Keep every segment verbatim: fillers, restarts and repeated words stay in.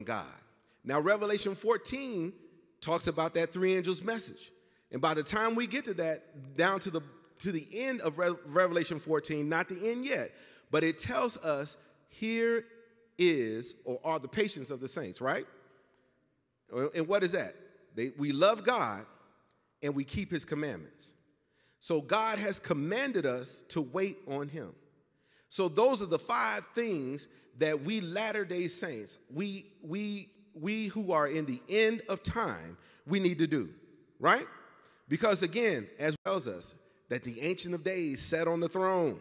God. Now, Revelation fourteen talks about that three angels message. And by the time we get to that, down to the to the end of Re- Revelation fourteen, not the end yet, but it tells us here is or are the patience of the saints, right? And what is that? They, we love God and we keep his commandments. So God has commanded us to wait on him. So those are the five things that we Latter-day Saints, we, we, we who are in the end of time, we need to do, right? Because again, as well as us, that the Ancient of Days sat on the throne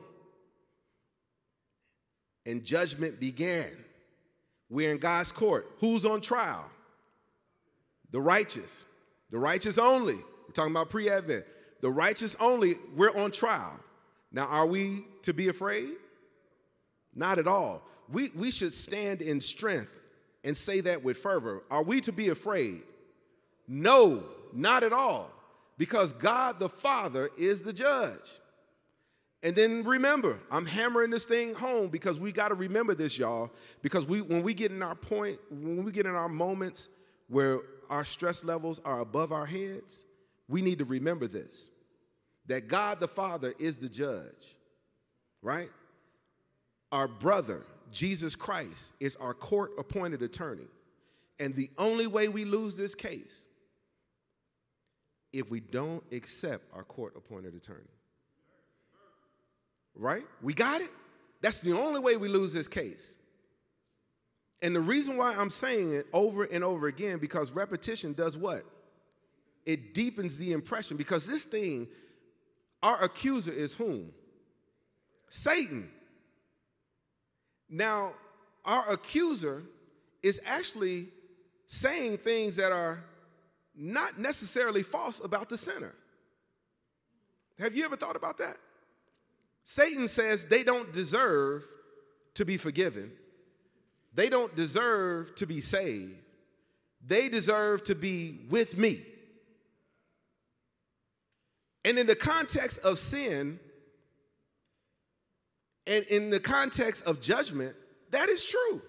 and judgment began. We're in God's court. Who's on trial? The righteous. The righteous only. We're talking about pre-Advent. The righteous only, we're on trial. Now, are we to be afraid? Not at all. We, we should stand in strength and say that with fervor. Are we to be afraid? No, not at all. Because God the Father is the judge. And then remember, I'm hammering this thing home because we got to remember this, y'all. Because we, when we get in our point, when we get in our moments where our stress levels are above our heads, we need to remember this, that God the Father is the judge, right? Our brother, Jesus Christ, is our court-appointed attorney. And the only way we lose this case, if we don't accept our court-appointed attorney. Right? We got it? That's the only way we lose this case. And the reason why I'm saying it over and over again, because repetition does what? It deepens the impression. Because this thing, our accuser is whom? Satan. Now, our accuser is actually saying things that are not necessarily false about the sinner. Have you ever thought about that? Satan says they don't deserve to be forgiven. They don't deserve to be saved. They deserve to be with me. And in the context of sin, and in the context of judgment, that is true.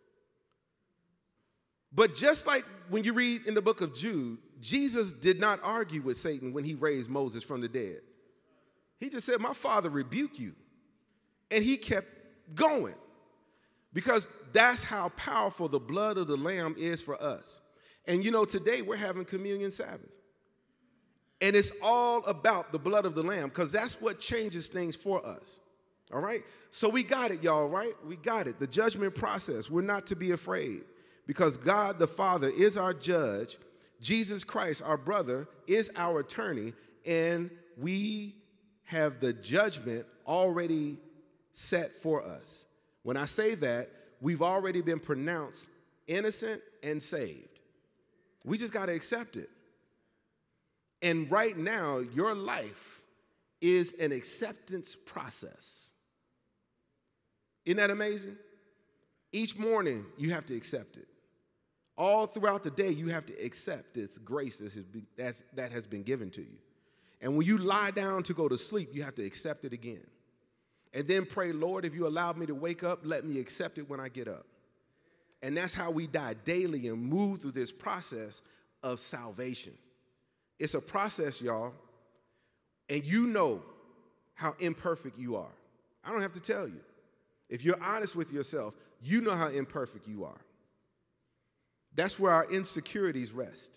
But just like when you read in the book of Jude, Jesus did not argue with Satan when he raised Moses from the dead. He just said, my Father rebuke you. And he kept going. Because that's how powerful the blood of the Lamb is for us. And you know, today we're having Communion Sabbath. And it's all about the blood of the Lamb, because that's what changes things for us. All right? So we got it, y'all, right? We got it. The judgment process. We're not to be afraid, because God the Father is our judge. Jesus Christ, our brother, is our attorney. And we have the judgment already set for us. When I say that, we've already been pronounced innocent and saved. We just got to accept it. And right now, your life is an acceptance process. Isn't that amazing? Each morning, you have to accept it. All throughout the day, you have to accept its grace that has been, that's, that has been given to you. And when you lie down to go to sleep, you have to accept it again. And then pray, Lord, if you allow me to wake up, let me accept it when I get up. And that's how we die daily and move through this process of salvation. It's a process, y'all, and you know how imperfect you are. I don't have to tell you. If you're honest with yourself, you know how imperfect you are. That's where our insecurities rest,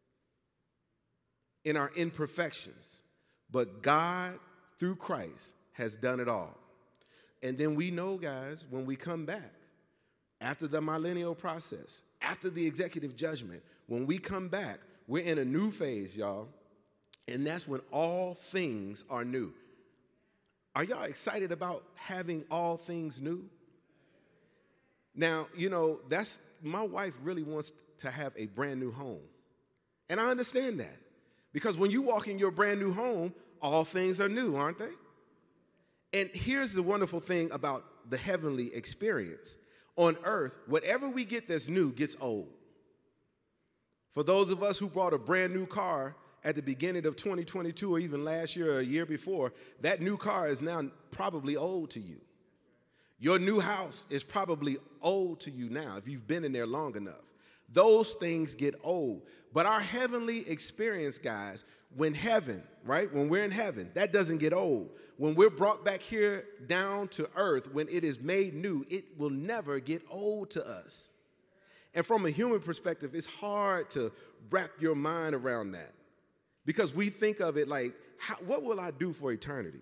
in our imperfections. But God, through Christ, has done it all. And then we know, guys, when we come back, after the millennial process, after the executive judgment, when we come back, we're in a new phase, y'all. And that's when all things are new. Are y'all excited about having all things new? Now, you know, that's, my wife really wants to have a brand new home. And I understand that. Because when you walk in your brand new home, all things are new, aren't they? And here's the wonderful thing about the heavenly experience. On earth, whatever we get that's new gets old. For those of us who bought a brand new car at the beginning of twenty twenty-two or even last year or a year before, that new car is now probably old to you. Your new house is probably old to you now if you've been in there long enough. Those things get old. But our heavenly experience, guys, when heaven, right, when we're in heaven, that doesn't get old. When we're brought back here down to earth, when it is made new, it will never get old to us. And from a human perspective, it's hard to wrap your mind around that because we think of it like, how, what will I do for eternity?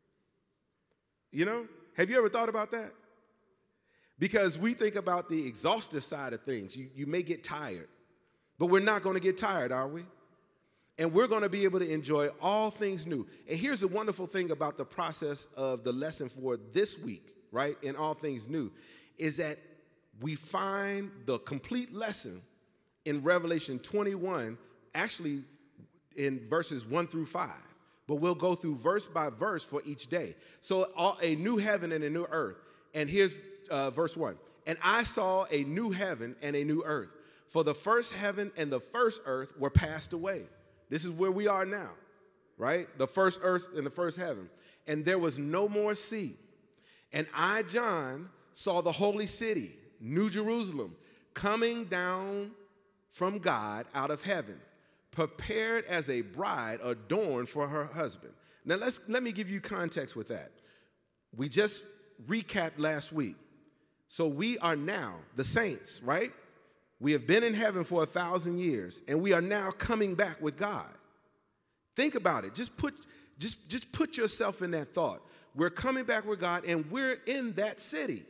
You know, have you ever thought about that? Because we think about the exhaustive side of things. You, you may get tired, but we're not going to get tired, are we? And we're going to be able to enjoy all things new. And here's the wonderful thing about the process of the lesson for this week, right, in all things new, is that we find the complete lesson in Revelation twenty-one, actually in verses one through five. But we'll go through verse by verse for each day. So all, a new heaven and a new earth. And here's uh, verse one. And I saw a new heaven and a new earth. For the first heaven and the first earth were passed away. This is where we are now, right? The first earth and the first heaven. And there was no more sea. And I, John, saw the holy city, New Jerusalem, coming down from God out of heaven, prepared as a bride adorned for her husband. Now, let's, let me give you context with that. We just recapped last week. So we are now the saints, right? We have been in heaven for a thousand years, and we are now coming back with God. Think about it. Just put, just, just put yourself in that thought. We're coming back with God, and we're in that city.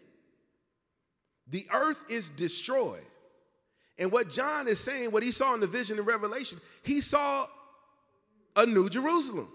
The earth is destroyed. And what John is saying, what he saw in the vision in Revelation, he saw a new Jerusalem.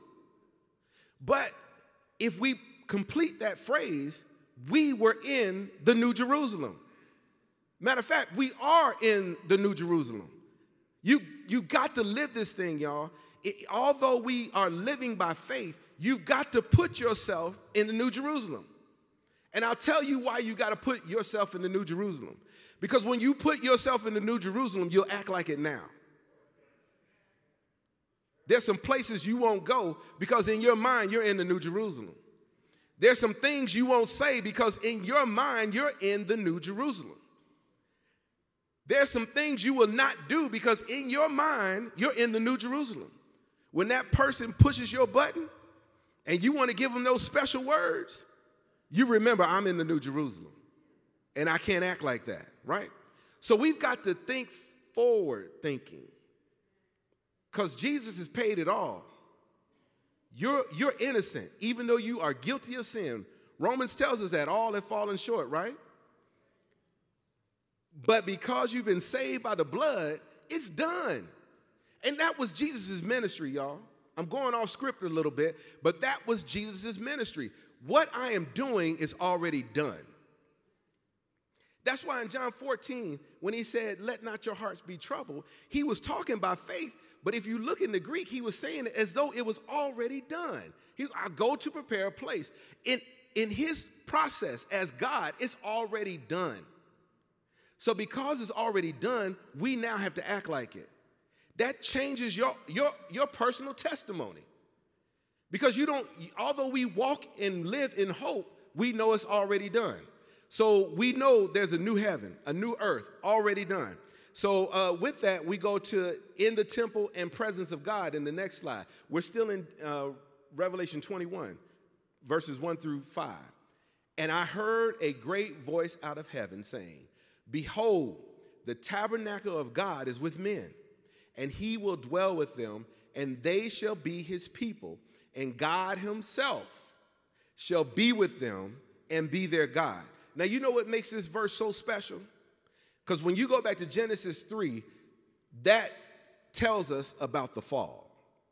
But if we complete that phrase, we were in the New Jerusalem. Matter of fact, we are in the New Jerusalem. You, you got to live this thing, y'all. It, although we are living by faith, you've got to put yourself in the New Jerusalem. And I'll tell you why you got to put yourself in the New Jerusalem. Because when you put yourself in the New Jerusalem, you'll act like it now. There's some places you won't go because in your mind, you're in the New Jerusalem. There's some things you won't say because in your mind, you're in the New Jerusalem. There's some things you will not do because in your mind, you're in the New Jerusalem. When that person pushes your button and you want to give them those special words, you remember, I'm in the New Jerusalem. And I can't act like that, right? So we've got to think forward thinking because Jesus has paid it all. You're, you're innocent, even though you are guilty of sin. Romans tells us that all have fallen short, right? But because you've been saved by the blood, it's done. And that was Jesus' ministry, y'all. I'm going off script a little bit, but that was Jesus' ministry. What I am doing is already done. That's why in John fourteen, when he said, let not your hearts be troubled, he was talking by faith. But if you look in the Greek, he was saying it as though it was already done. He was, I go to prepare a place. In, in his process as God, it's already done. So because it's already done, we now have to act like it. That changes your, your, your personal testimony. Because you don't, although we walk and live in hope, we know it's already done. So we know there's a new heaven, a new earth, already done. So uh, with that, we go to in the temple and presence of God in the next slide. We're still in uh, Revelation twenty-one, verses one through five. And I heard a great voice out of heaven saying, behold, the tabernacle of God is with men, and he will dwell with them, and they shall be his people, and God himself shall be with them and be their God. Now, you know what makes this verse so special? Because when you go back to Genesis three, that tells us about the fall.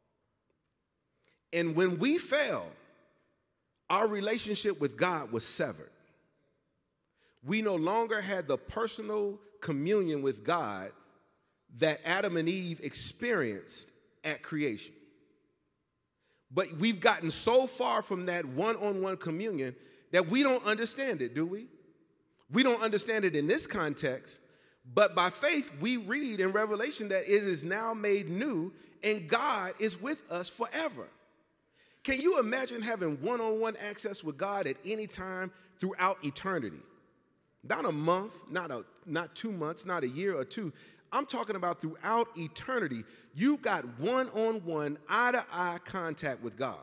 And when we fell, our relationship with God was severed. We no longer had the personal communion with God that Adam and Eve experienced at creation. But we've gotten so far from that one-on-one communion that we don't understand it, do we? We don't understand it in this context, but by faith, we read in Revelation that it is now made new and God is with us forever. Can you imagine having one-on-one access with God at any time throughout eternity? Not a month, not, a, not two months, not a year or two. I'm talking about throughout eternity. You got one-on-one, eye-to-eye contact with God.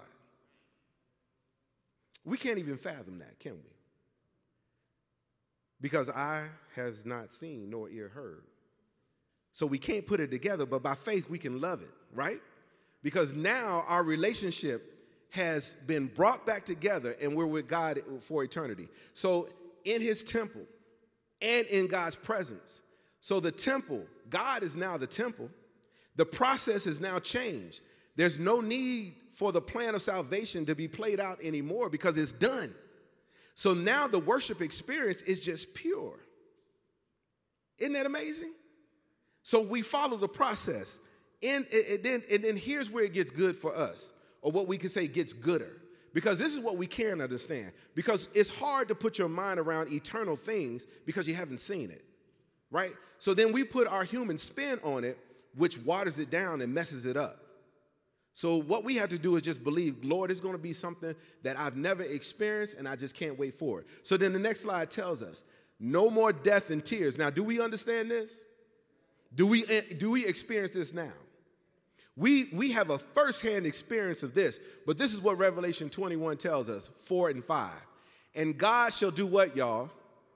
We can't even fathom that, can we? Because eye has not seen nor ear heard. So we can't put it together, but by faith we can love it, right? Because now our relationship has been brought back together and we're with God for eternity. So in his temple and in God's presence. So the temple, God is now the temple. The process is now changed. There's no need for the plan of salvation to be played out anymore because it's done. So now the worship experience is just pure. Isn't that amazing? So we follow the process. And, and, then, and then here's where it gets good for us, or what we can say gets gooder. Because this is what we can understand. Because it's hard to put your mind around eternal things because you haven't seen it, right? So then we put our human spin on it, which waters it down and messes it up. So what we have to do is just believe, Lord, it's going to be something that I've never experienced and I just can't wait for it. So then the next slide tells us, no more death and tears. Now, do we understand this? Do we, do we experience this now? We, we have a firsthand experience of this, but this is what Revelation twenty-one tells us, four and five. And God shall do what, y'all?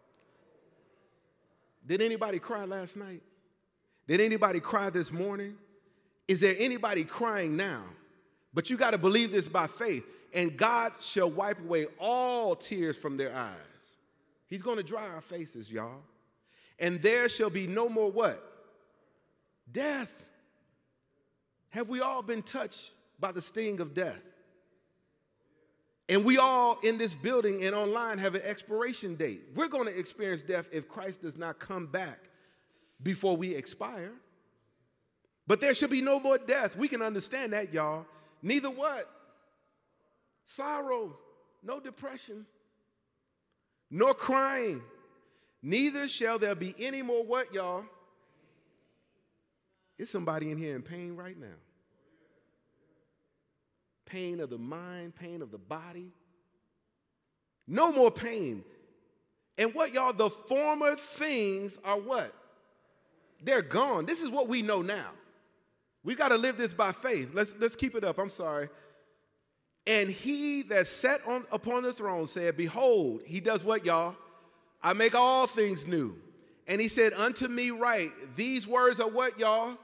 Did anybody cry last night? Did anybody cry this morning? Is there anybody crying now? But you got to believe this by faith. And God shall wipe away all tears from their eyes. He's going to dry our faces, y'all. And there shall be no more what? Death. Have we all been touched by the sting of death? And we all in this building and online have an expiration date. We're going to experience death if Christ does not come back before we expire. But there should be no more death. We can understand that, y'all. Neither what? Sorrow, no depression, nor crying. Neither shall there be any more what, y'all? Is somebody in here in pain right now? Pain of the mind, pain of the body. No more pain. And what, y'all? The former things are what? They're gone. This is what we know now. We got to live this by faith. Let's, let's keep it up. I'm sorry. And he that sat on, upon the throne said, behold, he does what, y'all? I make all things new. And he said, unto me write, these words are what, y'all?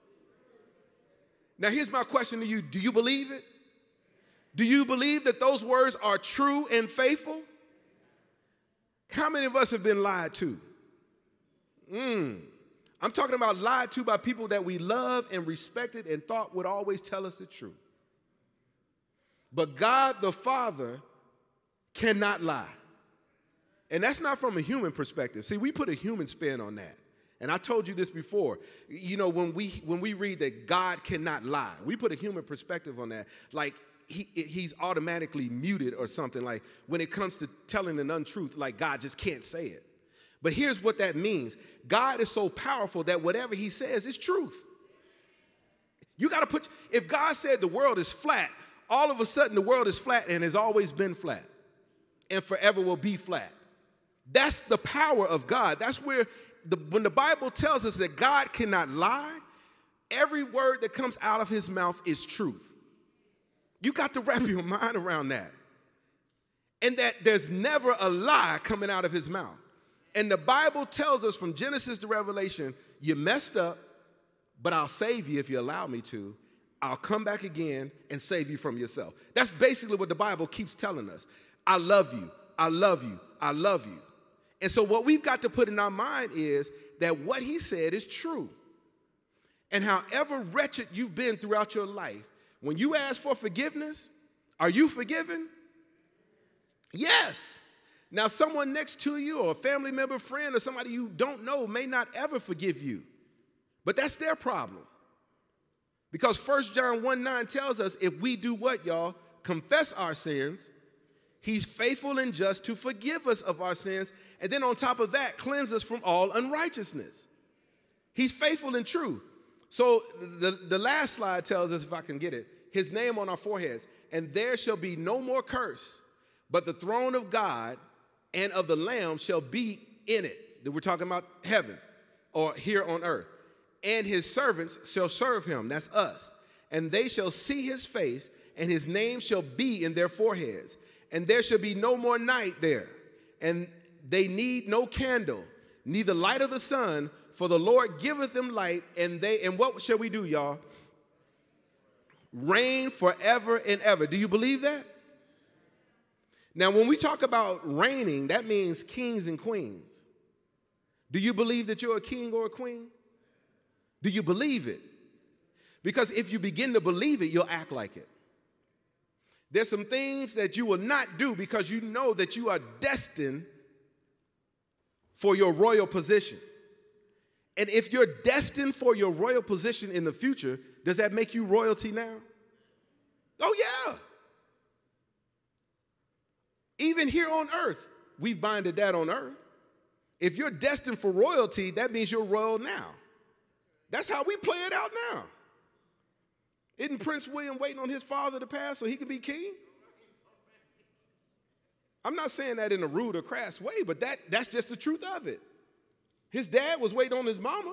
Now here's my question to you. Do you believe it? Do you believe that those words are true and faithful? How many of us have been lied to? Mm. I'm talking about lied to by people that we love and respected and thought would always tell us the truth. But God the Father cannot lie. And that's not from a human perspective. See, we put a human spin on that. And I told you this before. You know, when we when we read that God cannot lie, we put a human perspective on that. Like he, he's automatically muted or something. Like when it comes to telling an untruth, like God just can't say it. But here's what that means. God is so powerful that whatever he says is truth. You got to put, if God said the world is flat, all of a sudden the world is flat and has always been flat and forever will be flat. That's the power of God. That's where, the, when the Bible tells us that God cannot lie, every word that comes out of his mouth is truth. You got to wrap your mind around that. And that there's never a lie coming out of his mouth. And the Bible tells us from Genesis to Revelation, you messed up, but I'll save you if you allow me to. I'll come back again and save you from yourself. That's basically what the Bible keeps telling us. I love you. I love you. I love you. And so what we've got to put in our mind is that what he said is true. And however wretched you've been throughout your life, when you ask for forgiveness, are you forgiven? Yes. Now, someone next to you or a family member, friend, or somebody you don't know may not ever forgive you. But that's their problem. Because First John one nine tells us if we do what, y'all? Confess our sins, he's faithful and just to forgive us of our sins. And then on top of that, cleanse us from all unrighteousness. He's faithful and true. So the, the last slide tells us, if I can get it, his name on our foreheads. And there shall be no more curse, but the throne of God and of the Lamb shall be in it. We're talking about heaven or here on earth. And his servants shall serve him. That's us. And they shall see his face, and his name shall be in their foreheads. And there shall be no more night there. And they need no candle, neither light of the sun, for the Lord giveth them light. And they, and what shall we do, y'all? Reign forever and ever. Do you believe that? Now, when we talk about reigning, that means kings and queens. Do you believe that you're a king or a queen? Do you believe it? Because if you begin to believe it, you'll act like it. There's some things that you will not do because you know that you are destined for your royal position. And if you're destined for your royal position in the future, does that make you royalty now? Oh, yeah. Even here on earth, we've binded that on earth. If you're destined for royalty, that means you're royal now. That's how we play it out now. Isn't Prince William waiting on his father to pass so he could be king? I'm not saying that in a rude or crass way, but that, that's just the truth of it. His dad was waiting on his mama.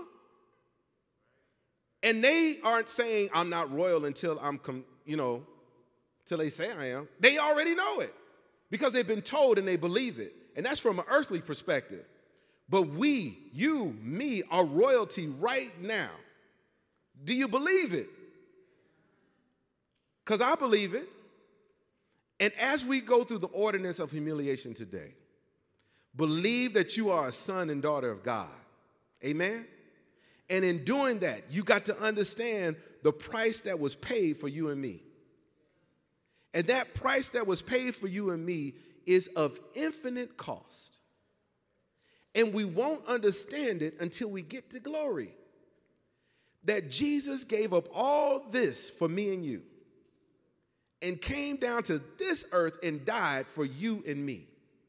And they aren't saying, I'm not royal until I'm, com- you know, till they say I am. They already know it because they've been told and they believe it. And that's from an earthly perspective. But we, you, me, are royalty right now. Do you believe it? Because I believe it. And as we go through the ordinance of humiliation today, believe that you are a son and daughter of God. Amen? And in doing that, you got to understand the price that was paid for you and me. And that price that was paid for you and me is of infinite cost. And we won't understand it until we get to glory. That Jesus gave up all this for me and you and came down to this earth and died for you and me.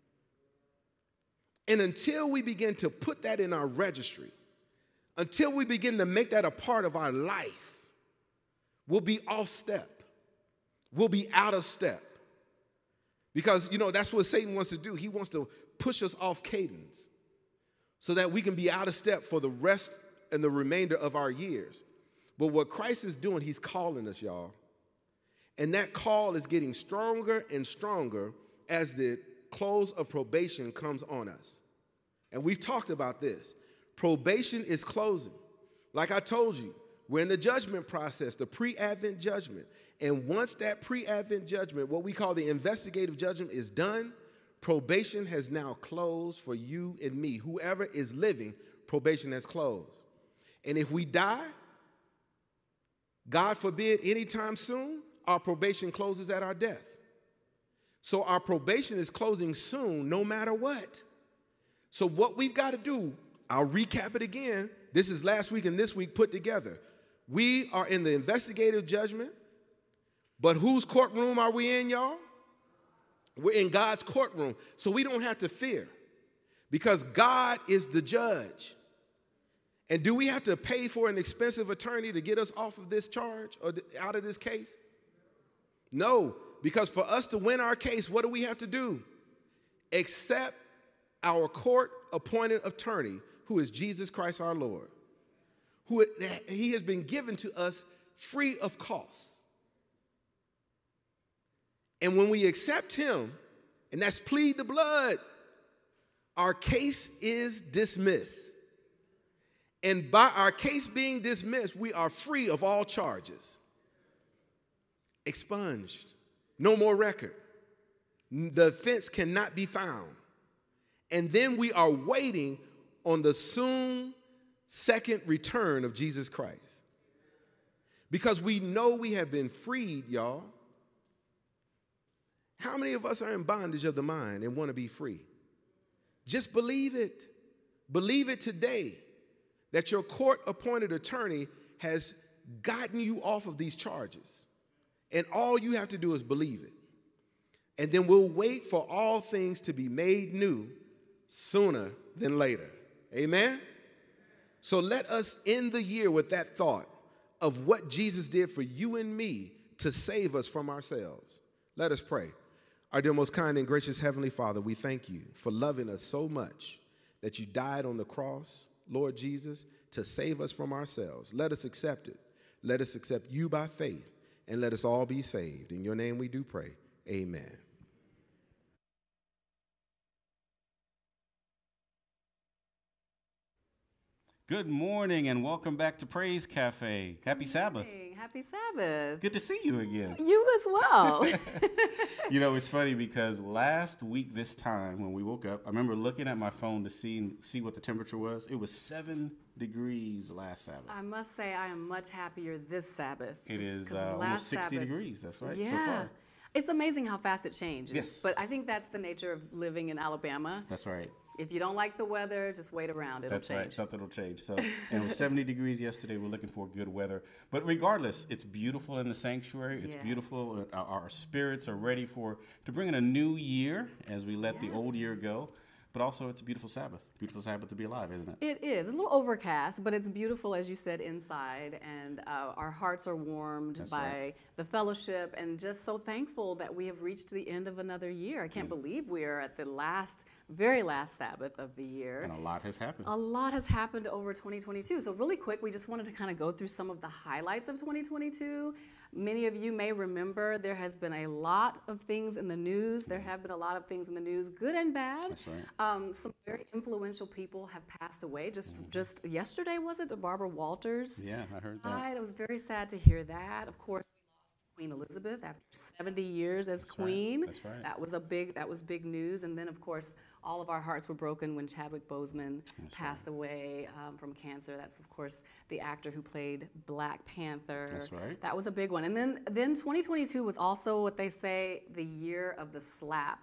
And until we begin to put that in our registry, until we begin to make that a part of our life, we'll be off step. We'll be out of step. Because, you know, that's what Satan wants to do. He wants to push us off cadence so that we can be out of step for the rest and the remainder of our years. But what Christ is doing, he's calling us, y'all. And that call is getting stronger and stronger as the close of probation comes on us. And we've talked about this. Probation is closing. Like I told you, we're in the judgment process, the pre-advent judgment. And once that pre-advent judgment, what we call the investigative judgment, is done, probation has now closed for you and me. Whoever is living, probation has closed. And if we die, God forbid, anytime soon, our probation closes at our death. So our probation is closing soon, no matter what. So what we've got to do, I'll recap it again. This is last week and this week put together. We are in the investigative judgment, but whose courtroom are we in, y'all? We're in God's courtroom, so we don't have to fear because God is the judge. And do we have to pay for an expensive attorney to get us off of this charge or out of this case? No, because for us to win our case, what do we have to do? Accept our court-appointed attorney, who is Jesus Christ our Lord, who he has been given to us free of cost. And when we accept him, and that's plead the blood, our case is dismissed. And by our case being dismissed, we are free of all charges. Expunged. No more record. The offense cannot be found. And then we are waiting on the soon second return of Jesus Christ. Because we know we have been freed, y'all. How many of us are in bondage of the mind and want to be free? Just believe it. Believe it today that your court-appointed attorney has gotten you off of these charges. And all you have to do is believe it. And then we'll wait for all things to be made new sooner than later. Amen? So let us end the year with that thought of what Jesus did for you and me to save us from ourselves. Let us pray. Our dear most kind and gracious Heavenly Father, we thank you for loving us so much that you died on the cross, Lord Jesus, to save us from ourselves. Let us accept it. Let us accept you by faith, and let us all be saved. In your name we do pray. Amen. Good morning and welcome back to Praise Cafe. Happy Good Sabbath. morning. Happy Sabbath. Good to see you again. You as well. You know, it's funny because last week this time when we woke up, I remember looking at my phone to see see what the temperature was. It was seven degrees last Sabbath. I must say I am much happier this Sabbath. It is 'Cause uh, last almost sixty Sabbath- degrees. That's right. Yeah. So far. It's amazing how fast it changes. Yes. But I think that's the nature of living in Alabama. That's right. If you don't like the weather, just wait around. It'll That's change. right. Something will change. So, and it was seventy degrees yesterday. We're looking for good weather. But regardless, it's beautiful in the sanctuary. It's Yes. beautiful. Our, our spirits are ready for to bring in a new year as we let the Yes. old year go. But also, it's a beautiful Sabbath. Beautiful Sabbath to be alive, isn't it? It is. It's a little overcast, but it's beautiful, as you said, inside. And uh, our hearts are warmed That's by right. the fellowship and just so thankful that we have reached the end of another year. I can't Yeah. believe we are at the last, very last Sabbath of the year. And a lot has happened. A lot has happened over twenty twenty-two. So really quick, we just wanted to kind of go through some of the highlights of twenty twenty-two. Many of you may remember there has been a lot of things in the news. There have been a lot of things in the news, good and bad. That's right. Um, some very influential people have passed away. Just Mm-hmm. just yesterday, was it? The Barbara Walters Yeah, I heard that. died. It was very sad to hear that. Of course, we lost Queen Elizabeth after seventy years as That's right. queen. That's right. That was a big that was big news. And then, of course, all of our hearts were broken when Chadwick Boseman That's passed away um, from cancer. That's, of course, the actor who played Black Panther. That's right. That was a big one. And then, then twenty twenty-two was also what they say the year of the slap.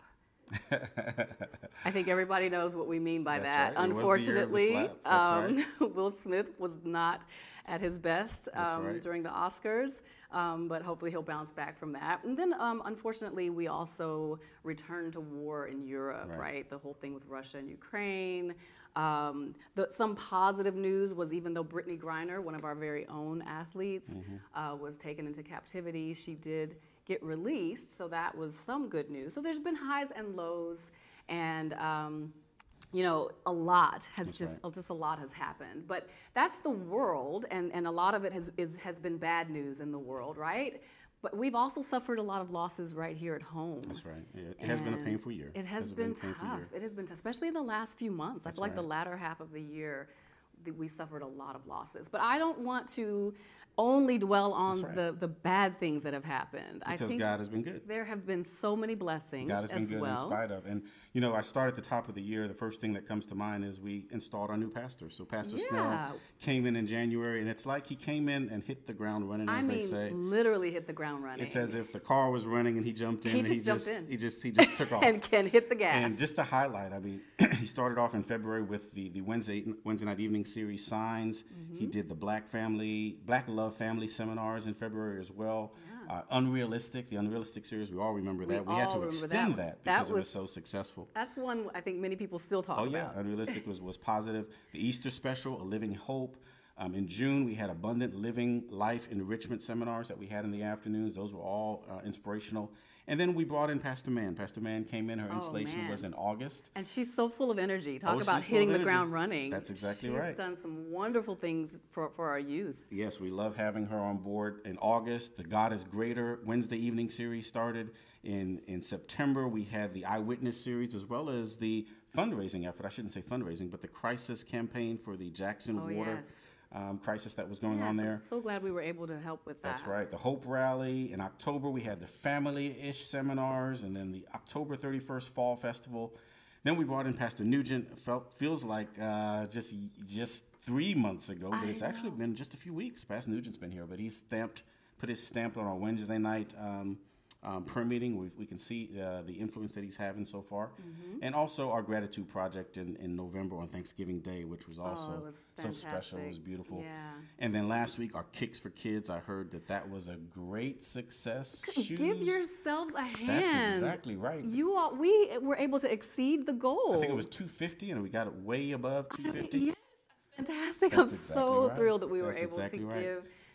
I think everybody knows what we mean by That's that. right. It was the year of the Unfortunately, slap. That's um, Will Smith was not at his best That's um, right. during the Oscars, um, but hopefully he'll bounce back from that. And then, um, unfortunately, we also returned to war in Europe, Right. right? The whole thing with Russia and Ukraine. Um, the, some positive news was even though Brittany Griner, one of our very own athletes, Mm-hmm. uh, was taken into captivity, she did get released, so that was some good news. So there's been highs and lows, and um, you know, a lot has That's just right. just a lot has happened. But that's the world, and, and a lot of it has is, has been bad news in the world, right? But we've also suffered a lot of losses right here at home. That's right. Yeah, it has been a And painful year. It has, Has been, a painful tough. year. It has been, tough, especially in the last few months. That's I feel like the right. latter half of the year, th- we suffered a lot of losses. But I don't want to only dwell on That's right. the, the bad things that have happened. I Because think God has been good. there have been so many blessings God has been as good well. in spite of. And, you know, I start at the top of the year. The first thing that comes to mind is we installed our new pastor. So Pastor Yeah. Snell came in in January, and it's like he came in and hit the ground running, I as they mean, say. literally hit the ground running. It's as if the car was running and he jumped in. He and just jumped just, in. He just, he just took off. and can hit the gas. And just to highlight, I mean, he started off in February with the, the Wednesday Wednesday night evening series Signs. Mm-hmm. He did the Black Family, Black Love Family seminars in February as well. Uh, Unrealistic, the Unrealistic series, we all remember We that. We had all to remember extend that that, one. because That it was was- so successful. That's one I think many people still talk Oh yeah, about. Unrealistic was, was positive. The Easter special, A Living Hope. Um, in June, we had Abundant Living Life Enrichment seminars that we had in the afternoons. Those were all uh, inspirational. And then we brought in Pastor Mann. Pastor Mann came in. Her Oh, installation was man. in August. And she's so full of energy. Talk Oh, about she's full of hitting the energy. ground running. That's exactly she's right. She's done some wonderful things for, for our youth. Yes, we love having her on board. In August, the God is Greater Wednesday evening series started. In, in September, we had the Eyewitness series, as well as the fundraising effort. I shouldn't say fundraising, but the crisis campaign for the Jackson Oh, Water yes. um, crisis that was going Yes, on I'm there. so glad we were able to help with that. That's right. The Hope Rally. In October, we had the Family-ish seminars, and then the October thirty-first Fall Festival. Then we brought in Pastor Nugent. Felt feels like uh, just just three months ago, but I it's actually know. been just a few weeks. Pastor Nugent's been here, but he's stamped, put his stamp on our Wednesday night um, um, prayer meeting. We, we can see uh, the influence that he's having so far, Mm-hmm. and also our gratitude project in, in November on Thanksgiving Day, which was also Oh, it was so special. It was fantastic. beautiful. Yeah. And then last week, our Kicks for Kids. I heard that that was a great success. Give Shoes- yourselves a hand. That's exactly right. You all, we were able to exceed the goal. I think it was two fifty, and we got it way above two fifty. Yes, that's fantastic. That's I'm exactly so right. thrilled that we That's were able exactly to right. give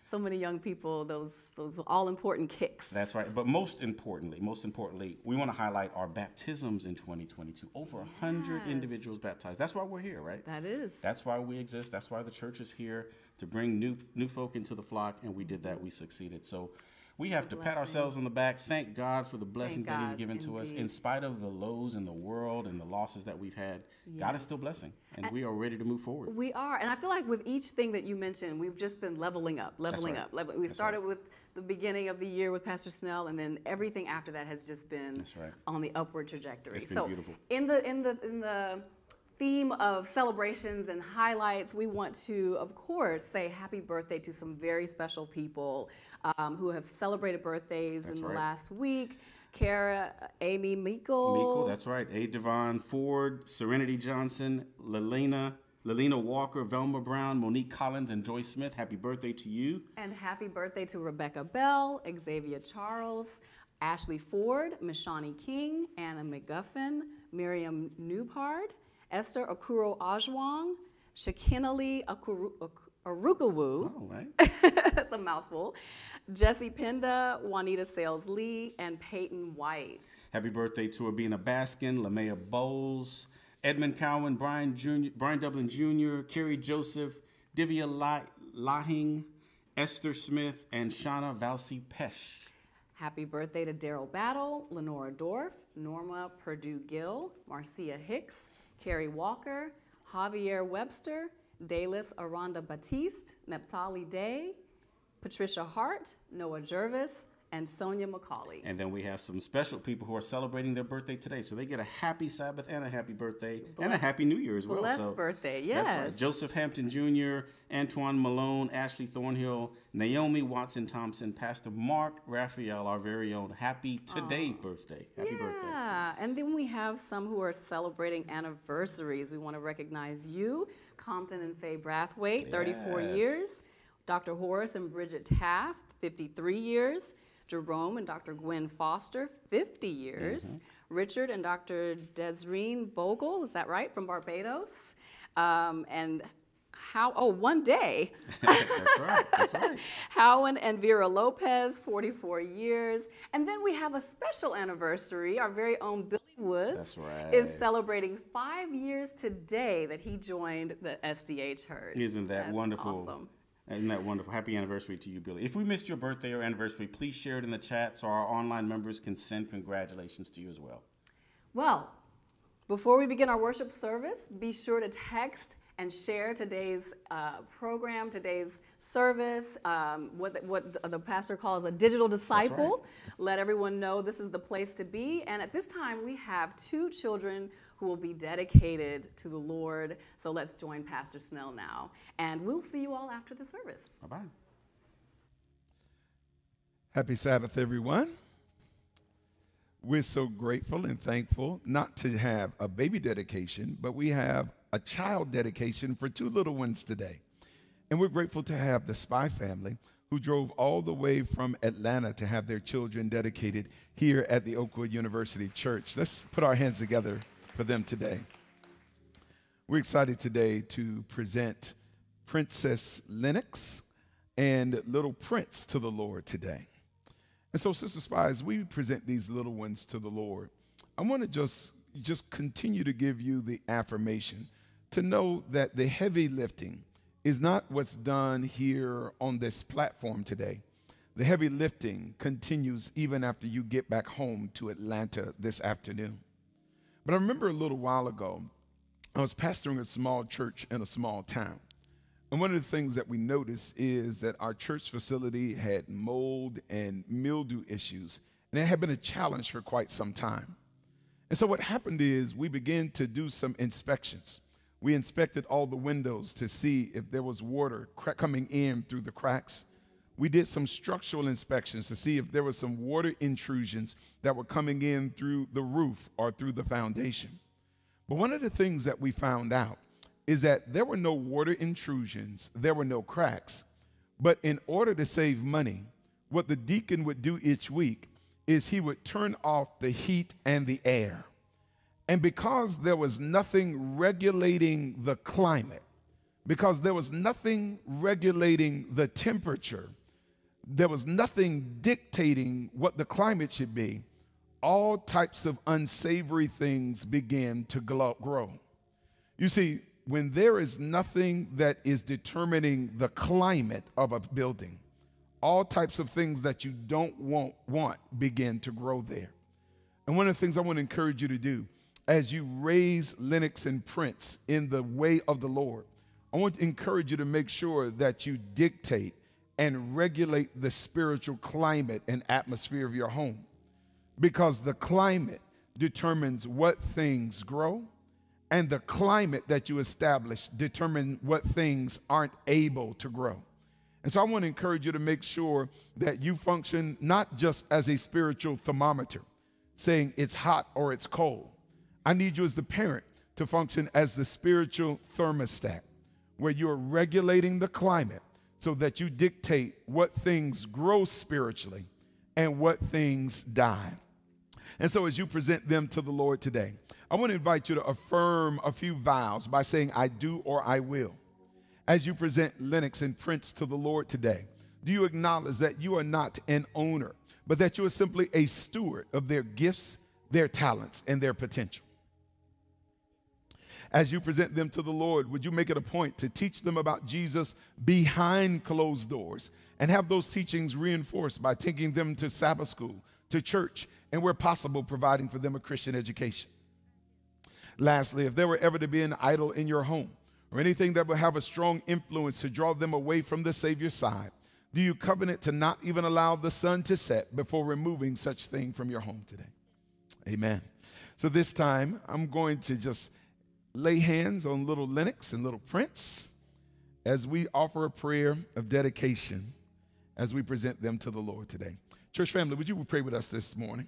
so many young people those those all important kicks. That's right. But most importantly, most importantly, we want to highlight our baptisms in twenty twenty-two. Over one hundred Yes. individuals baptized. That's why we're here, right? That is. That's why we exist. That's why the church is here, to bring new new folk into the flock, and we did that. We succeeded. So we have to pat blessing. ourselves on the back. Thank God for the blessings that He's God, given to us. indeed. In spite of the lows in the world and the losses that we've had, God is still blessing, and we are ready to move forward. We are, and I feel like with each thing that you mentioned, we've just been leveling up, leveling right. up. Level- We That's started right. with the beginning of the year with Pastor Snell, and then everything after that has just been That's right. on the upward trajectory. It's been so beautiful. in the in the in the theme of celebrations and highlights, we want to, of course, say happy birthday to some very special people um, who have celebrated birthdays That's in the right. last week. Kara, Amy Meikle. Meikle, that's right. A. Devon Ford, Serenity Johnson, Lelena, Lelena Walker, Velma Brown, Monique Collins, and Joy Smith. Happy birthday to you. And happy birthday to Rebecca Bell, Xavier Charles, Ashley Ford, Mishani King, Anna McGuffin, Miriam Newpard, Esther Okuro Ajwang, Shekinah Akuru- Ak- Arukawu, All right. that's a mouthful, Jesse Penda, Juanita Sales Lee, and Peyton White. Happy birthday to Abina Baskin, Lamea Bowles, Edmund Cowan, Brian Junior, Brian Dublin Junior, Kerry Joseph, Divya La- Lahing, Esther Smith, and Shauna Valsi Pesh. Happy birthday to Daryl Battle, Lenora Dorff, Norma Purdue Gill, Marcia Hicks, Carrie Walker, Javier Webster, Dalis Aranda Batiste, Neptali Day, Patricia Hart, Noah Jervis, and Sonia McCauley. And then we have some special people who are celebrating their birthday today. So they get a happy Sabbath and a happy birthday and a Blessed- happy New Year as well. blessed So birthday, That's yes. right. Joseph Hampton Junior, Antoine Malone, Ashley Thornhill, Naomi Watson Thompson, Pastor Mark Raphael, our very own happy today birthday. Happy birthday. Yeah, and then we have some who are celebrating anniversaries. We want to recognize you, Compton and Faye Brathwaite, thirty-four Yes. years. Doctor Horace and Bridget Taft, fifty-three years. Jerome and Doctor Gwen Foster, fifty years. Mm-hmm. Richard and Doctor Desreen Bogle, is that right, from Barbados? Um, and how, oh, one day. That's right. That's right. Howen and Vera Lopez, forty-four years. And then we have a special anniversary. Our very own Billy Woods That's right. is celebrating five years today that he joined the S D A Church. Isn't that That's wonderful? Awesome. Isn't that wonderful? Happy anniversary to you, Billy. If we missed your birthday or anniversary, please share it in the chat so our online members can send congratulations to you as well. Well, before we begin our worship service, be sure to text and share today's uh, program, today's service, um, what, the, what the- the pastor calls a digital disciple. Let everyone know this is the place to be. And at this time, we have two children who will be dedicated to the Lord. So let's join Pastor Snell now. And we'll see you all after the service. Bye-bye. Happy Sabbath, everyone. We're so grateful and thankful not to have a baby dedication, but we have a child dedication for two little ones today. And we're grateful to have the Spy family who drove all the way from Atlanta to have their children dedicated here at the Oakwood University Church. Let's put our hands together for them today. We're excited today to present Princess Lennox and little Prince to the Lord today. And so, Sister Spies, we present these little ones to the Lord. I want to just, just continue to give you the affirmation to know that the heavy lifting is not what's done here on this platform today. The heavy lifting continues even after you get back home to Atlanta this afternoon. But I remember a little while ago, I was pastoring a small church in a small town. And one of the things that we noticed is that our church facility had mold and mildew issues, and it had been a challenge for quite some time. And so what happened is we began to do some inspections. We inspected all the windows to see if there was water cra- coming in through the cracks. We did some structural inspections to see if there was some water intrusions that were coming in through the roof or through the foundation. But one of the things that we found out is that there were no water intrusions, there were no cracks. But in order to save money, what the deacon would do each week is he would turn off the heat and the air. And because there was nothing regulating the climate, because there was nothing regulating the temperature. There was nothing dictating what the climate should be. All types of unsavory things began to grow. You see, when there is nothing that is determining the climate of a building, all types of things that you don't want, want begin to grow there. And one of the things I want to encourage you to do as you raise Lennox and Prince in the way of the Lord, I want to encourage you to make sure that you dictate and regulate the spiritual climate and atmosphere of your home, because the climate determines what things grow, and the climate that you establish determines what things aren't able to grow. And so I want to encourage you to make sure that you function not just as a spiritual thermometer, saying it's hot or it's cold. I need you as the parent to function as the spiritual thermostat, where you're regulating the climate so that you dictate what things grow spiritually and what things die. And so as you present them to the Lord today, I want to invite you to affirm a few vows by saying, I do or I will. As you present Lennox and Prince to the Lord today, do you acknowledge that you are not an owner, but that you are simply a steward of their gifts, their talents, and their potential? As you present them to the Lord, would you make it a point to teach them about Jesus behind closed doors and have those teachings reinforced by taking them to Sabbath school, to church, and where possible, providing for them a Christian education? Lastly, if there were ever to be an idol in your home or anything that would have a strong influence to draw them away from the Savior's side, do you covenant to not even allow the sun to set before removing such thing from your home today? Amen. So this time, I'm going to just lay hands on little Lennox and little Prince as we offer a prayer of dedication as we present them to the Lord today. Church family, would you pray with us this morning?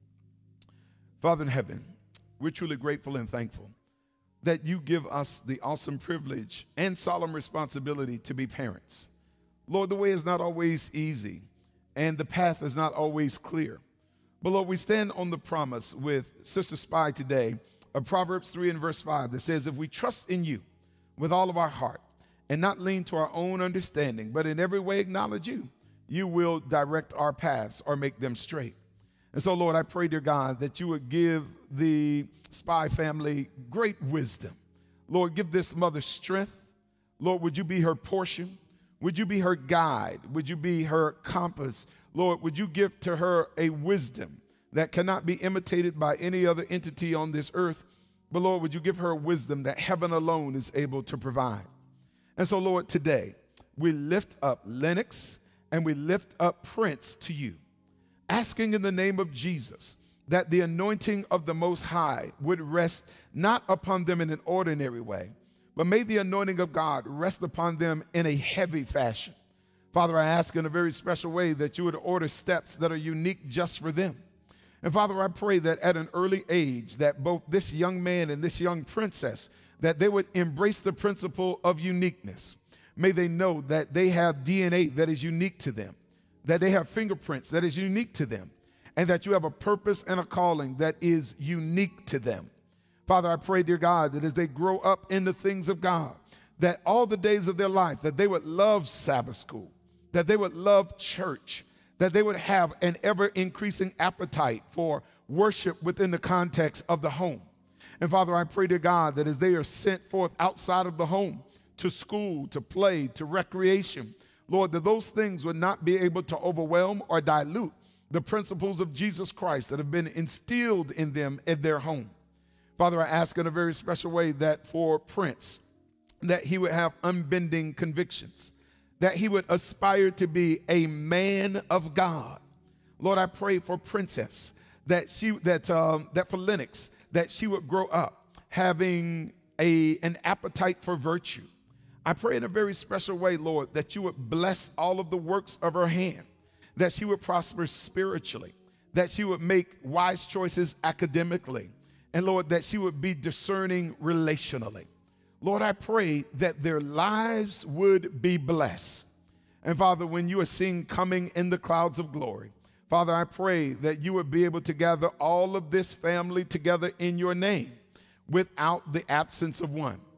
Father in heaven, we're truly grateful and thankful that you give us the awesome privilege and solemn responsibility to be parents. Lord, the way is not always easy, and the path is not always clear. But Lord, we stand on the promise with Sister Spy today of Proverbs three and verse five that says, if we trust in you with all of our heart and not lean to our own understanding, but in every way acknowledge you, you will direct our paths or make them straight. And so, Lord, I pray, dear God, that you would give the Spy family great wisdom. Lord, give this mother strength. Lord, would you be her portion? Would you be her guide? Would you be her compass? Lord, would you give to her a wisdom that cannot be imitated by any other entity on this earth? But Lord, would you give her a wisdom that heaven alone is able to provide? And so, Lord, today we lift up Lennox and we lift up Prince to you, asking in the name of Jesus that the anointing of the Most High would rest not upon them in an ordinary way, but may the anointing of God rest upon them in a heavy fashion. Father, I ask in a very special way that you would order steps that are unique just for them. And Father, I pray that at an early age that both this young man and this young princess, that they would embrace the principle of uniqueness. May they know that they have D N A that is unique to them, that they have fingerprints that is unique to them, and that you have a purpose and a calling that is unique to them. Father, I pray, dear God, that as they grow up in the things of God, that all the days of their life, that they would love Sabbath school, that they would love church, that they would have an ever-increasing appetite for worship within the context of the home. And Father, I pray, dear God, that as they are sent forth outside of the home to school, to play, to recreation, Lord, that those things would not be able to overwhelm or dilute the principles of Jesus Christ that have been instilled in them in their home. Father, I ask in a very special way that for Prince, that he would have unbending convictions, that he would aspire to be a man of God. Lord, I pray for Princess, that she, that, um, that for Lennox, that she would grow up having a, an appetite for virtue. I pray in a very special way, Lord, that you would bless all of the works of her hand, that she would prosper spiritually, that she would make wise choices academically, and Lord, that she would be discerning relationally. Lord, I pray that their lives would be blessed. And Father, when you are seen coming in the clouds of glory, Father, I pray that you would be able to gather all of this family together in your name without the absence of one.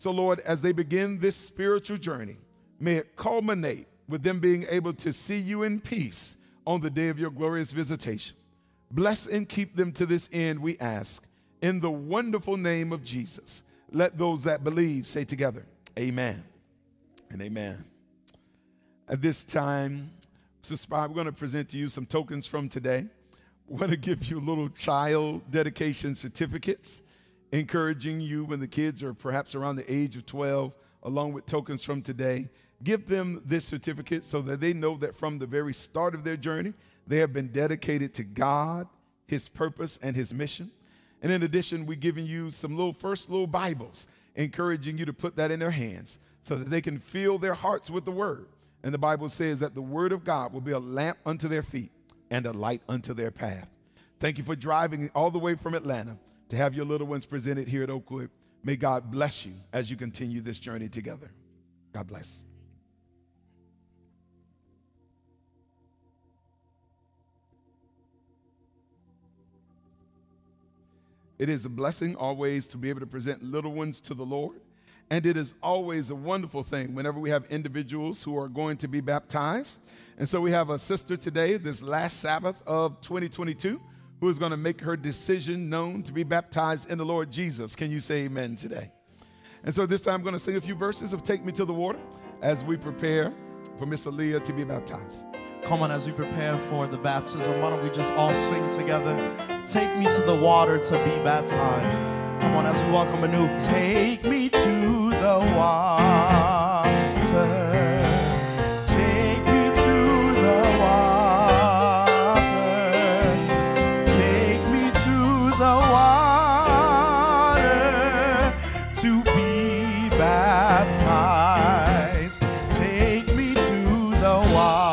So, Lord, as they begin this spiritual journey, may it culminate with them being able to see you in peace on the day of your glorious visitation. Bless and keep them to this end, we ask, in the wonderful name of Jesus. Let those that believe say together, amen and amen. At this time, Sister Spy, we're going to present to you some tokens from today. We're going to give you little child dedication certificates, encouraging you when the kids are perhaps around the age of twelve, along with tokens from today. Give them this certificate so that they know that from the very start of their journey, they have been dedicated to God, his purpose, and his mission. And in addition, we're giving you some little first little Bibles, encouraging you to put that in their hands so that they can fill their hearts with the word. And the Bible says that the word of God will be a lamp unto their feet and a light unto their path. Thank you for driving all the way from Atlanta to have your little ones presented here at Oakwood. May God bless you as you continue this journey together. God bless. It is a blessing always to be able to present little ones to the Lord. And it is always a wonderful thing whenever we have individuals who are going to be baptized. And so we have a sister today, this last Sabbath of twenty twenty-two, who is going to make her decision known to be baptized in the Lord Jesus. Can you say amen today? And so this time I'm going to sing a few verses of Take Me to the Water as we prepare for Miss Aaliyah to be baptized. Come on, as we prepare for the baptism, why don't we just all sing together? Take me to the water to be baptized. Come on, as we welcome anew. Take me to the water. Take me to the water. Take me to the water to be baptized. Take me to the water.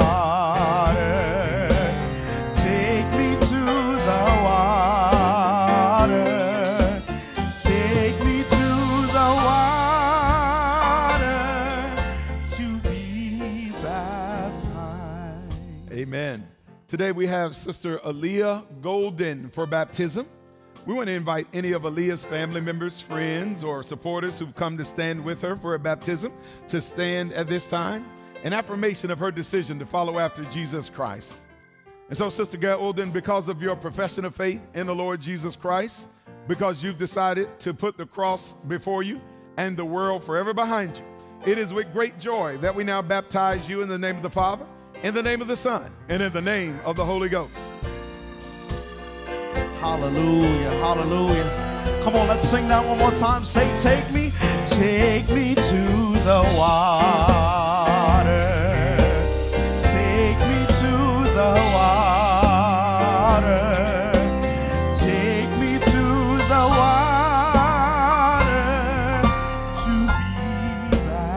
Amen. Today we have Sister Aaliyah Golden for baptism. We want to invite any of Aaliyah's family members, friends, or supporters who've come to stand with her for a baptism to stand at this time, an affirmation of her decision to follow after Jesus Christ. And so, Sister Golden, because of your profession of faith in the Lord Jesus Christ, because you've decided to put the cross before you and the world forever behind you, it is with great joy that we now baptize you in the name of the Father, in the name of the Son, and in the name of the Holy Ghost. Hallelujah, hallelujah. Come on, let's sing that one more time. Say, take me, take me to the water. Take me to the water. Take me to the water to be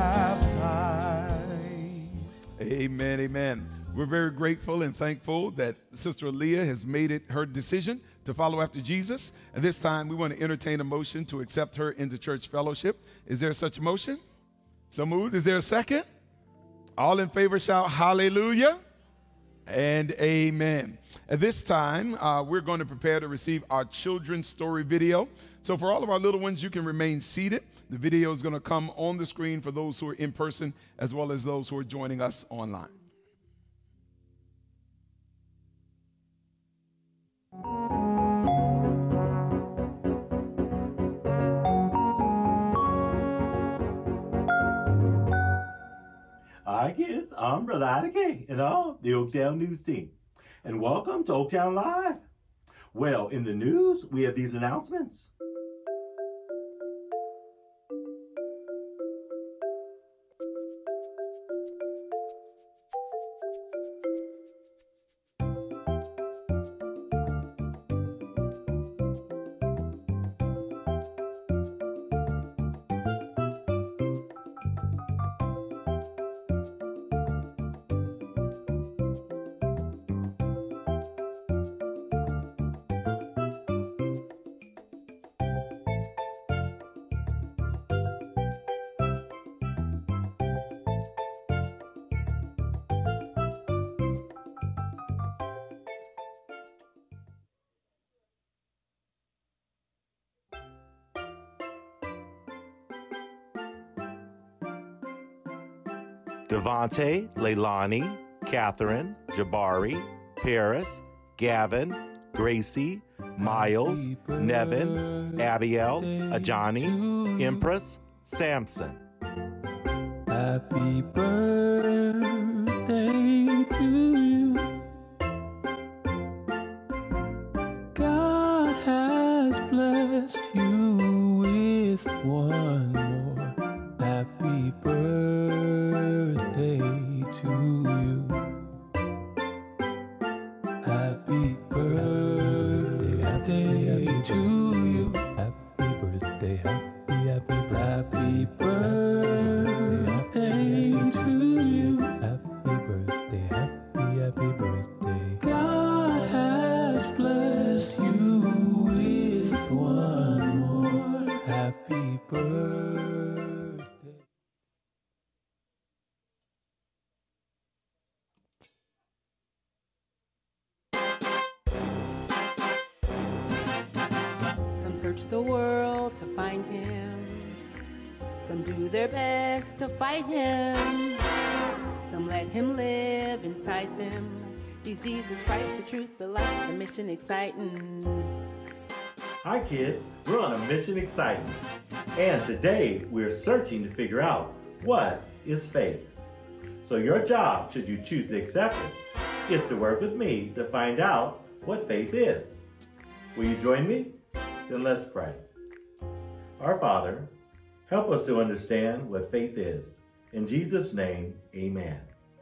baptized. Amen, amen. We're very grateful and thankful that Sister Aaliyah has made it her decision to follow after Jesus. At this time, we want to entertain a motion to accept her into church fellowship. Is there such a motion? So moved. Is there a second? All in favor shout hallelujah and amen. At this time, uh, we're going to prepare to receive our children's story video. So for all of our little ones, you can remain seated. The video is going to come on the screen for those who are in person as well as those who are joining us online. Hi kids, I'm Brother Ida K and all the Oaktown News team. And welcome to Oaktown Live. Well, in the news, we have these announcements. Devontae, Leilani, Catherine, Jabari, Paris, Gavin, Gracie, Miles, Nevin, Abiel, Ajani, Empress, Samson. Happy birthday to you. God has blessed you with one more. Happy birthday to you. Happy birthday, happy to you. Happy birthday, happy, happy, happy birthday to you. Happy birthday, happy, happy birthday. God has blessed you with one more. Happy birthday. Some search the world to find him. Some do their best to fight him. Some let him live inside them. He's Jesus Christ, the truth, the light, the mission exciting. Hi kids, we're on a mission exciting. And today we're searching to figure out what is faith. So your job, should you choose to accept it, is to work with me to find out what faith is. Will you join me? Then let's pray. Our Father, help us to understand what faith is. In Jesus' name, amen.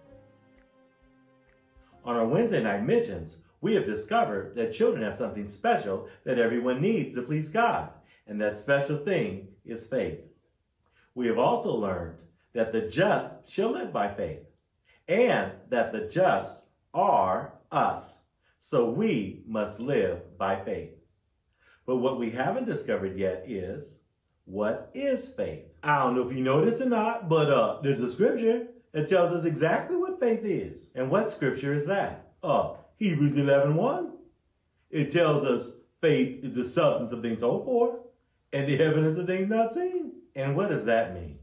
On our Wednesday night missions, we have discovered that children have something special that everyone needs to please God, and that special thing is faith. We have also learned that the just shall live by faith, and that the just are us. So we must live by faith. But what we haven't discovered yet is, what is faith? I don't know if you know this or not, but uh, there's a scripture that tells us exactly what faith is. And what scripture is that? Uh, Hebrews eleven one. It tells us faith is the substance of things hoped for and the evidence of things not seen. And what does that mean?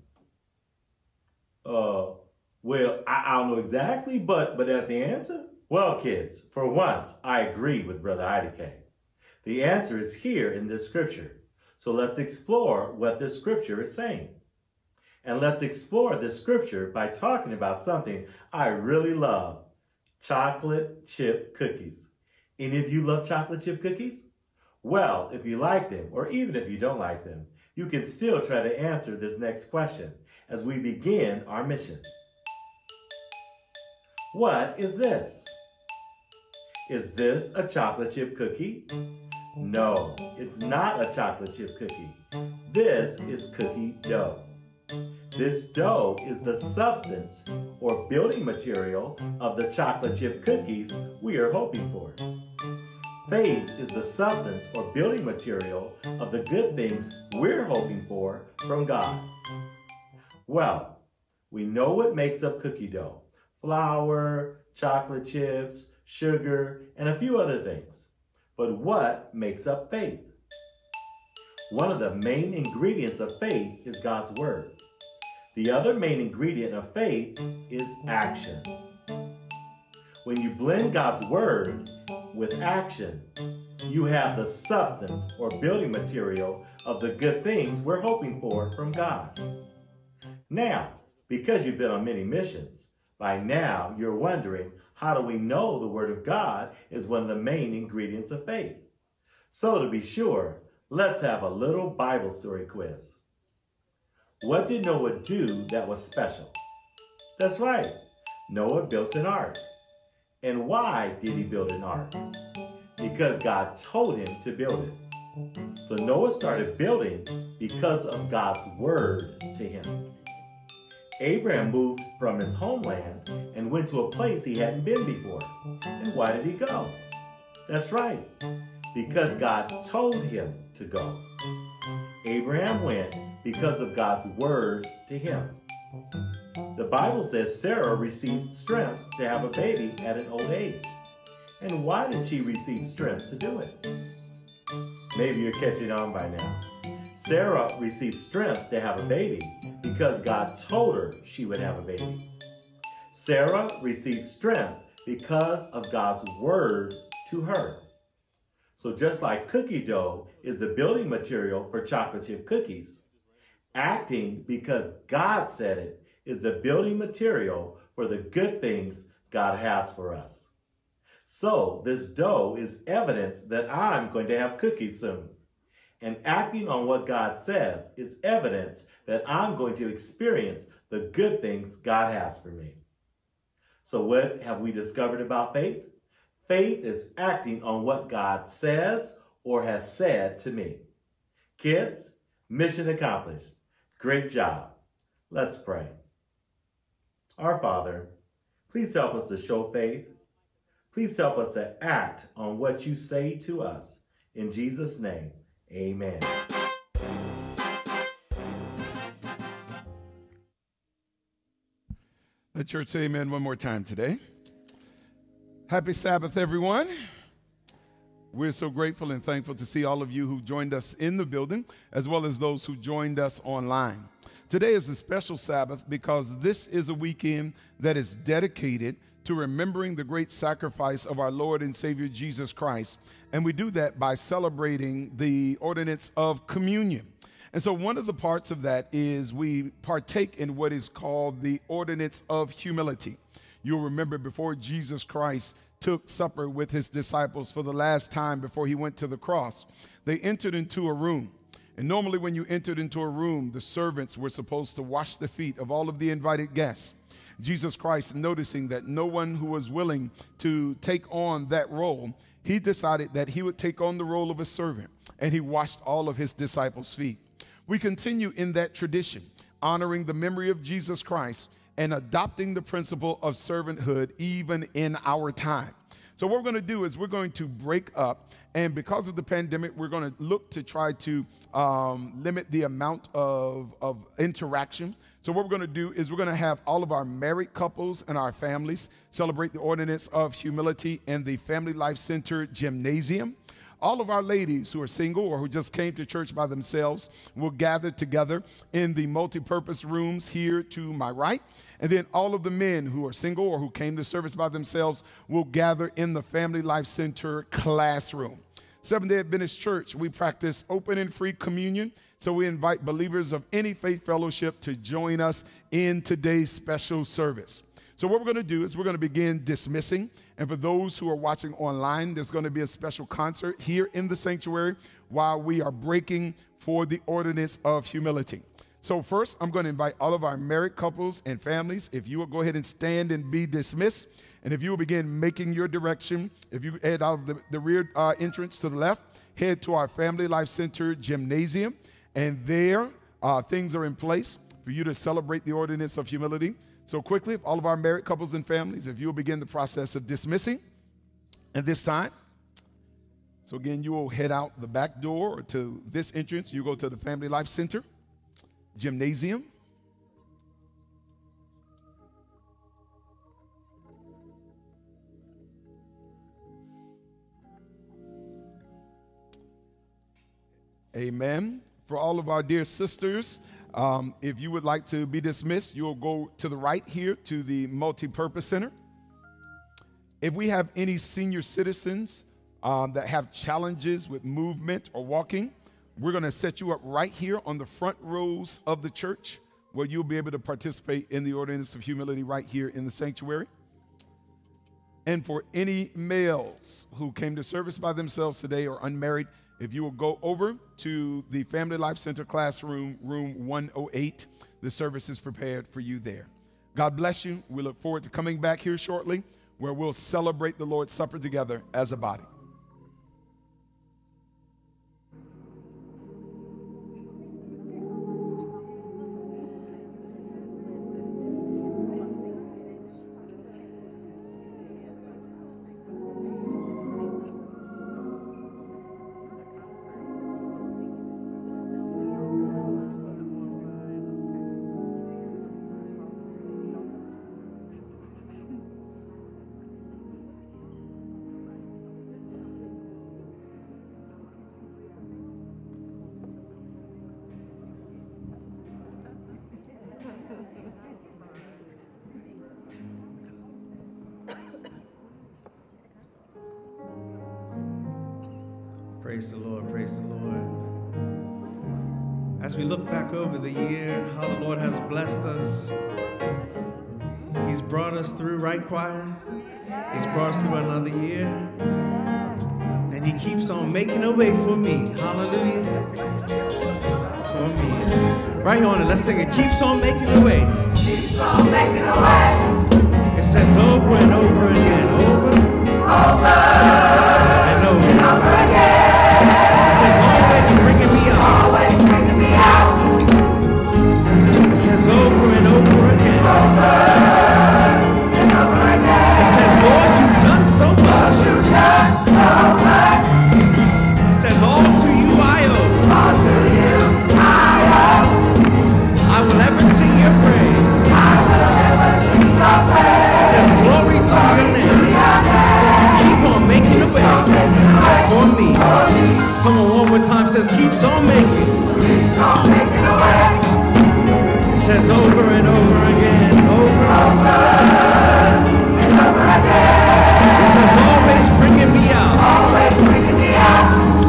Uh, well, I, I don't know exactly, but, but that's the answer. Well, kids, for once, I agree with Brother Idike. The answer is here in this scripture. So let's explore what this scripture is saying. And let's explore this scripture by talking about something I really love. Chocolate chip cookies. Any of you love chocolate chip cookies? Well, if you like them, or even if you don't like them, you can still try to answer this next question as we begin our mission. What is this? Is this a chocolate chip cookie? No, it's not a chocolate chip cookie. This is cookie dough. This dough is the substance or building material of the chocolate chip cookies we are hoping for. Faith is the substance or building material of the good things we're hoping for from God. Well, we know what makes up cookie dough: flour, chocolate chips, sugar, and a few other things. But what makes up faith? One of the main ingredients of faith is God's word. The other main ingredient of faith is action. When you blend God's word with action, you have the substance or building material of the good things we're hoping for from God. Now, because you've been on many missions, by now you're wondering, how do we know the word of God is one of the main ingredients of faith? So to be sure, let's have a little Bible story quiz. What did Noah do that was special? That's right, Noah built an ark. And why did he build an ark? Because God told him to build it. So Noah started building because of God's word to him. Abraham moved from his homeland and went to a place he hadn't been before. And why did he go? That's right, because God told him to go. Abraham went because of God's word to him. The Bible says Sarah received strength to have a baby at an old age. And why did she receive strength to do it? Maybe you're catching on by now. Sarah received strength to have a baby because God told her she would have a baby. Sarah received strength because of God's word to her. So just like cookie dough is the building material for chocolate chip cookies, acting because God said it is the building material for the good things God has for us. So this dough is evidence that I'm going to have cookies soon. And acting on what God says is evidence that I'm going to experience the good things God has for me. So what have we discovered about faith? Faith is acting on what God says or has said to me. Kids, mission accomplished. Great job. Let's pray. Our Father, please help us to show faith. Please help us to act on what you say to us. In Jesus' name, amen. Let church say amen one more time today. Happy Sabbath, everyone. We're so grateful and thankful to see all of you who joined us in the building, as well as those who joined us online. Today is a special Sabbath because this is a weekend that is dedicated to remembering the great sacrifice of our Lord and Savior Jesus Christ. And we do that by celebrating the ordinance of communion. And so one of the parts of that is we partake in what is called the ordinance of humility. You'll remember before Jesus Christ took supper with his disciples for the last time before he went to the cross, they entered into a room. And normally when you entered into a room, the servants were supposed to wash the feet of all of the invited guests. Jesus Christ, noticing that no one who was willing to take on that role, he decided that he would take on the role of a servant, and he washed all of his disciples' feet. We continue in that tradition, honoring the memory of Jesus Christ and adopting the principle of servanthood even in our time. So what we're going to do is we're going to break up, and because of the pandemic, we're going to look to try to um, limit the amount of, of interaction. So what we're going to do is we're going to have all of our married couples and our families celebrate the ordinance of humility in the Family Life Center gymnasium. All of our ladies who are single or who just came to church by themselves will gather together in the multi-purpose rooms here to my right. And then all of the men who are single or who came to service by themselves will gather in the Family Life Center classroom. Seventh-day Adventist Church, we practice open and free communion. So we invite believers of any faith fellowship to join us in today's special service. So what we're going to do is we're going to begin dismissing. And for those who are watching online, there's going to be a special concert here in the sanctuary while we are breaking for the ordinance of humility. So first, I'm going to invite all of our married couples and families, if you will go ahead and stand and be dismissed. And if you will begin making your direction, if you head out of the, the rear uh, entrance to the left, head to our Family Life Center gymnasium. And there, uh, things are in place for you to celebrate the ordinance of humility. So quickly, all of our married couples and families, if you'll begin the process of dismissing at this time. So again, you will head out the back door or to this entrance. You go to the Family Life Center gymnasium. Amen. For all of our dear sisters, um, if you would like to be dismissed, you'll go to the right here to the Multi-Purpose Center. If we have any senior citizens um, that have challenges with movement or walking, we're going to set you up right here on the front rows of the church where you'll be able to participate in the ordinance of humility right here in the sanctuary. And for any males who came to service by themselves today or unmarried, if you will go over to the Family Life Center classroom, room one oh eight, the service is prepared for you there. God bless you. We look forward to coming back here shortly where we'll celebrate the Lord's Supper together as a body. Praise the Lord, praise the Lord. As we look back over the year, how the Lord has blessed us. He's brought us through, right, choir? He's brought us through another year. And he keeps on making a way for me. Hallelujah. For me. Right here on it, let's sing it. Keeps on making a way. Keeps on making a way. It says over and over again. Over. Over. And over. And over again. It says always bringing me out. Always bringing me out. It says over and over again. Over. And over again. It says, Lord, you've done so much. You've done so much. It says, all to you I owe. All to you I owe. I will ever sing your praise. I will ever sing your praise. It says, glory to your name. Because you keep on making a way for me. Come on, one more time. It says, keeps on making. Keeps on making a way. It says over and over again. Over, over and over again. It says always bringing me out. Always bringing me out.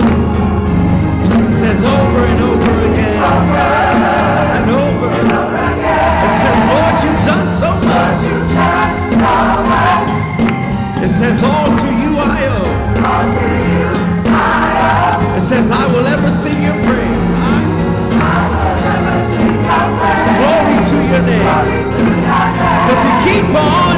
It says over and over again. Over and over and over again. It says, Lord, you've done so much. You've done so much. It says all to you I owe. All to you I owe. It says I will ever sing your praise. I, I will ever sing your praise. Glory to your name. Does he keep on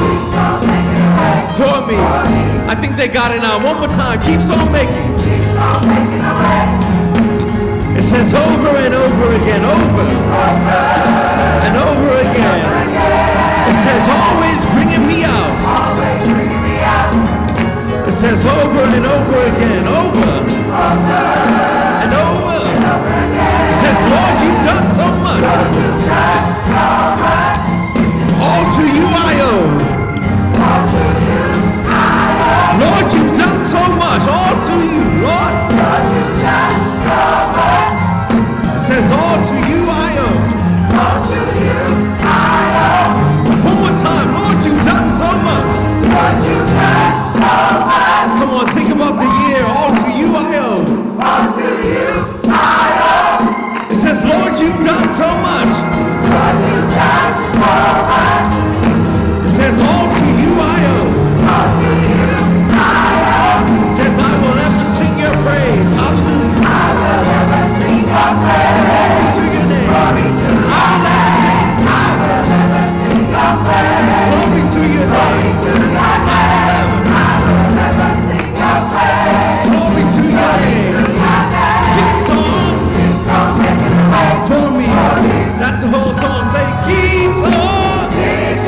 for me? I think they got it now. One more time. Keeps on making. Keeps on making a way. It says over and over again. Over. Over. And over again. Over again. It says always bringing me out. Always bringing me out. It says over and over again. Over. Over. And over. And over again. It says, Lord, you've done so much. Lord, you've done so much. All to you I owe. All to you I owe. Lord, you've done so much. All to you, Lord. Lord, you've done so much. It says all to you I owe. All to you I owe. One more time. Lord, you've done so much. Lord, you've done so much. Come on, think about the year. All to you I owe. All to you I owe. It says, Lord, you've done so much. Lord, you've done so much. It says, all to you I owe. All to you I owe. It says, I will ever sing your praise. Hallelujah. I will ever sing your praise. Glory to your name. Glory to your name. I will ever sing. I will ever sing your praise. Glory to your name. Glory to your name. I will ever sing your praise. Glory to your name. Keeps on. Keeps on making a way for me. That's the whole song. Say, keep on. Keep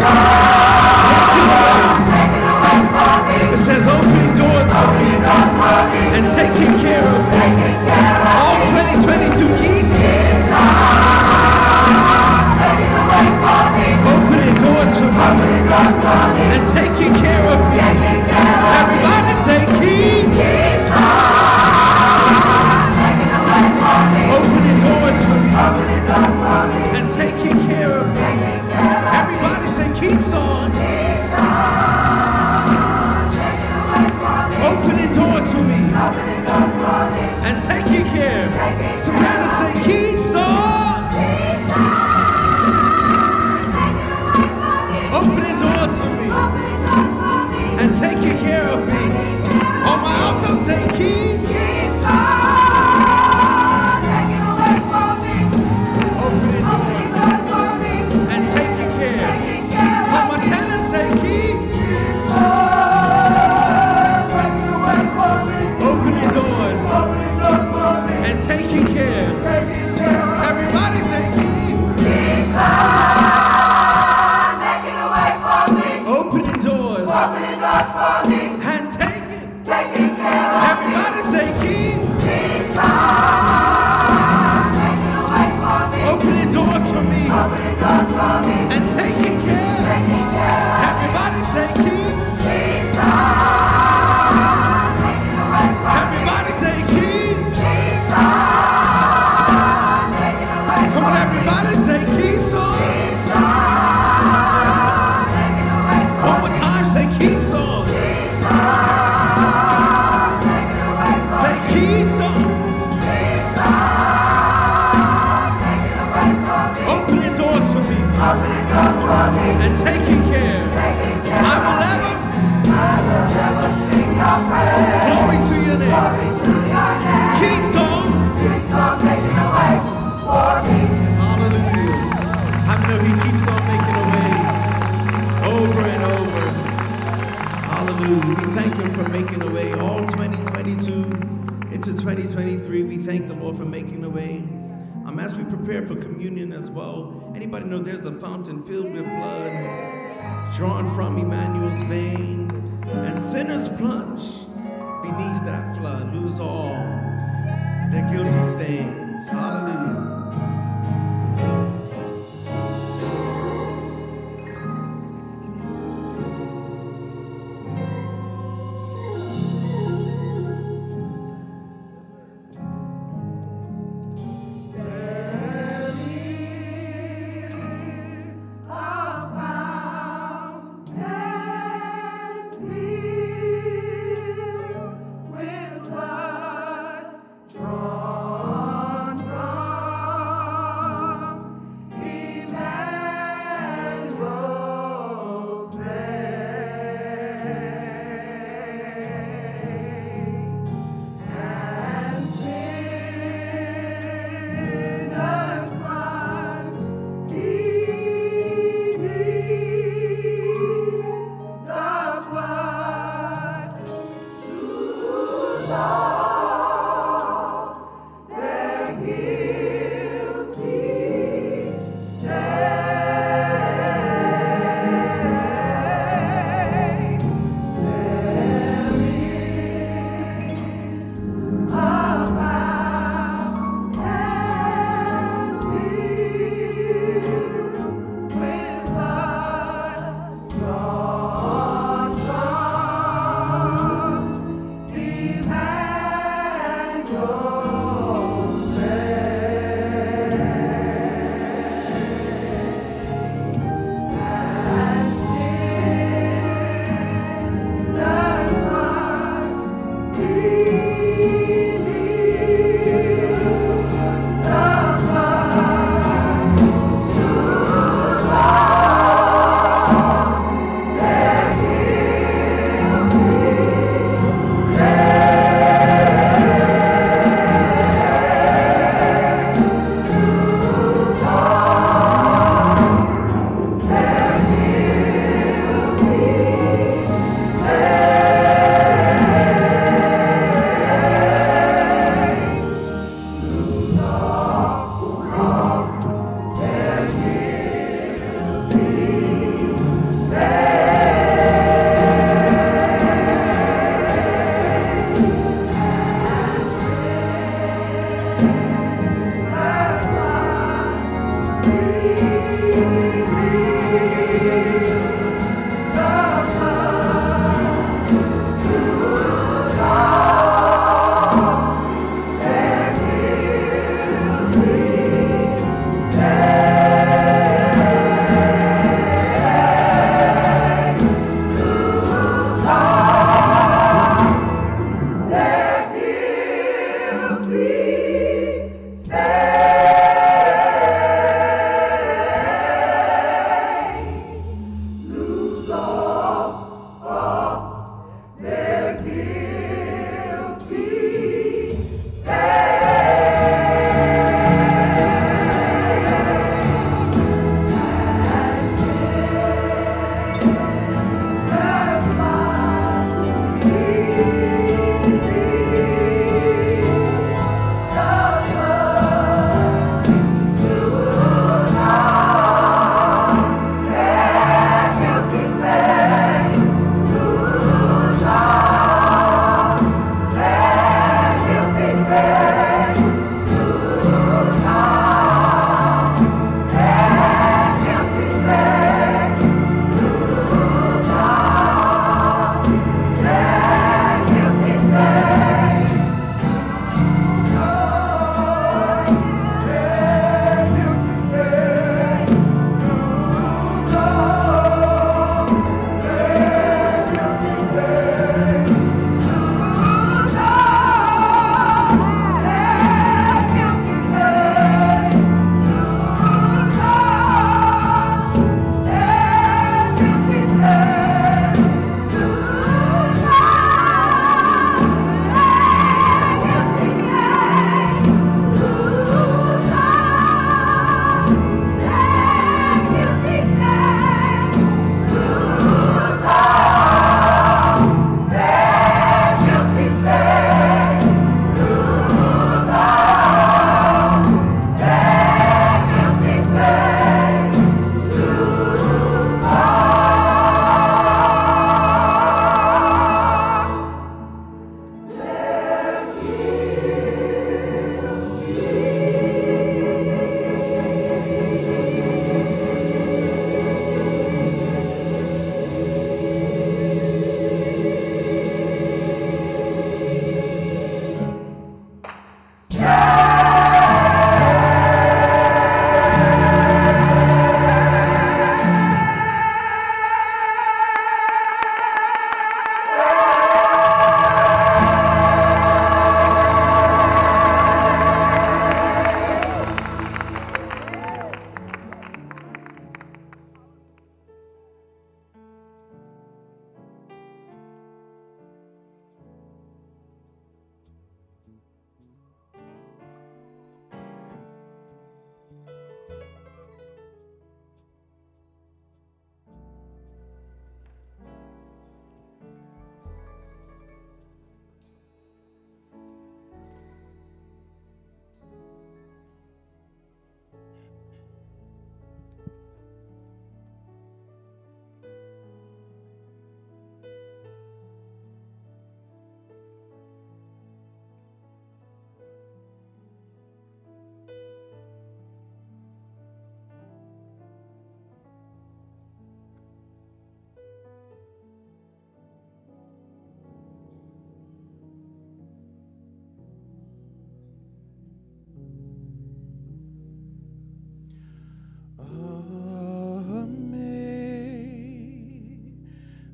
on. Making a way for me. It says opening doors for me. And taking care of me. All twenty twenty-two, keep on. Making a way for me. Opening doors for me. And taking care of me. Everybody say, keep on. Making a way for me. Opening doors for me. And taking care of me. Everybody say, keeps on. Opening doors for me. And taking care. Soprano say, keeps on. Opening doors for me. thank him for making a way. All twenty twenty-two into twenty twenty-three, we thank the Lord for making a way. Um, as we prepare for communion as well, anybody know there's a fountain filled with blood drawn from Emmanuel's vein, and sinners plunge beneath that flood, lose all their guilty stains. Hallelujah. Drawn from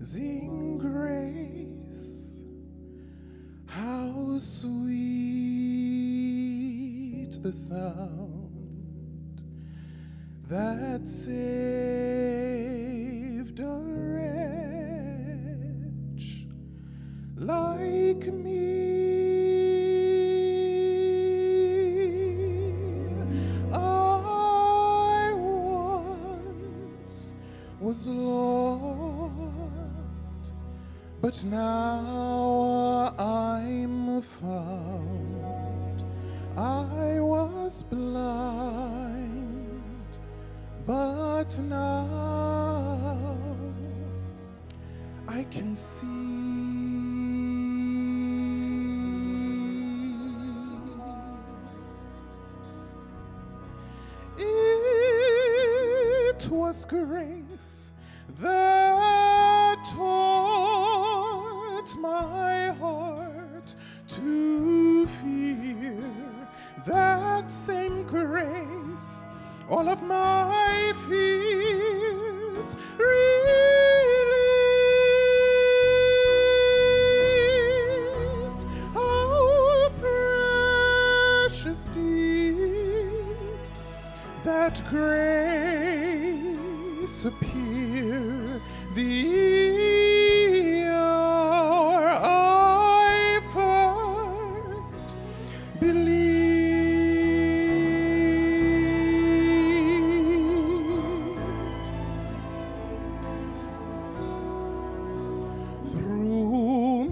Amazing grace, how sweet the sound that saved a wretch like me. I once was lost, but now I'm found. I was blind, but now I can see. It was grace that taught my heart to fear. That same grace, all of my fears released. How precious did that grace appear the hour I first believed. Through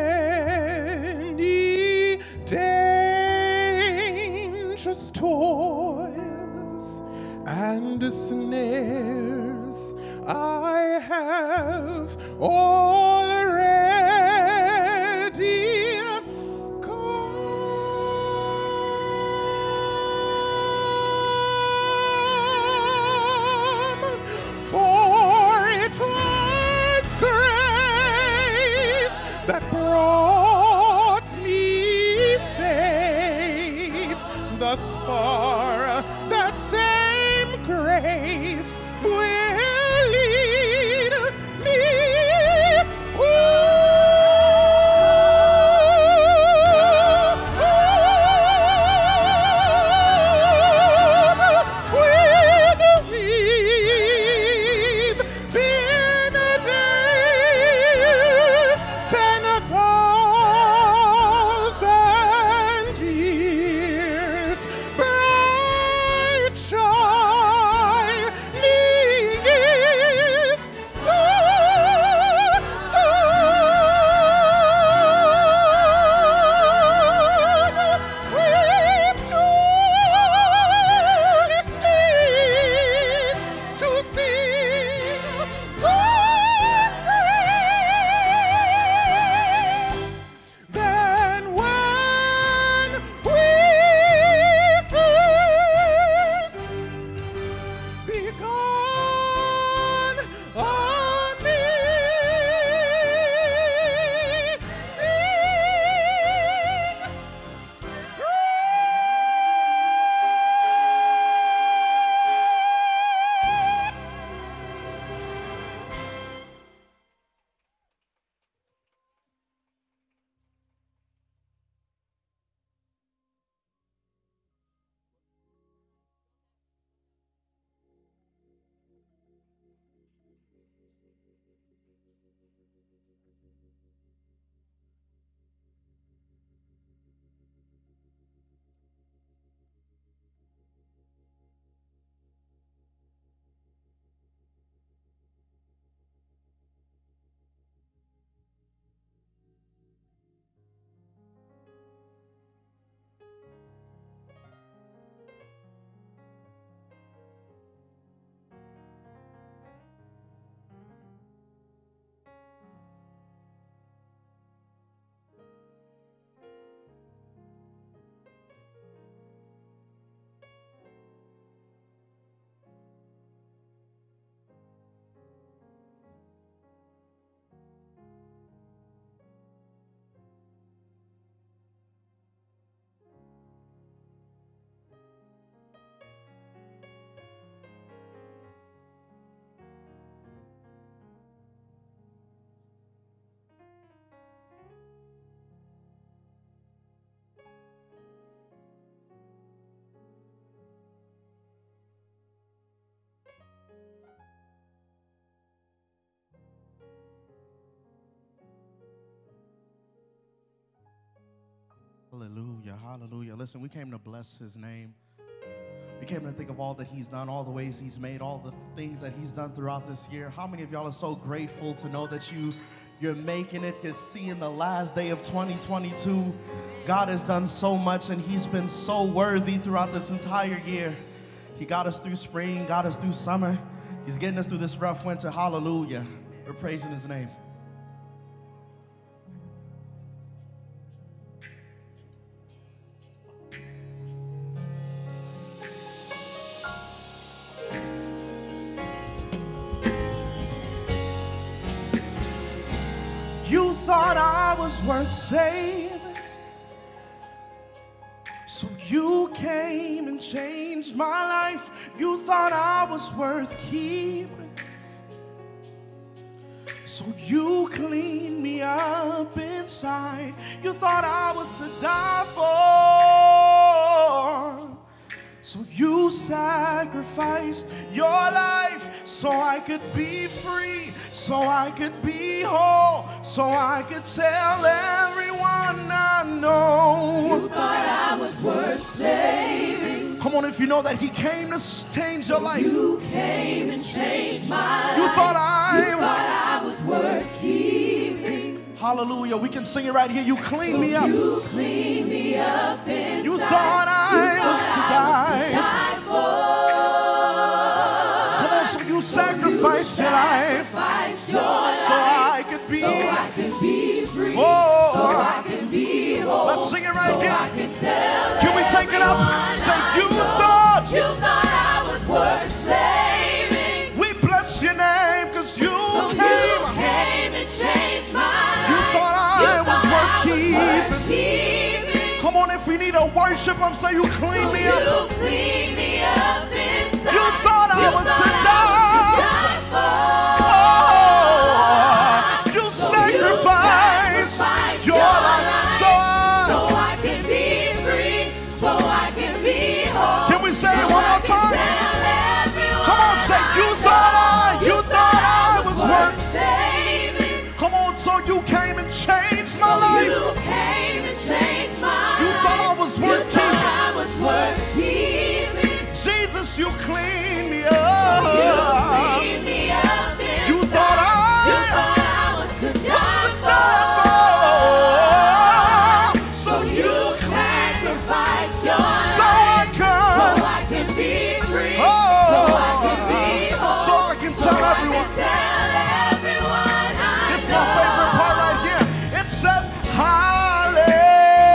many dangerous toils and snares, I have already come. For it was grace that brought me safe thus far. That same grace will lead me Hallelujah, hallelujah. Listen, we came to bless his name. We came to think of all that he's done, all the ways he's made, all the things that he's done throughout this year. How many of y'all are so grateful to know that you, you're making it, you're seeing the last day of twenty twenty-two. God has done so much, and he's been so worthy throughout this entire year. He got us through spring, got us through summer. He's getting us through this rough winter. Hallelujah. We're praising his name. You thought I was worth saving, so you came and changed my life. You thought I was worth keeping, so you cleaned me up inside. You thought I was to die for, so you sacrificed your life so I could be free, so I could be whole, so I could tell everyone I know. You thought I was worth saving. Come on, if you know that he came to change your life. You came and changed my You life. thought I, You thought I was worth keeping. Hallelujah, we can sing it right here. You cleaned So me up. You cleaned me up inside. You thought I You was to thought I die. was to die for. Come on, so you sacrificed So your you life sacrificed your life. so I could be. So I could be free. Oh. So I could be whole. Let's sing it right so here. I can tell Can we take it up? everyone Say, I you know. thought. You thought I was worth saving. We bless your name because you So came. you came and changed my life. You thought I You was thought worth I was keeping. worth keeping. Come on, if we need a worship, I'm saying you clean So me you up. cleaned me up inside. You thought I You was to thought die. I was to die Oh, you for. So sacrificed sacrificed your life so so I. I can be free, so I can be whole. Can we say it so one I more can time? tell everyone Come on, say, you I thought I, know. you thought I was worth. saving. Come on, so you came and changed my So life. you came and changed my You thought I life. was You worth thought keeping. I was worth keeping. Jesus, you cleaned me So you up. cleaned me up inside. You thought I, You thought I was to was die to die for. for. So you sacrificed your so I life. could. So I can be free. Oh. So I can be whole. So I can So tell I everyone. can tell everyone I This is know. my favorite part right here. It says, Hallelujah.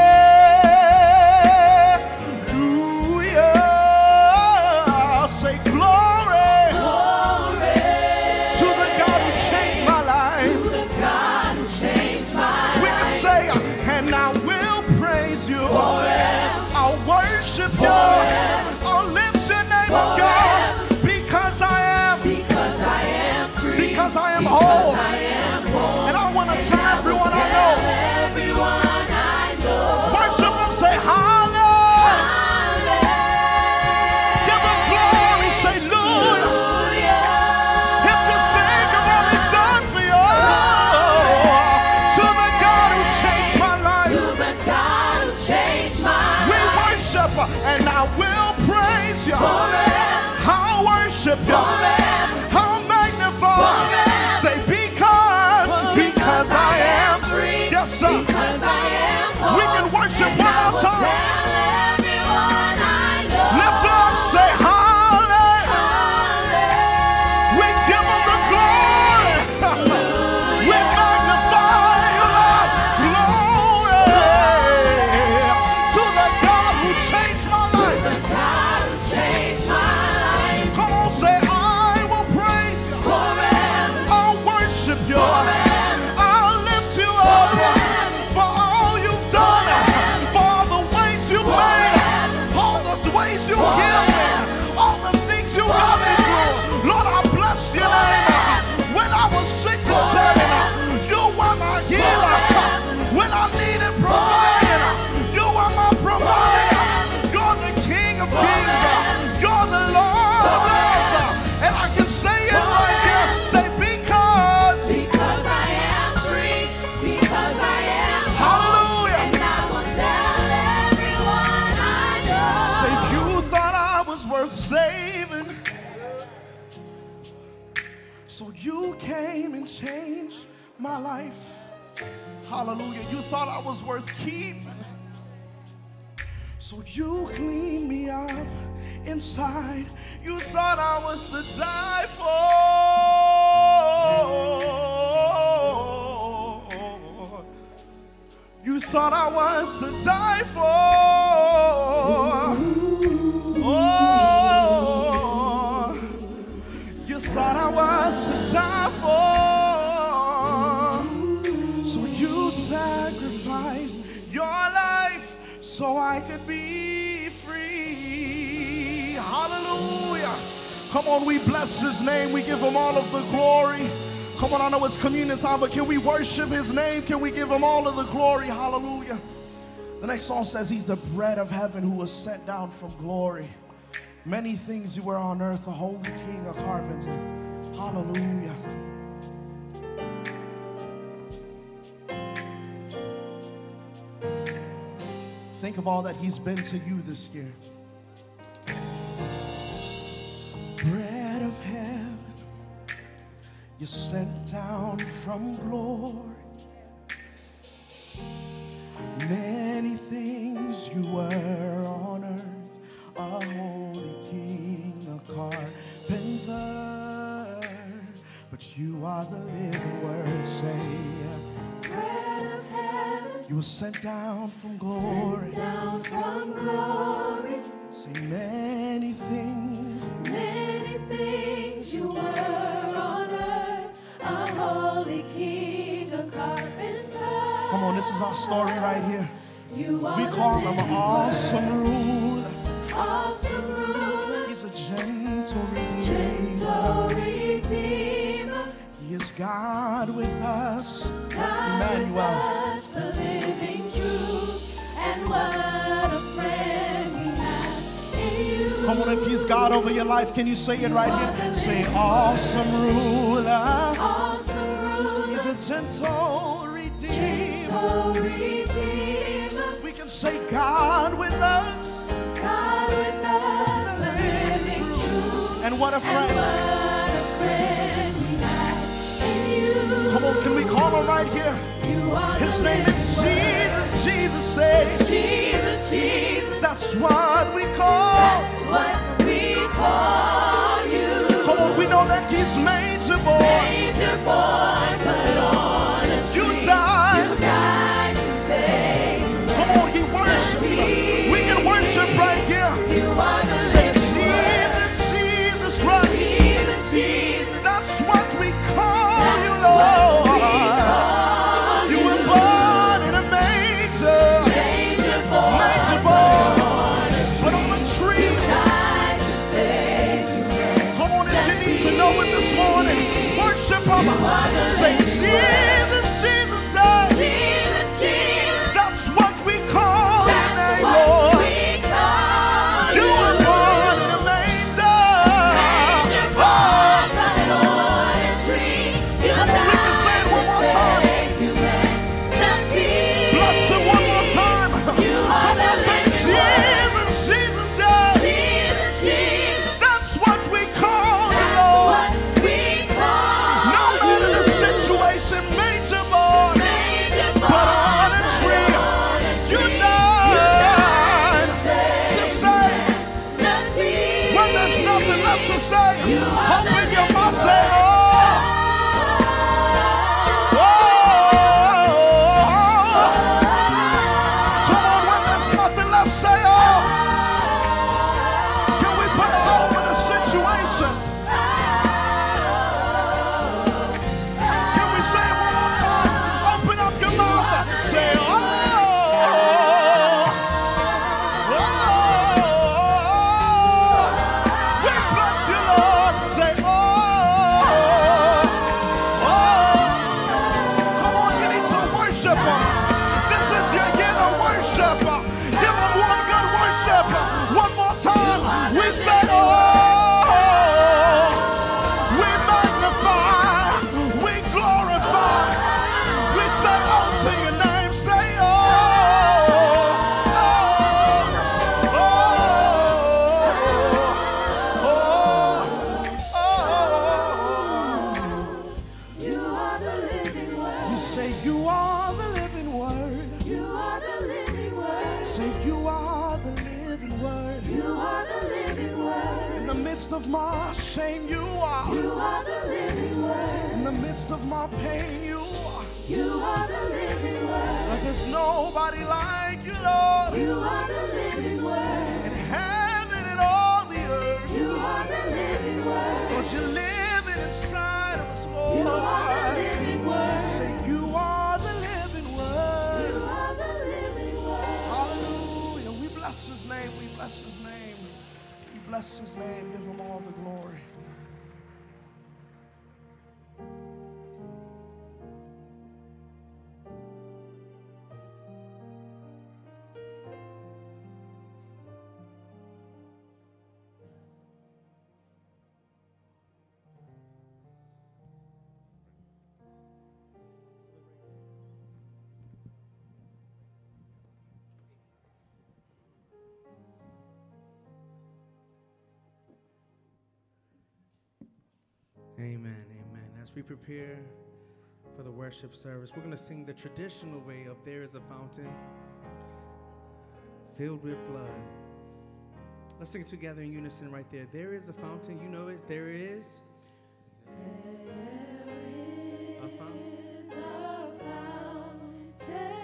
came and changed my life. Hallelujah. You thought I was worth keeping, so you cleaned me up inside. You thought I was to die for. You thought I was to die for. Oh, you thought I was to die for. So you sacrificed your life so I could be free. Hallelujah. Come on, we bless his name. We give him all of the glory. Come on, I know it's communion time, but can we worship his name? Can we give him all of the glory? Hallelujah. The next song says he's the bread of heaven who was sent down from glory. Many things you were on earth, a holy king, a carpenter. Hallelujah. Think of all that he's been to you this year. Bread of heaven, you sent down from glory. Many things you were on earth, a holy king, a carpenter, but you are the living word. Say, bread of heaven, you were sent down from glory. Sent down from glory. Say, many things, many things you were on earth, a holy king, a carpenter. Come on, this is our story right here. We call him an awesome ruler. Awesome ruler. He's a gentle redeemer. Gentle redeemer. He is God with us. God Emmanuel. With us, the living truth. And what a friend we have in you. Come on, if he's God over your life, can you say it right here? Say, awesome ruler. Awesome ruler. He's a gentle Gentle Redeemer. We can say God with us. God with us, the living truth. And what a friend. And what a friend we have in you. Come on, can we call him right here? You are His name is Jesus. Jesus, say. Jesus, Jesus. That's what we call. That's what we call you. Come on, we know that he's manger born. Manger born, but on a tree. You died. You died to save. Come on, he worship. We can worship right here. You are the say Jesus, Jesus, right? Jesus, Jesus. That's what we call That's you, Lord. We call you were born in a manger. Manger born. Manger born. But on a tree. You died to save. Come on, if you need to know it this morning, worship him. Say Say you are the living word. You are the living word. Say you are the living word. You are the living word. In the midst of my shame, you are. You are the living word. In the midst of my pain, you are. You are the living word. But there's nobody like you, Lord. You are the living word. In heaven and all the earth. You are the living word. Lord, you're living inside of us, Lord. You are the living word. Say you are the living word. You are the living word. Hallelujah. We bless his name. We bless his name. We bless his name. Give him all the glory. Amen, amen. As we prepare for the worship service, we're going to sing the traditional way of There is a Fountain Filled with Blood. Let's sing it together in unison right there. There is a fountain, you know it. There is. There a fountain. is a fountain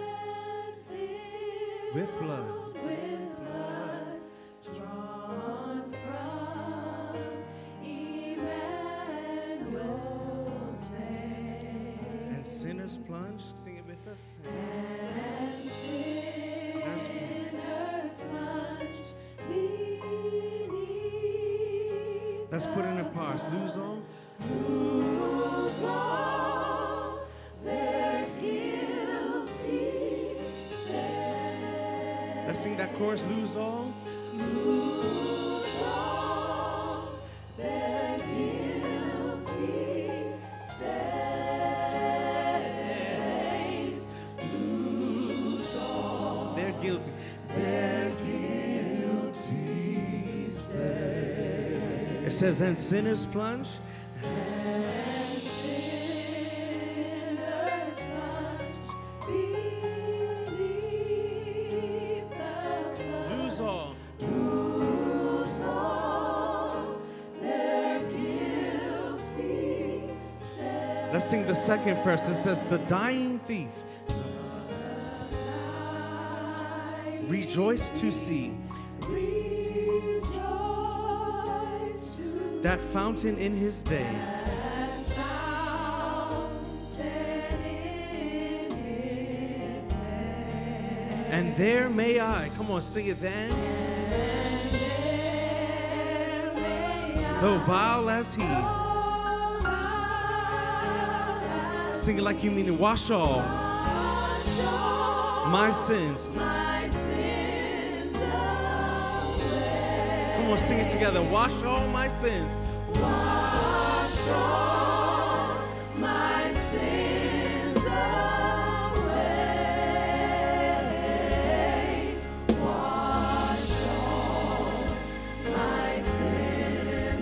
filled With blood. with blood drawn from Emmanuel's vein. And sinners plunge. Sing it with us. And sinners plunged beneath. Let's put it in parts. Lose all. Lose all their guilty stain. Let's sing that chorus. Lose all. Lose all their guilty stains. Lose all They're guilty. their guilty stains. It says, and sinners plunge. And sinners plunge beneath the flood. Lose all. Lose all their guilty stains. Let's sing the second verse. It says, the dying thief rejoice to see Rejoice to that fountain in his day. that fountain in his day. And there may I, come on, sing it then, And there may I though vile as he, go sing it like you mean it, wash all wash all my sins. my sins away. Come on, sing it together. Wash all my sins. Wash all my sins away. Wash all my sins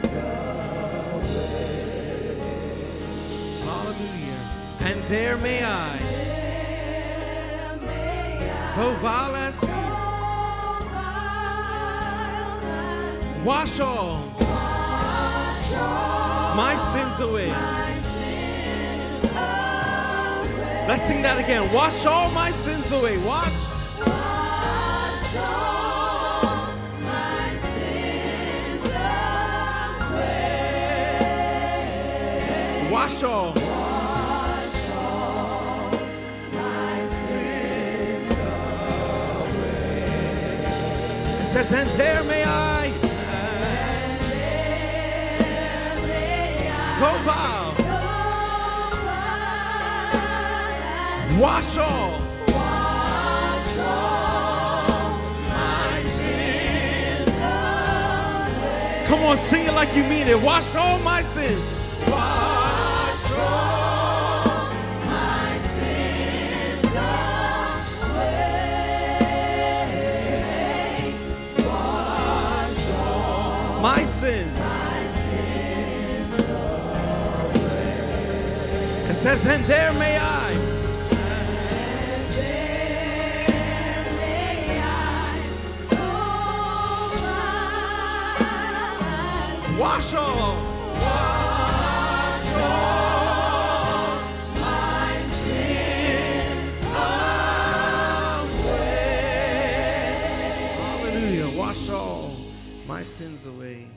away. Hallelujah. And there may I, There may I though vile as he, wash all wash all my sins away. my sins away. Let's sing that again. Wash all my sins away. Wash. Wash all my sins away. Wash all. Wash all my sins away. It says, and there may I, And there may I though vile, go by wash all. wash all my sins away. Come on, sing it like you mean it. Wash all my sins. Wash all my sins away. Wash all My sins. my sins away. It says, and there may I, my sins away.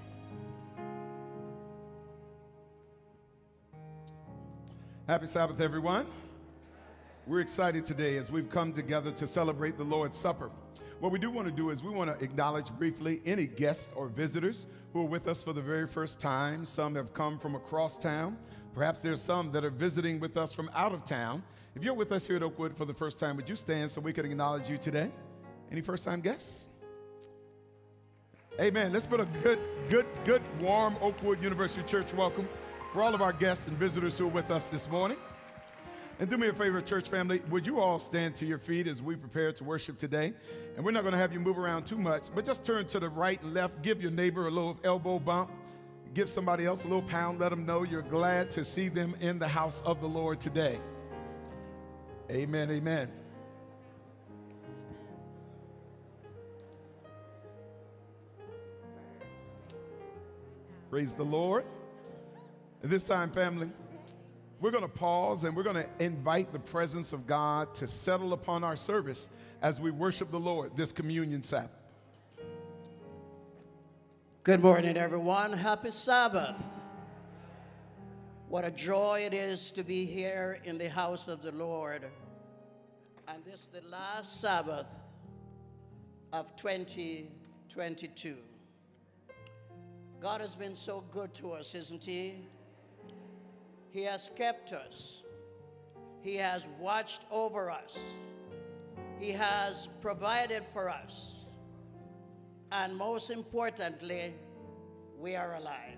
Happy Sabbath, everyone. We're excited today as we've come together to celebrate the Lord's Supper. What we do want to do is we want to acknowledge briefly any guests or visitors who are with us for the very first time. Some have come from across town. Perhaps there's some that are visiting with us from out of town. If you're with us here at Oakwood for the first time, would you stand so we can acknowledge you today? Any first-time guests? Amen. Let's put a good, good, good, warm Oakwood University Church welcome for all of our guests and visitors who are with us this morning. And do me a favor, church family, would you all stand to your feet as we prepare to worship today? And we're not going to have you move around too much, but just turn to the right and left. Give your neighbor a little elbow bump. Give somebody else a little pound. Let them know you're glad to see them in the house of the Lord today. Amen, amen. Praise the Lord. At this time, family, we're going to pause and we're going to invite the presence of God to settle upon our service as we worship the Lord this communion Sabbath. Good morning, everyone. Happy Sabbath. What a joy it is to be here in the house of the Lord. And this is the last Sabbath of twenty twenty-two. God has been so good to us, isn't he? He has kept us. He has watched over us. He has provided for us. And most importantly, we are alive.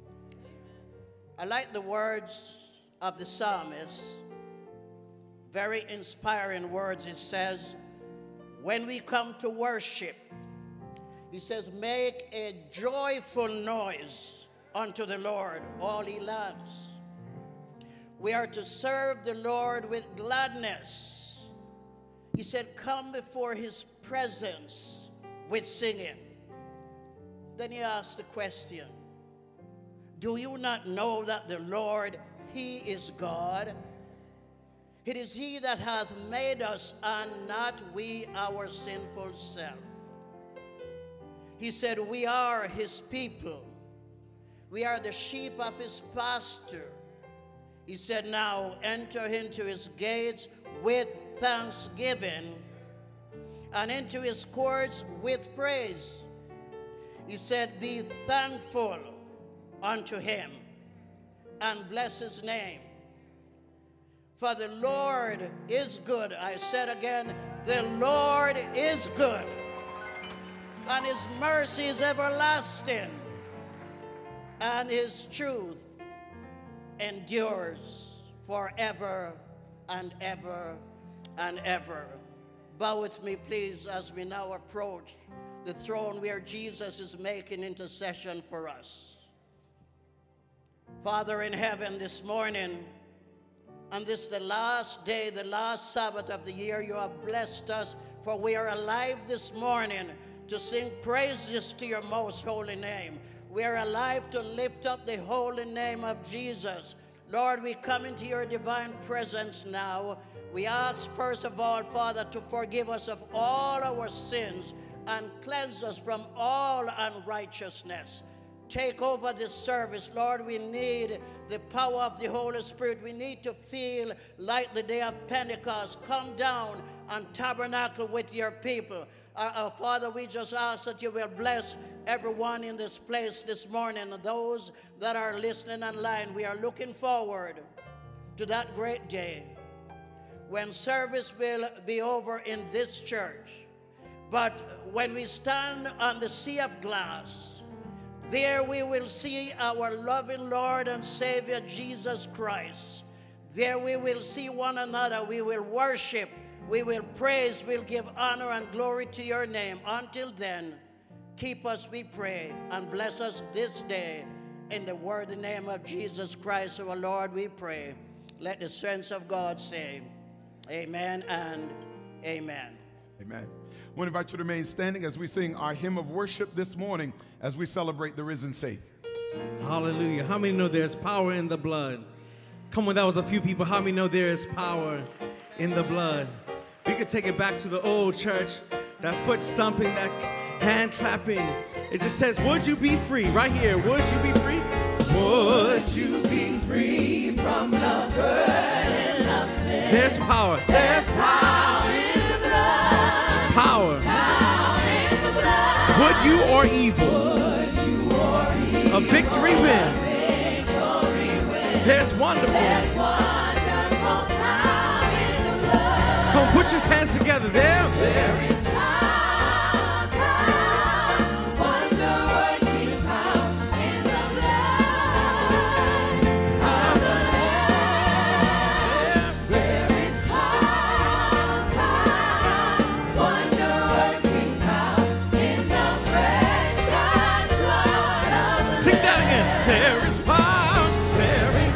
I like the words of the psalmist. Very inspiring words. It says, when we come to worship, he says, make a joyful noise unto the Lord, all he loves. We are to serve the Lord with gladness. He said, come before his presence with singing. Then he asked the question, do you not know that the Lord, he is God? It is he that hath made us, and not we our sinful self. He said, we are his people. We are the sheep of his pasture. He said, now enter into his gates with thanksgiving and into his courts with praise. He said, be thankful unto him and bless his name. For the Lord is good. I said again, the Lord is good, and his mercy is everlasting, and his truth endures forever and ever and ever. Bow with me, please, as we now approach the throne where Jesus is making intercession for us. Father in heaven, this morning, and this is the last day, the last Sabbath of the year, you have blessed us, for we are alive this morning to sing praises to your most holy name. We are alive to lift up the holy name of Jesus. Lord, we come into your divine presence now. We ask, first of all, Father, to forgive us of all our sins and cleanse us from all unrighteousness. Take over this service, Lord. We need the power of the Holy Spirit. We need to feel like the day of Pentecost. Come down and tabernacle with your people. Uh, uh, Father, we just ask that you will bless everyone in this place this morning, and those that are listening online. We are looking forward to that great day when service will be over in this church. But when we stand on the sea of glass, there we will see our loving Lord and Savior Jesus Christ. There we will see one another. We will worship. We will praise. We'll give honor and glory to your name. Until then, keep us, we pray, and bless us this day. In the worthy name of Jesus Christ, our Lord, we pray. Let the saints of God say, amen and amen. Amen. I want to invite you to remain standing as we sing our hymn of worship this morning as we celebrate the risen Savior. Hallelujah. How many know there's power in the blood? Come on, that was a few people. How many know there is power in the blood? We could take it back to the old church that foot stomping, that hand clapping. It just says, would you be free? Right here, would you be free? Would you be free from the burden of sin? There's power. There's power in the blood. Power. Power in the blood. Would you or evil? Would you or evil? A victory win. There's wonderful. There's wonderful power in the blood. Come on, put your hands together. There. There is power, power, wonder-working power in the blood of the Lamb. There is power, power, wonder-working power in the precious blood of the Lamb. Sing that again. There is power. There is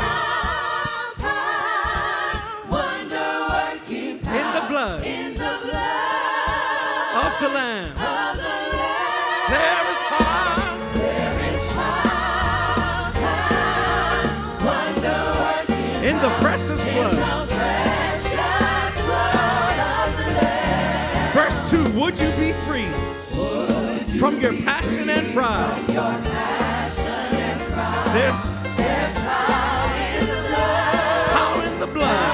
in the blood of the Lamb. Of the Lamb. There is power. There is power, power, wonder-working in the precious blood. In the precious blood of the Lamb. Verse two, would you be free you from your passion and pride? From your passion and pride. There's, there's power in the blood. Power in the blood.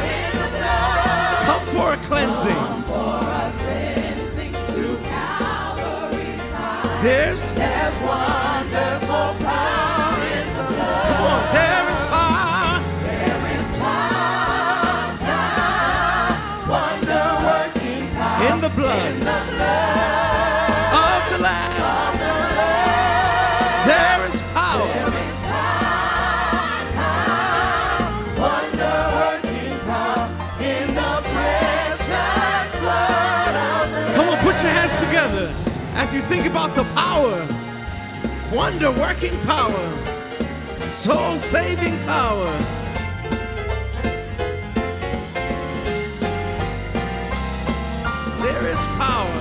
Come for a cleansing. Come for a cleansing to Calvary's side. There's, there's wonderful power in the blood. Come on, there is power. There is power, power, wonder-working power in the blood, in the blood of the Lamb. Of the Lamb. There is power. There is power, power, wonder-working power in the precious blood of the Lamb. Come on, put your hands together as you think about the power, wonder-working power, soul-saving power. There is power.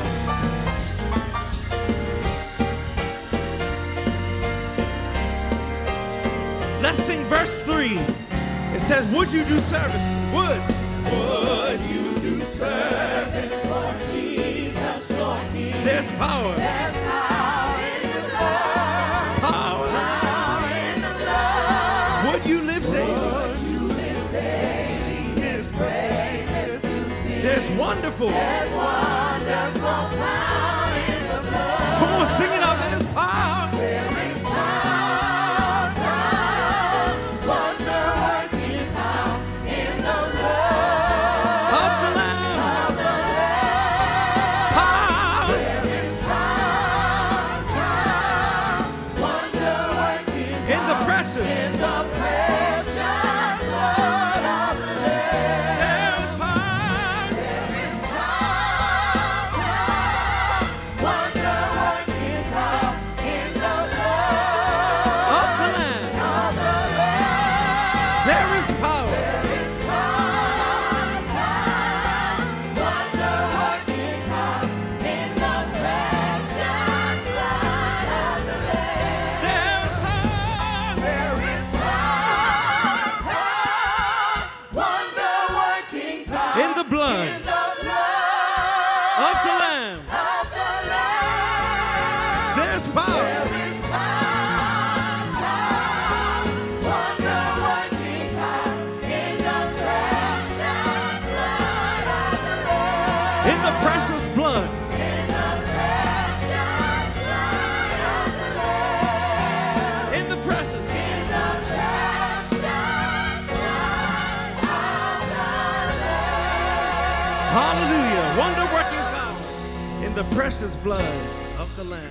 Let's sing verse three. It says, would you do service? Would. Would you do service for Jesus, your King? There's power. There's power in the blood. Power. Power in the blood. Would you live daily? Would you live daily? His praises to sing. There's wonderful. There's wonderful power in the blood. Come on, sing it out. There's power. There is power, power, wonder-working power in the blood of the Lamb. Of the Lamb. Power. There is power, power, wonder-working power in the precious, in the precious blood of the Lamb. There is power. There is power, power, wonder-working power in the blood of the Lamb. Of the Lamb. There is power. There is power, power, wonder-working power in the precious blood of the Lamb. There is power. There is power, power, wonder-working power in the blood, in the blood of the Lamb. Of the Lamb. There's power. There is power, power, wonder-working power in the precious blood of the Lamb. In the precious blood. In the precious blood of the Lamb. In the precious. In the precious blood of the Lamb. Hallelujah. Wonder-working power in the precious blood of the Lamb.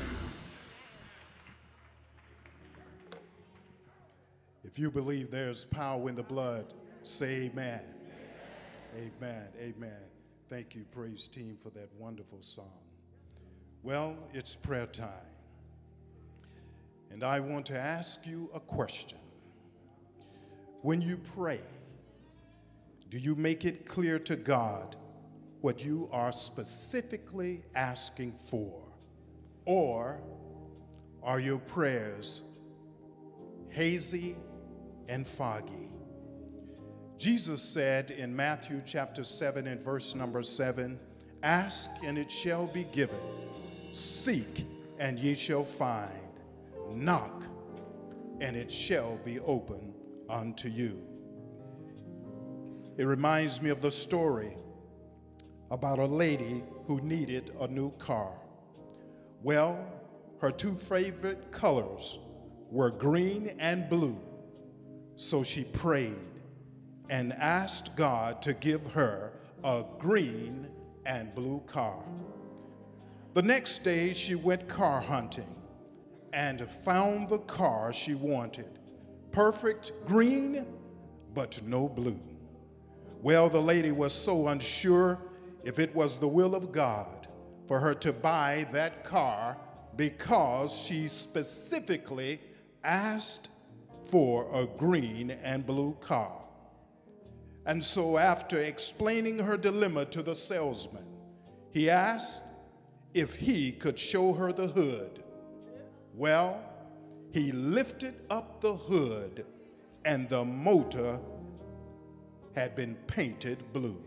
If you believe there's power in the blood, say amen. Amen. Amen. Thank you, praise team, for that wonderful song. Well, it's prayer time. And I want to ask you a question. When you pray, do you make it clear to God what you are specifically asking for? Or are your prayers hazy and foggy? Jesus said in Matthew chapter seven and verse number seven, Ask, and it shall be given. Seek, and ye shall find. Knock, and it shall be open unto you. It reminds me of the story about a lady who needed a new car. Well, her two favorite colors were green and blue. So she prayed and asked God to give her a green and blue car. The next day, she went car hunting and found the car she wanted. Perfect green, but no blue. Well, the lady was so unsure if it was the will of God for her to buy that car because she specifically asked for a green and blue car. And so after explaining her dilemma to the salesman, he asked if he could show her the hood. Well, he lifted up the hood and the motor had been painted blue.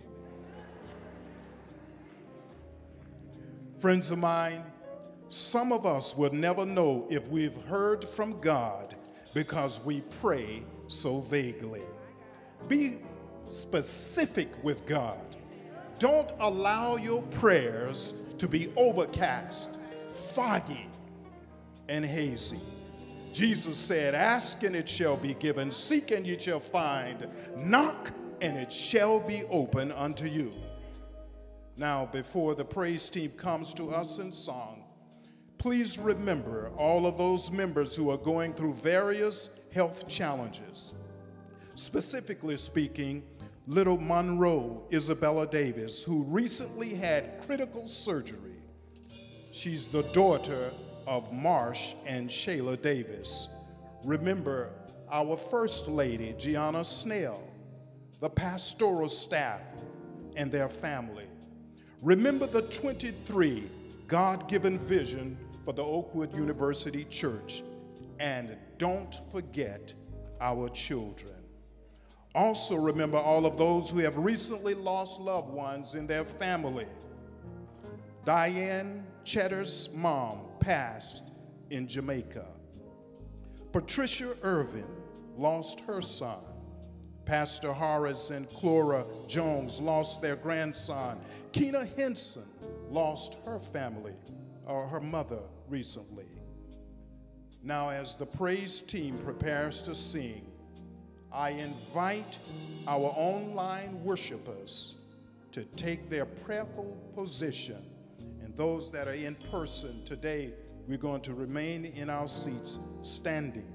Friends of mine, some of us will never know if we've heard from God because we pray so vaguely. Be specific with God. Don't allow your prayers to be overcast, foggy, and hazy. Jesus said, ask and it shall be given, seek and you shall find, knock and it shall be open unto you. Now, before the praise team comes to us in song, please remember all of those members who are going through various health challenges. Specifically speaking, little Monroe Isabella Davis, who recently had critical surgery. She's the daughter of Marsh and Shayla Davis. Remember our First Lady, Gianna Snell, the pastoral staff and their family. Remember the twenty-three God-given vision for the Oakwood University Church. And don't forget our children. Also remember all of those who have recently lost loved ones in their family. Diane Cheddar's mom passed in Jamaica. Patricia Irvin lost her son. Pastor Horace and Clora Jones lost their grandson. Keena Henson lost her family, or her mother, recently. Now, as the praise team prepares to sing, I invite our online worshipers to take their prayerful position. And those that are in person today, we're going to remain in our seats standing.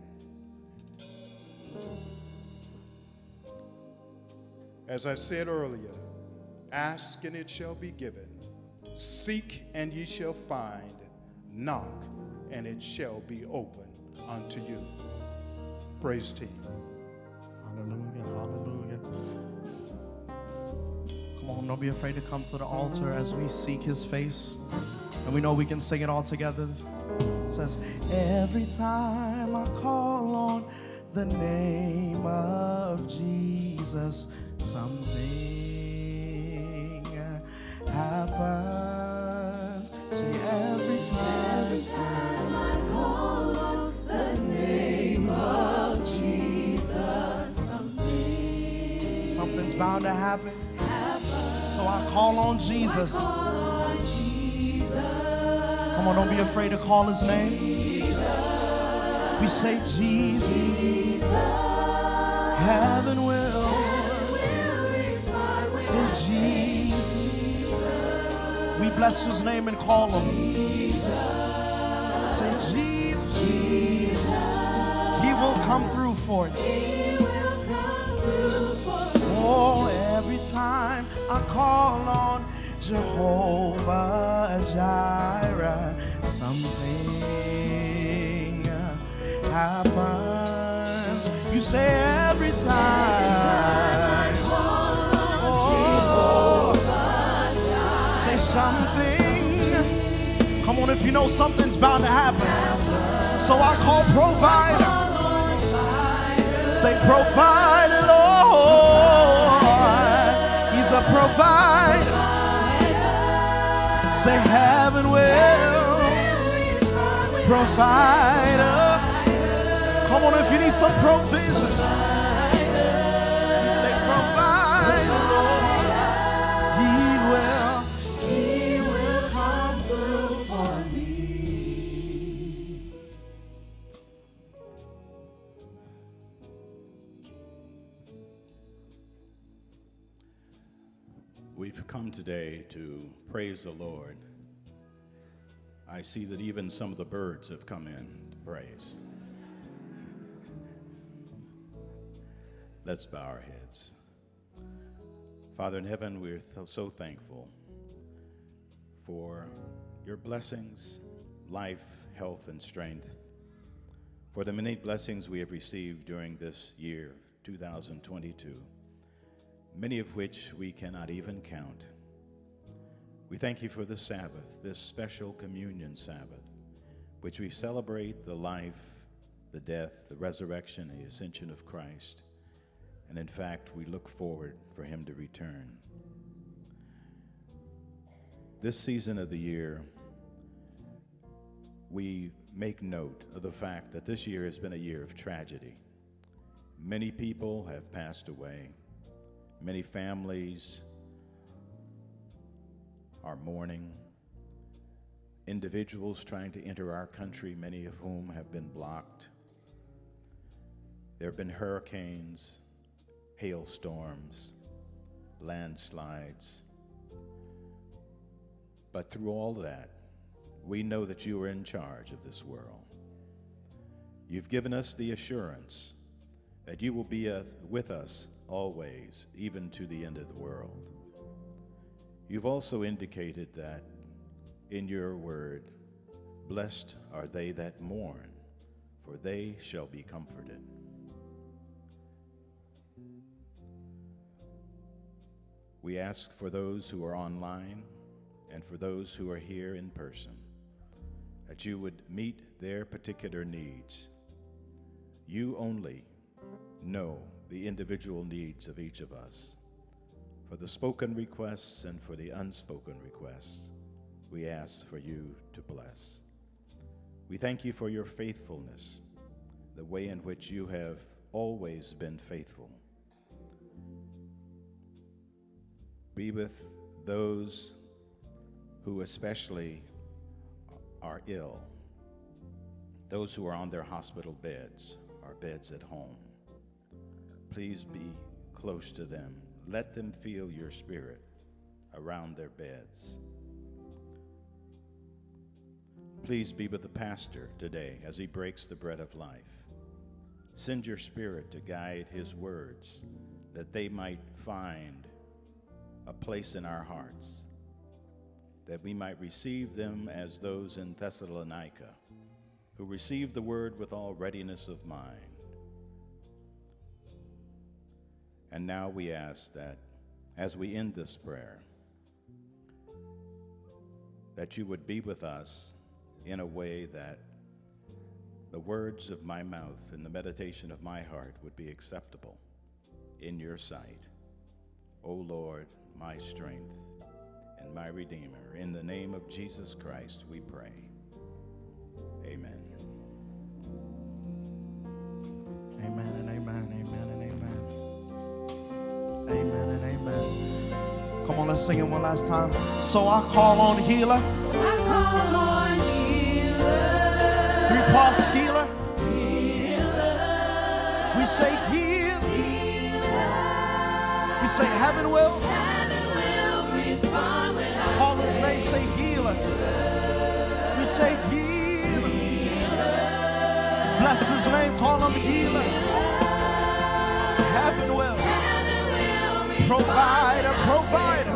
As I said earlier, ask and it shall be given. Seek and ye shall find. Knock and it shall be open unto you. Praise team. Hallelujah, hallelujah. Come on, don't be afraid to come to the altar as we seek his face. And we know we can sing it all together. It says, every time I call on the name of Jesus, something happens. Say every time, every time I call on the name of Jesus, something something's bound to happen. So I call on Jesus. Call on Jesus. Come on, don't be afraid to call his name. Jesus. We say Jesus. Jesus. Heaven will. Say Jesus. We bless his name and call him. Jesus. Say Jesus. Jesus. He will come through for you. He will come through for you. Oh, every time I call on Jehovah Jireh, something happens. You say every time. Something. Come on, if you know something's bound to happen. So I call provider. Say provider, Lord. He's a provider. Say heaven will provide. Come on, if you need some provision, say provide. He will. He will come through for me. We've come today to praise the Lord. I see that even some of the birds have come in to praise. Let's bow our heads. Father in heaven, we're th- so thankful for your blessings, life, health, and strength, for the many blessings we have received during this year, two thousand twenty-two, many of which we cannot even count. We thank you for the Sabbath, this special communion Sabbath, which we celebrate the life, the death, the resurrection, and the ascension of Christ. And in fact, we look forward for him to return. This season of the year, we make note of the fact that this year has been a year of tragedy. Many people have passed away. Many families are mourning. Individuals trying to enter our country, many of whom have been blocked. There have been hurricanes, hailstorms, landslides. But through all that, we know that you are in charge of this world. You've given us the assurance that you will be with us always, even to the end of the world. You've also indicated that in your word, blessed are they that mourn, for they shall be comforted. We ask for those who are online and for those who are here in person, that you would meet their particular needs. You only know the individual needs of each of us. For the spoken requests and for the unspoken requests, we ask for you to bless. We thank you for your faithfulness, the way in which you have always been faithful. Be with those who especially are ill, those who are on their hospital beds or beds at home. Please be close to them. Let them feel your spirit around their beds. Please be with the pastor today as he breaks the bread of life. Send your spirit to guide his words, that they might find a place in our hearts, that we might receive them as those in Thessalonica, who received the word with all readiness of mind. And now we ask that as we end this prayer, that you would be with us in a way that the words of my mouth and the meditation of my heart would be acceptable in your sight. O Lord, my strength and my Redeemer. In the name of Jesus Christ we pray. Amen. Amen and amen, amen and amen. Amen and amen. Come on, let's sing it one last time. So I call on healer. I call on healer. Three parts healer. Healer. We say heal. Healer. We say heaven will. Heaven will respond when I call his name, say healer. We say healer. Healer. Bless his name, call him healer. Heaven will. Provider, provider.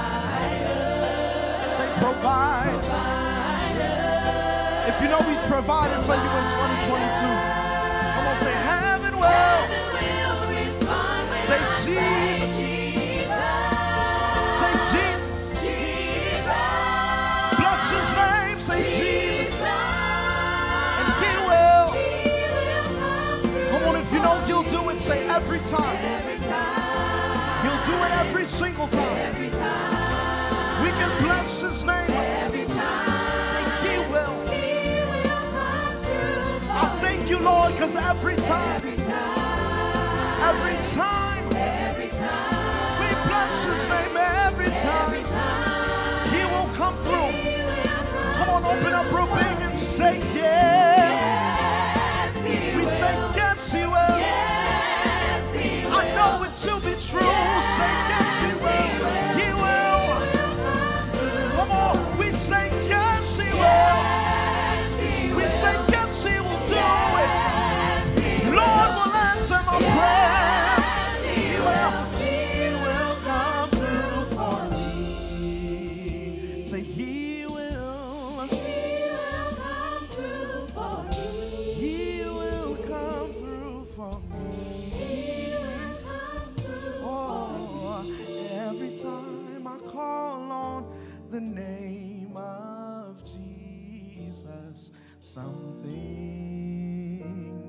Say provide. If you know he's provided for you in twenty twenty-two, come on, say heaven will. Say Jesus. Say Jesus. Bless his name, say Jesus. And he will. Come on, if you know he'll do it, say every time. He'll do it every single time. Every time. We can bless his name. 'Cause every time, every time, every time, every time, we bless His name every time, every time, He will come through. He will come Come on, open up real big and say yes. Yes, He We will. say yes, He will. Yes, He will. I know it to be true. Say yes, He will. He will. Come on, we say yes, He will. We say yes, He will do it. Lord will answer my prayers. He will. He will come through for me. Say He will. He will come through for me. He will come through for me. He will come through Oh, every time I call on the name of Jesus, something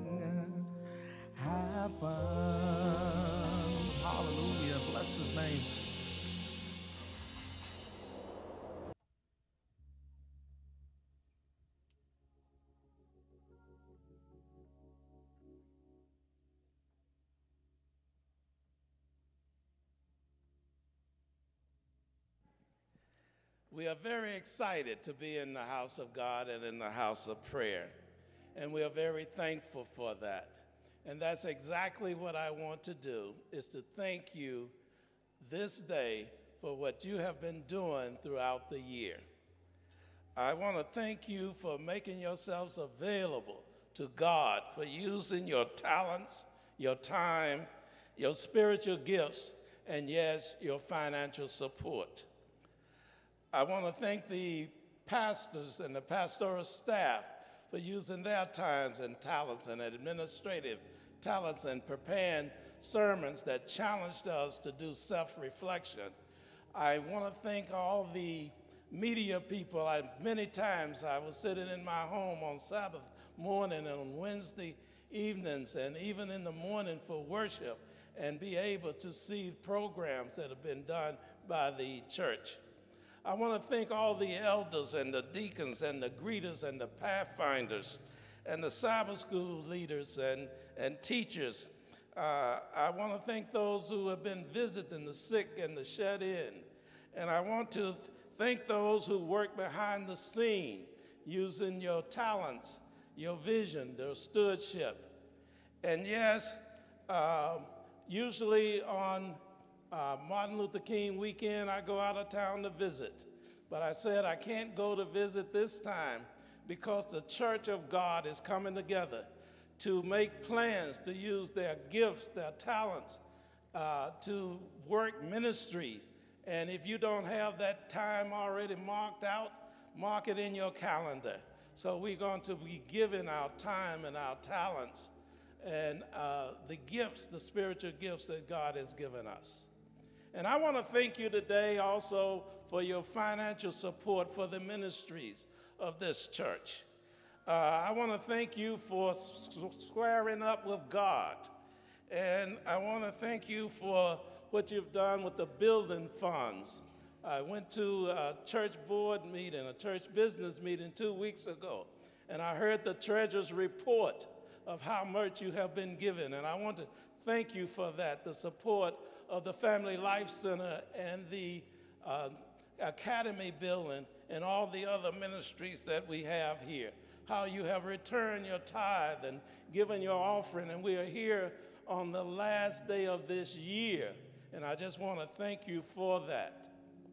happens. Hallelujah. Bless His name. We are very excited to be in the house of God and in the house of prayer, and we are very thankful for that. And that's exactly what I want to do, is to thank you this day for what you have been doing throughout the year. I want to thank you for making yourselves available to God, for using your talents, your time, your spiritual gifts, and yes, your financial support. I want to thank the pastors and the pastoral staff for using their times and talents and administrative talents and preparing sermons that challenged us to do self-reflection. I want to thank all the media people. I, many times I was sitting in my home on Sabbath morning and on Wednesday evenings and even in the morning for worship and be able to see programs that have been done by the church. I want to thank all the elders and the deacons and the greeters and the pathfinders and the Sabbath school leaders and, and teachers. Uh, I want to thank those who have been visiting the sick and the shut in. And I want to th- thank those who work behind the scene using your talents, your vision, their stewardship. And yes, uh, usually on Uh, Martin Luther King weekend, I go out of town to visit. But I said I can't go to visit this time because the Church of God is coming together to make plans to use their gifts, their talents, uh, to work ministries. And if you don't have that time already marked out, mark it in your calendar. So we're going to be giving our time and our talents and uh, the gifts, the spiritual gifts that God has given us. And I want to thank you today also for your financial support for the ministries of this church. Uh, I want to thank you for squaring up with God. And I want to thank you for what you've done with the building funds. I went to a church board meeting, a church business meeting two weeks ago, and I heard the treasurer's report of how much you have been given. And I want to thank you for that, the support of the Family Life Center and the uh, Academy building and all the other ministries that we have here, how you have returned your tithe and given your offering. And we are here on the last day of this year, and I just want to thank you for that.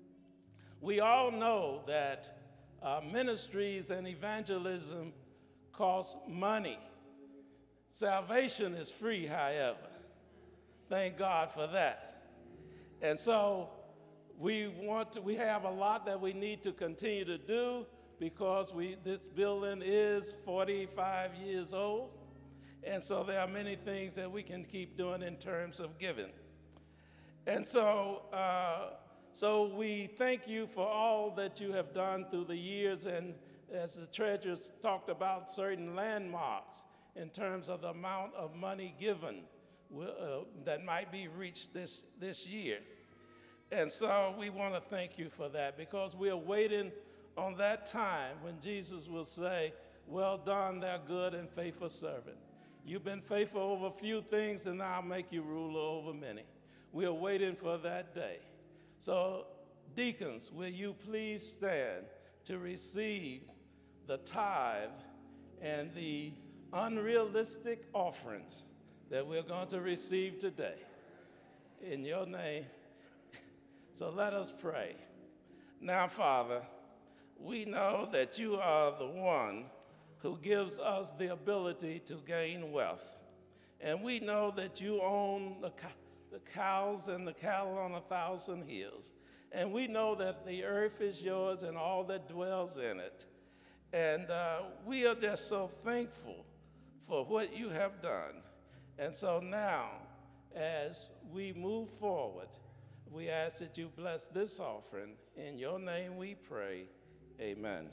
We all know that uh, ministries and evangelism cost money. Salvation is free, however. Thank God for that. And so we want to, we have a lot that we need to continue to do because we, this building is forty-five years old. And so there are many things that we can keep doing in terms of giving. And so, uh, so we thank you for all that you have done through the years. And as the treasurers talked about certain landmarks in terms of the amount of money given Uh, that might be reached this, this year. And so we want to thank you for that because we are waiting on that time when Jesus will say, well done, thou good and faithful servant. You've been faithful over few things, and now I'll make you ruler over many. We are waiting for that day. So, deacons, will you please stand to receive the tithe and the unrealistic offerings that we're going to receive today. In your name. So let us pray. Now, Father, we know that you are the one who gives us the ability to gain wealth. And we know that you own the, the cows and the cattle on a thousand hills. And we know that the earth is yours and all that dwells in it. And uh, we are just so thankful for what you have done. And so now, as we move forward, we ask that you bless this offering. In your name we pray. Amen.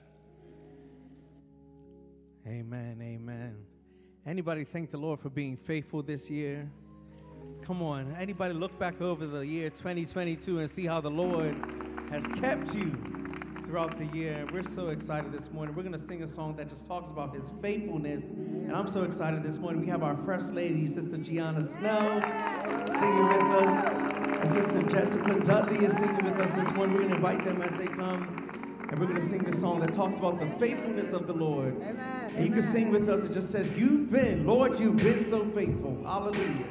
Amen, amen. Anybody thank the Lord for being faithful this year? Come on, anybody look back over the year twenty twenty-two and see how the Lord has kept you throughout the year? We're so excited this morning. We're going to sing a song that just talks about his faithfulness. And I'm so excited this morning. We have our First Lady, Sister Gianna Snell, singing with us. And Sister Jessica Dudley is singing with us this morning. We're going to invite them as they come. And we're going to sing this song that talks about the faithfulness of the Lord. Amen. And you can sing with us. It just says, you've been, Lord, you've been so faithful. Hallelujah.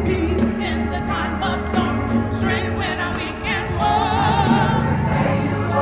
Strength when I'm weak and worn.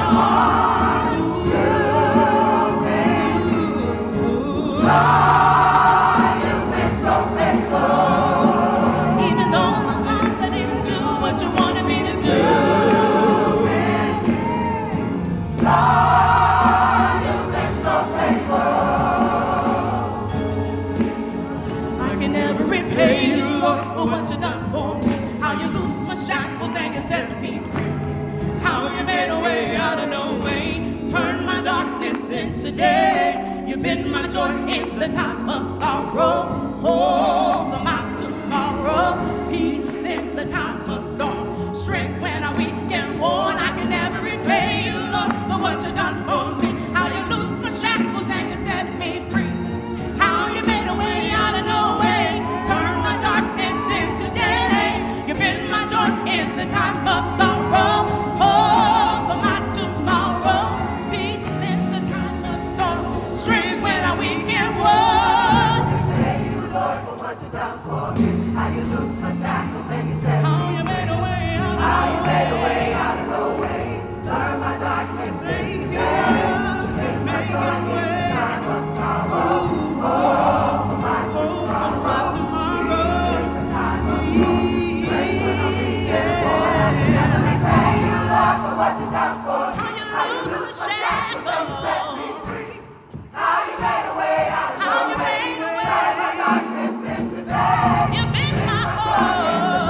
You've been my joy in the time of sorrow. Hope for my tomorrow. Peace in the time of storm. Strength when I'm weak and worn. I can never repay you, Lord, for what you've done for me. How you loosed my shackles and you set me free. How you made a way out of no way. Turn my darkness into day. You've been my joy in the time of sorrow. Hope for my tomorrow. Peace in the time of storm. Strength when I'm weak and worn. Thank you, Lord, for what you've done for me. How you loosed my shackles and you set me free. How you made a way out of How you made a way out of no way. Turn my darkness into day. You've been my joy in the time of sorrow. Hope for my tomorrow. Peace in the time of storm. Strength when I'm weak and worn. I can never repay you, Lord, for what you've done for me. How you loosed my shackles and you set me free. How you made a way out of no way. Turn my darkness into day. You've been my hope.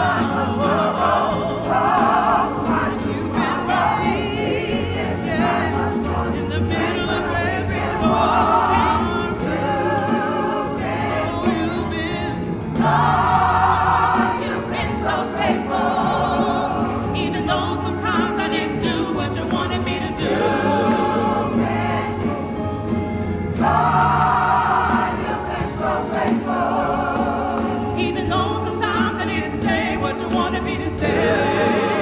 You've been my peace in the middle of every storm. You've been, oh, you've been so faithful. Even though sometimes I didn't do what you wanted me to do. Lord, you've been so faithful. Even though sometimes I didn't say what you wanted me to say.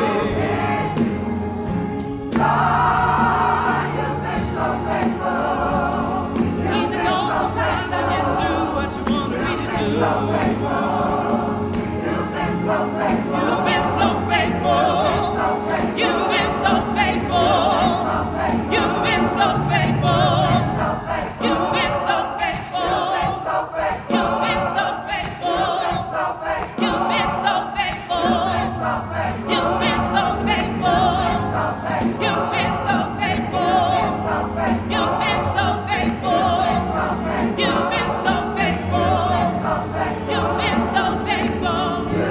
Lord, you've been so faithful. Even though sometimes I didn't do what you wanted me to do. You've been so faithful. You've been so faithful. You've been so faithful. You've been so faithful. You've been so faithful. You've been so faithful. You've been so faithful. You've been so faithful. You've been so faithful. You've been so faithful. You've been so faithful. You've been so faithful.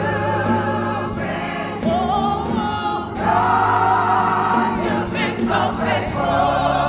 Oh, God, you've been so faithful.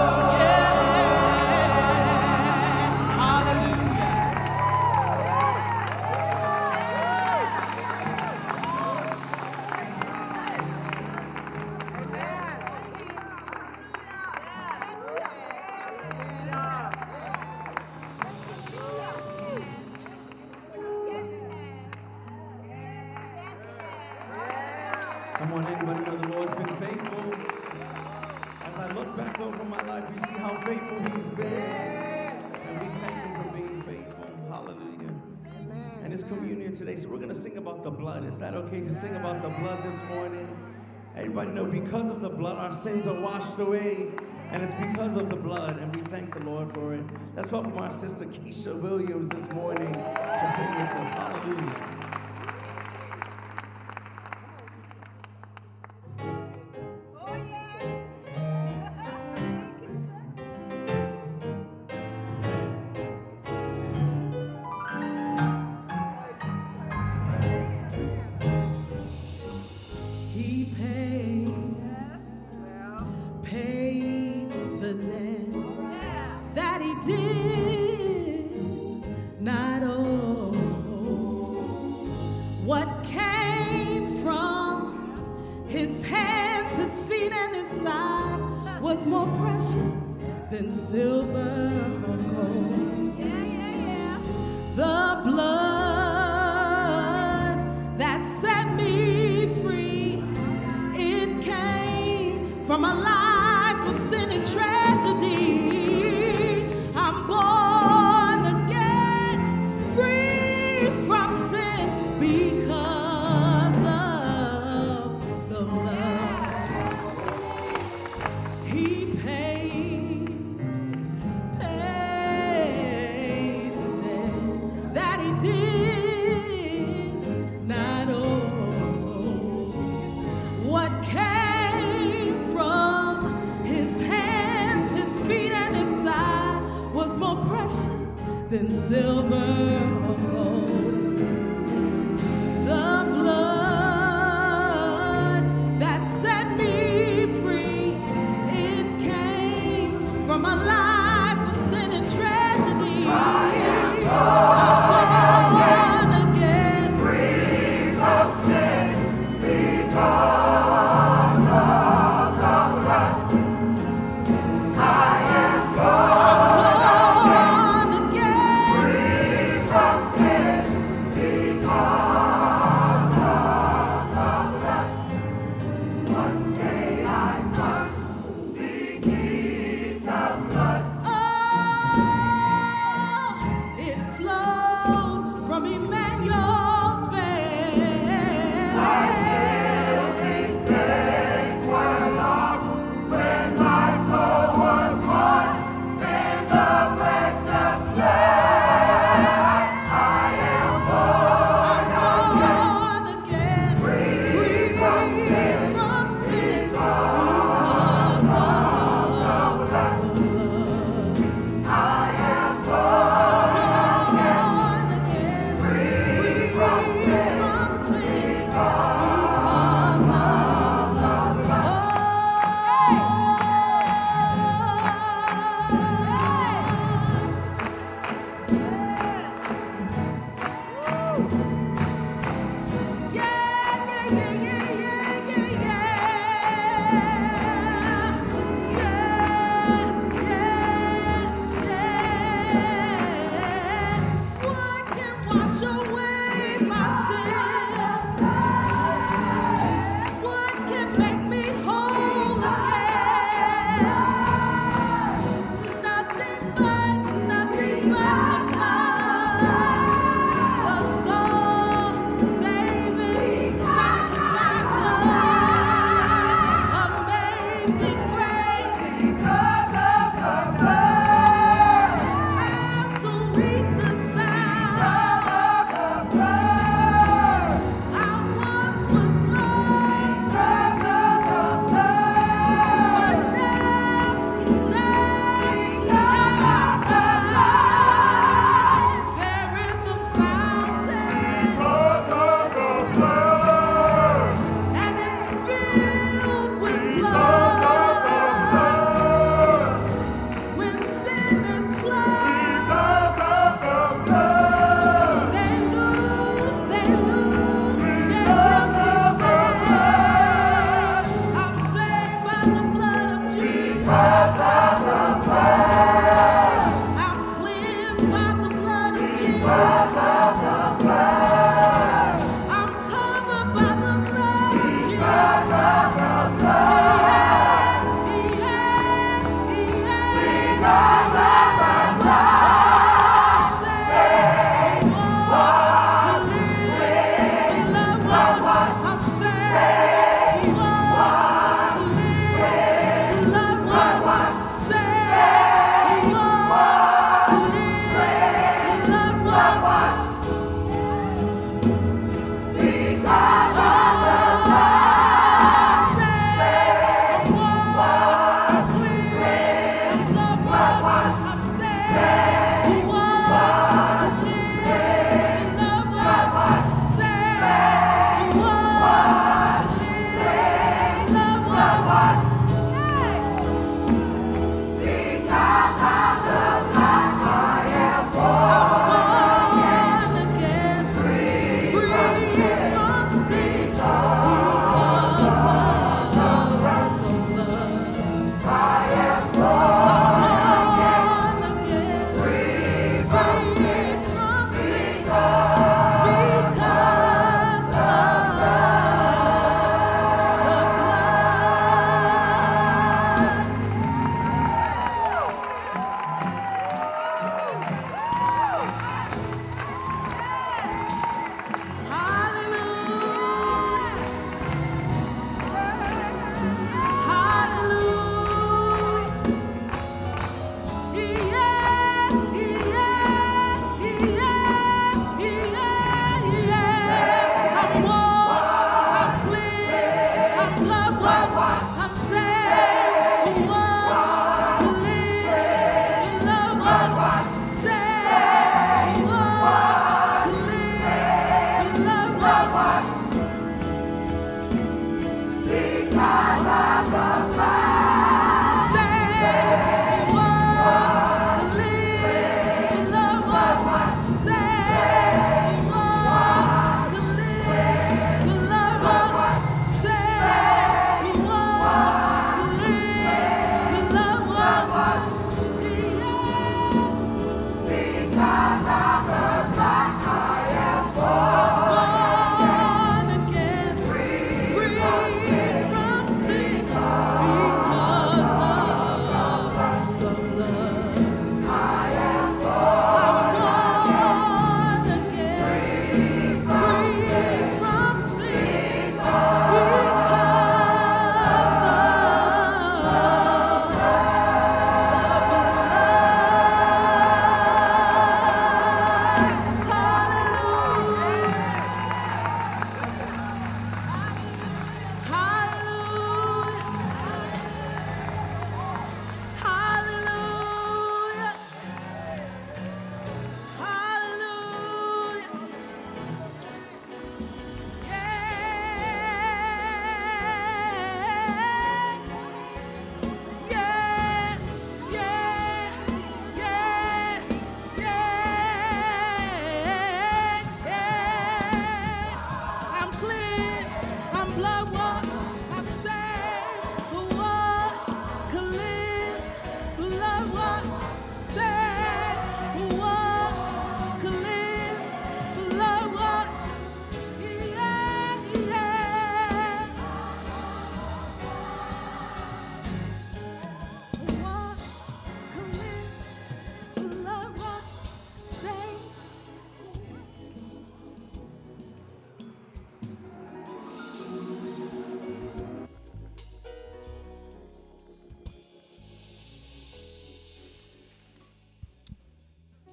Come on, anybody know the Lord's been faithful? As I look back over my life, we see how faithful He's been. And we thank Him for being faithful. Hallelujah. And it's communion today, so we're going to sing about the blood. Is that okay to sing about the blood this morning? Everybody know because of the blood, our sins are washed away. And it's because of the blood, and we thank the Lord for it. Let's welcome our sister Keisha Williams this morning to sing with us. Hallelujah. He paid, paid the debt that He did not owe. What came from His hands, His feet, and His side was more precious than silver or gold. The blood that set me free, it came from a life of sin and tragedy. I'm born again, free from sin because of the blood. He paid, paid the debt that he did not owe. What came from his hands, his feet, and his side was more precious than silver or gold. The blood that set me free, it came from a life of sin and tragedy. I am born again, free from sin because of the blood. I am born again, free from sin because of the blood. One day I must be keep the blood.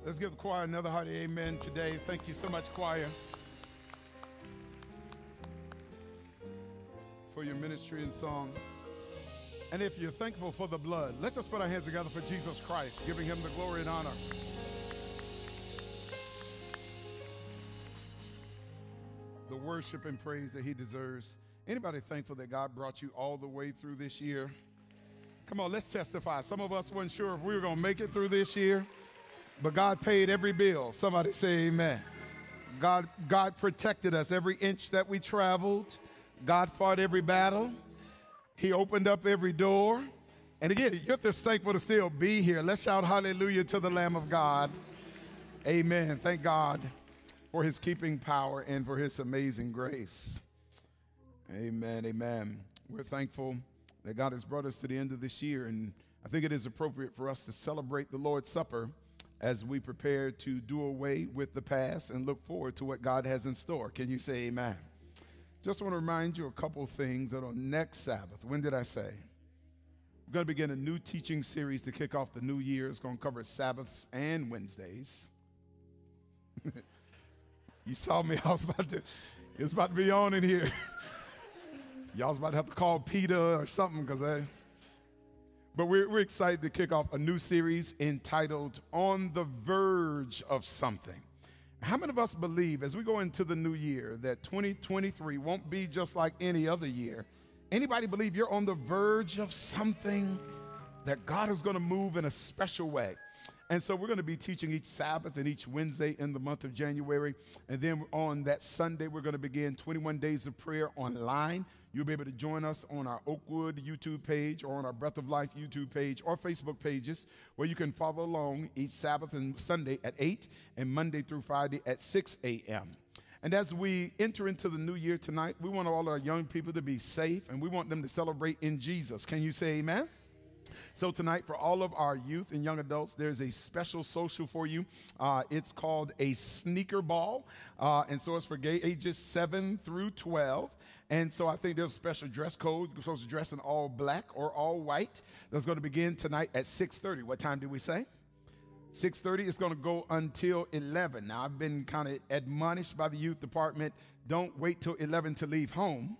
Let's give the choir another hearty amen today. Thank you so much, choir, for your ministry and song. And if you're thankful for the blood, let's just put our hands together for Jesus Christ, giving him the glory and honor. The worship and praise that he deserves. Anybody thankful that God brought you all the way through this year? Come on, let's testify. Some of us weren't sure if we were going to make it through this year, but God paid every bill. Somebody say amen. God, God protected us every inch that we traveled. God fought every battle. He opened up every door. And again, you're just thankful to still be here. Let's shout hallelujah to the Lamb of God. Amen. Thank God for his keeping power and for his amazing grace. Amen, amen. We're thankful that God has brought us to the end of this year, and I think it is appropriate for us to celebrate the Lord's Supper as we prepare to do away with the past and look forward to what God has in store. Can you say amen? Just want to remind you a couple of things that on next Sabbath, when did I say? We're going to begin a new teaching series to kick off the new year. It's going to cover Sabbaths and Wednesdays. You saw me, I was about to, it was about to be on in here. Y'all was about to have to call Peter or something, because I, but we're, we're excited to kick off a new series entitled On the Verge of Something. How many of us believe as we go into the new year that twenty twenty-three won't be just like any other year? Anybody believe you're on the verge of something, that God is going to move in a special way? And so we're going to be teaching each Sabbath and each Wednesday in the month of January. And then on that Sunday, we're going to begin twenty-one days of prayer online. You'll be able to join us on our Oakwood YouTube page or on our Breath of Life YouTube page or Facebook pages, where you can follow along each Sabbath and Sunday at eight and Monday through Friday at six a.m. And as we enter into the new year tonight, we want all our young people to be safe, and we want them to celebrate in Jesus. Can you say amen? So tonight, for all of our youth and young adults, there's a special social for you. Uh, it's called a sneaker ball, uh, and so it's for gay ages seven through twelve. And so I think there's a special dress code. You're supposed to dress in all black or all white. That's going to begin tonight at six thirty. What time did we say? six thirty. It's going to go until eleven. Now, I've been kind of admonished by the youth department, don't wait till eleven to leave home.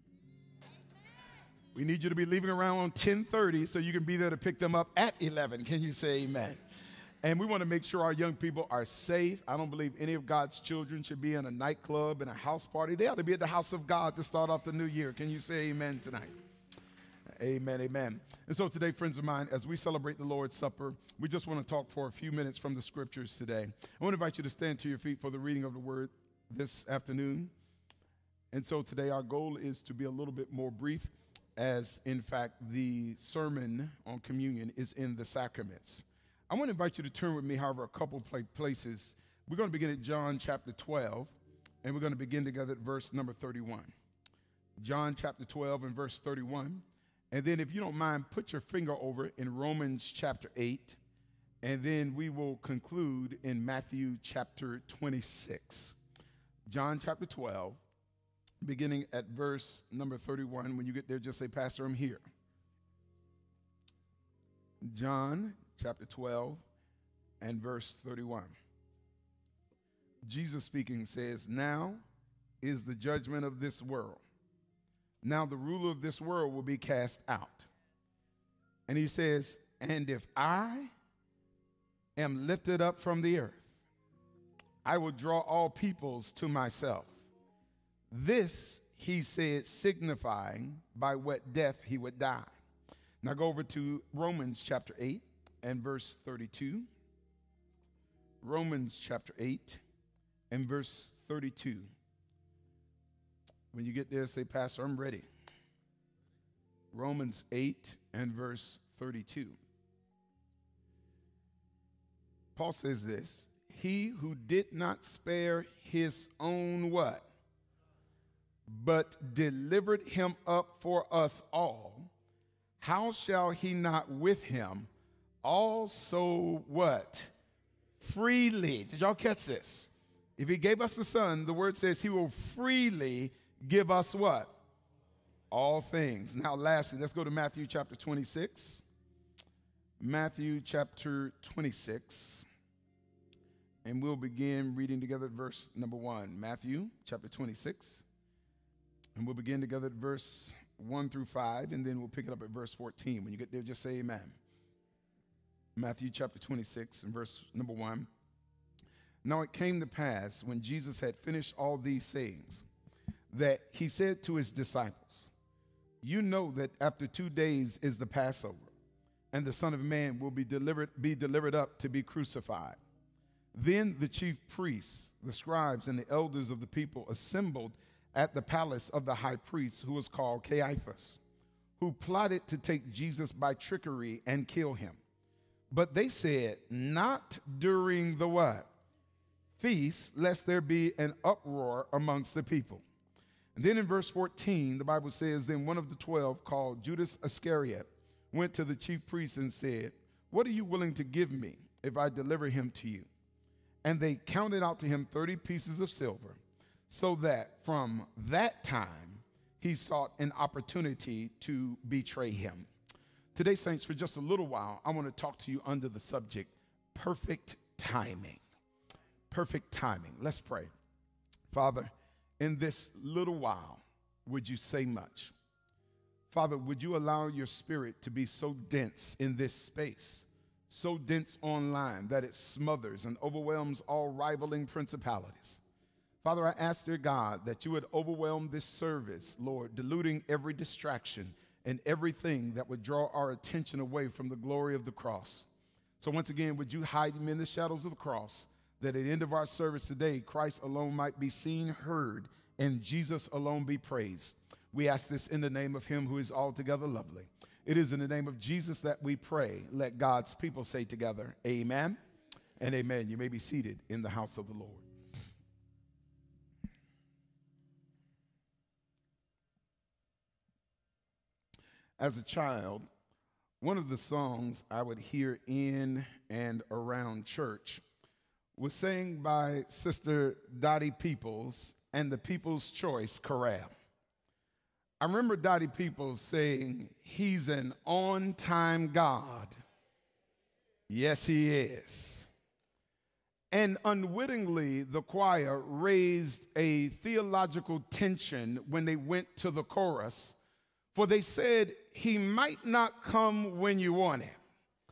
We need you to be leaving around on ten thirty so you can be there to pick them up at eleven. Can you say amen? And we want to make sure our young people are safe. I don't believe any of God's children should be in a nightclub and a house party. They ought to be at the house of God to start off the new year. Can you say amen tonight? Amen, amen. And so today, friends of mine, as we celebrate the Lord's Supper, we just want to talk for a few minutes from the scriptures today. I want to invite you to stand to your feet for the reading of the word this afternoon. And so today our goal is to be a little bit more brief, as in fact the sermon on communion is in the sacraments. I want to invite you to turn with me, however, a couple of places. We're going to begin at John chapter twelve, and we're going to begin together at verse number thirty-one. John chapter twelve and verse thirty-one. And then if you don't mind, put your finger over in Romans chapter eight, and then we will conclude in Matthew chapter twenty-six. John chapter twelve, beginning at verse number thirty-one. When you get there, just say, Pastor, I'm here. John chapter twelve and verse thirty-one. Jesus speaking says, now is the judgment of this world. Now the ruler of this world will be cast out. And he says, and if I am lifted up from the earth, I will draw all peoples to myself. This he said, signifying by what death he would die. Now go over to Romans chapter eight and verse thirty-two. Romans chapter eight and verse thirty-two. When you get there, say, Pastor, I'm ready. Romans eight and verse thirty-two. Paul says this, he who did not spare his own what? But delivered him up for us all, how shall he not with him also what? Freely. Did y'all catch this? If he gave us the Son, the word says he will freely give us what? All things. Now lastly, let's go to Matthew chapter twenty-six. Matthew chapter twenty-six And we'll begin reading together at verse number one, Matthew chapter twenty-six. And we'll begin together at verse one through five, and then we'll pick it up at verse fourteen. When you get there, just say amen. Matthew chapter twenty-six and verse number one. Now it came to pass, when Jesus had finished all these sayings, that he said to his disciples, you know that after two days is the Passover, and the Son of Man will be delivered, be delivered up to be crucified. Then the chief priests, the scribes, and the elders of the people assembled at the palace of the high priest, who was called Caiaphas, who plotted to take Jesus by trickery and kill him. But they said, not during the what? Feast, lest there be an uproar amongst the people. And then in verse fourteen, the Bible says, then one of the twelve, called Judas Iscariot, went to the chief priests and said, what are you willing to give me if I deliver him to you? And they counted out to him thirty pieces of silver, so that from that time he sought an opportunity to betray him. Today, saints, for just a little while, I want to talk to you under the subject, perfect timing. Perfect timing. Let's pray. Father, in this little while, would you say much? Father, would you allow your spirit to be so dense in this space, so dense online that it smothers and overwhelms all rivaling principalities? Father, I ask, dear God, that you would overwhelm this service, Lord, diluting every distraction and everything that would draw our attention away from the glory of the cross. So once again, would you hide me in the shadows of the cross, that at the end of our service today, Christ alone might be seen, heard, and Jesus alone be praised. We ask this in the name of him who is altogether lovely. It is in the name of Jesus that we pray. Let God's people say together, amen and amen. You may be seated in the house of the Lord. As a child, one of the songs I would hear in and around church was sang by Sister Dottie Peoples and the People's Choice Chorale. I remember Dottie Peoples saying, he's an on-time God. Yes, he is. And unwittingly, the choir raised a theological tension when they went to the chorus, for they said, he might not come when you want him,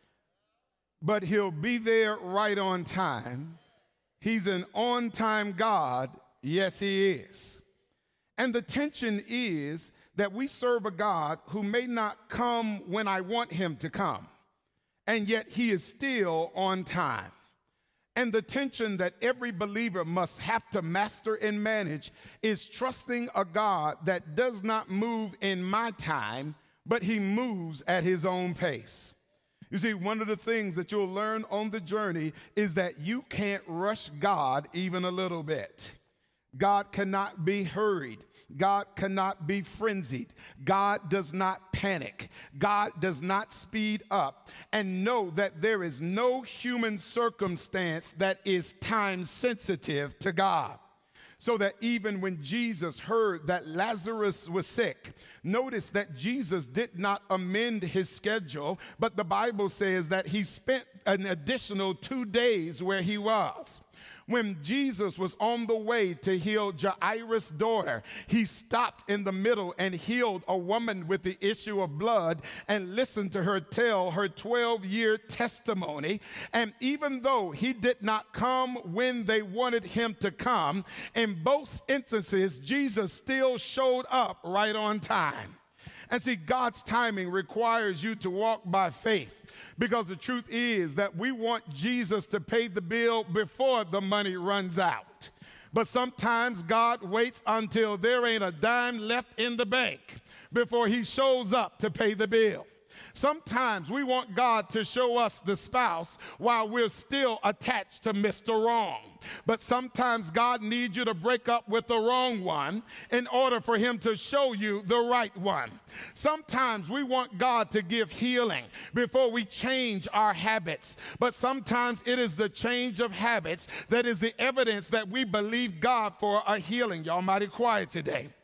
but he'll be there right on time. He's an on-time God. Yes, he is. And the tension is that we serve a God who may not come when I want him to come, and yet he is still on time. And the tension that every believer must have to master and manage is trusting a God that does not move in my time, but he moves at his own pace. You see, one of the things that you'll learn on the journey is that you can't rush God even a little bit. God cannot be hurried. God cannot be frenzied. God does not panic. God does not speed up. And know that there is no human circumstance that is time sensitive to God. So that even when Jesus heard that Lazarus was sick, notice that Jesus did not amend his schedule, but the Bible says that he spent an additional two days where he was. When Jesus was on the way to heal Jairus' daughter, he stopped in the middle and healed a woman with the issue of blood and listened to her tell her twelve-year testimony. And even though he did not come when they wanted him to come, in both instances, Jesus still showed up right on time. And see, God's timing requires you to walk by faith, because the truth is that we want Jesus to pay the bill before the money runs out. But sometimes God waits until there ain't a dime left in the bank before he shows up to pay the bill. Sometimes we want God to show us the spouse while we're still attached to Mister Wrong. But sometimes God needs you to break up with the wrong one in order for him to show you the right one. Sometimes we want God to give healing before we change our habits. But sometimes it is the change of habits that is the evidence that we believe God for a healing. Y'all mighty quiet today.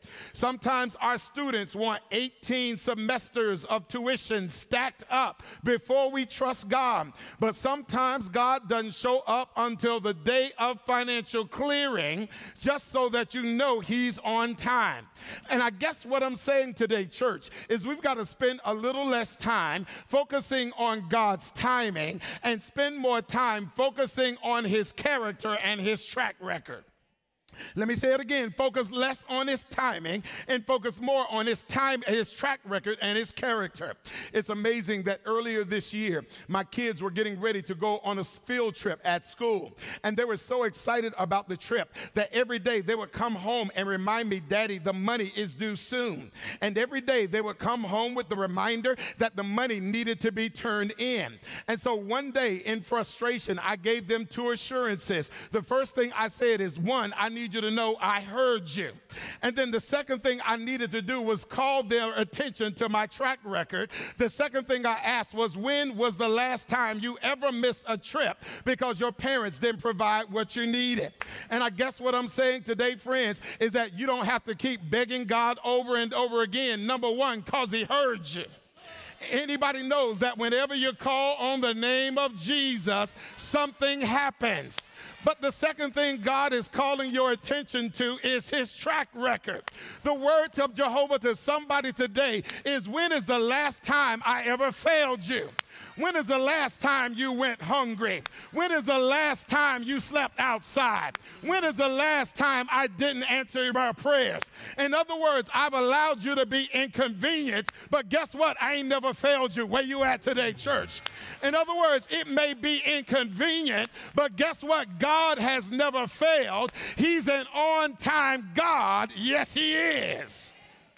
Sometimes our students want eighteen semesters of tuition stacked up before we trust God. But sometimes God doesn't show up until the day of financial clearing, just so that you know he's on time. And I guess what I'm saying today, church, is we've got to spend a little less time focusing on God's timing and spend more time focusing on his character and his track record. Let me say it again. Focus less on his timing and focus more on his time, his track record, and his character. It's amazing that earlier this year, my kids were getting ready to go on a field trip at school. And they were so excited about the trip that every day they would come home and remind me, Daddy, the money is due soon. And every day they would come home with the reminder that the money needed to be turned in. And so one day in frustration, I gave them two assurances. The first thing I said is, one, I need you to know I heard you. And then the second thing I needed to do was call their attention to my track record. The second thing I asked was, when was the last time you ever missed a trip because your parents didn't provide what you needed? And I guess what I'm saying today, friends, is that you don't have to keep begging God over and over again. Number one, because he heard you. Anybody knows that whenever you call on the name of Jesus, something happens. But the second thing God is calling your attention to is his track record. The words of Jehovah to somebody today is, when is the last time I ever failed you? When is the last time you went hungry? When is the last time you slept outside? When is the last time I didn't answer your prayers? In other words, I've allowed you to be inconvenienced, but guess what? I ain't never failed you. Where you at today, church? In other words, it may be inconvenient, but guess what? God has never failed. He's an on-time God. Yes, he is.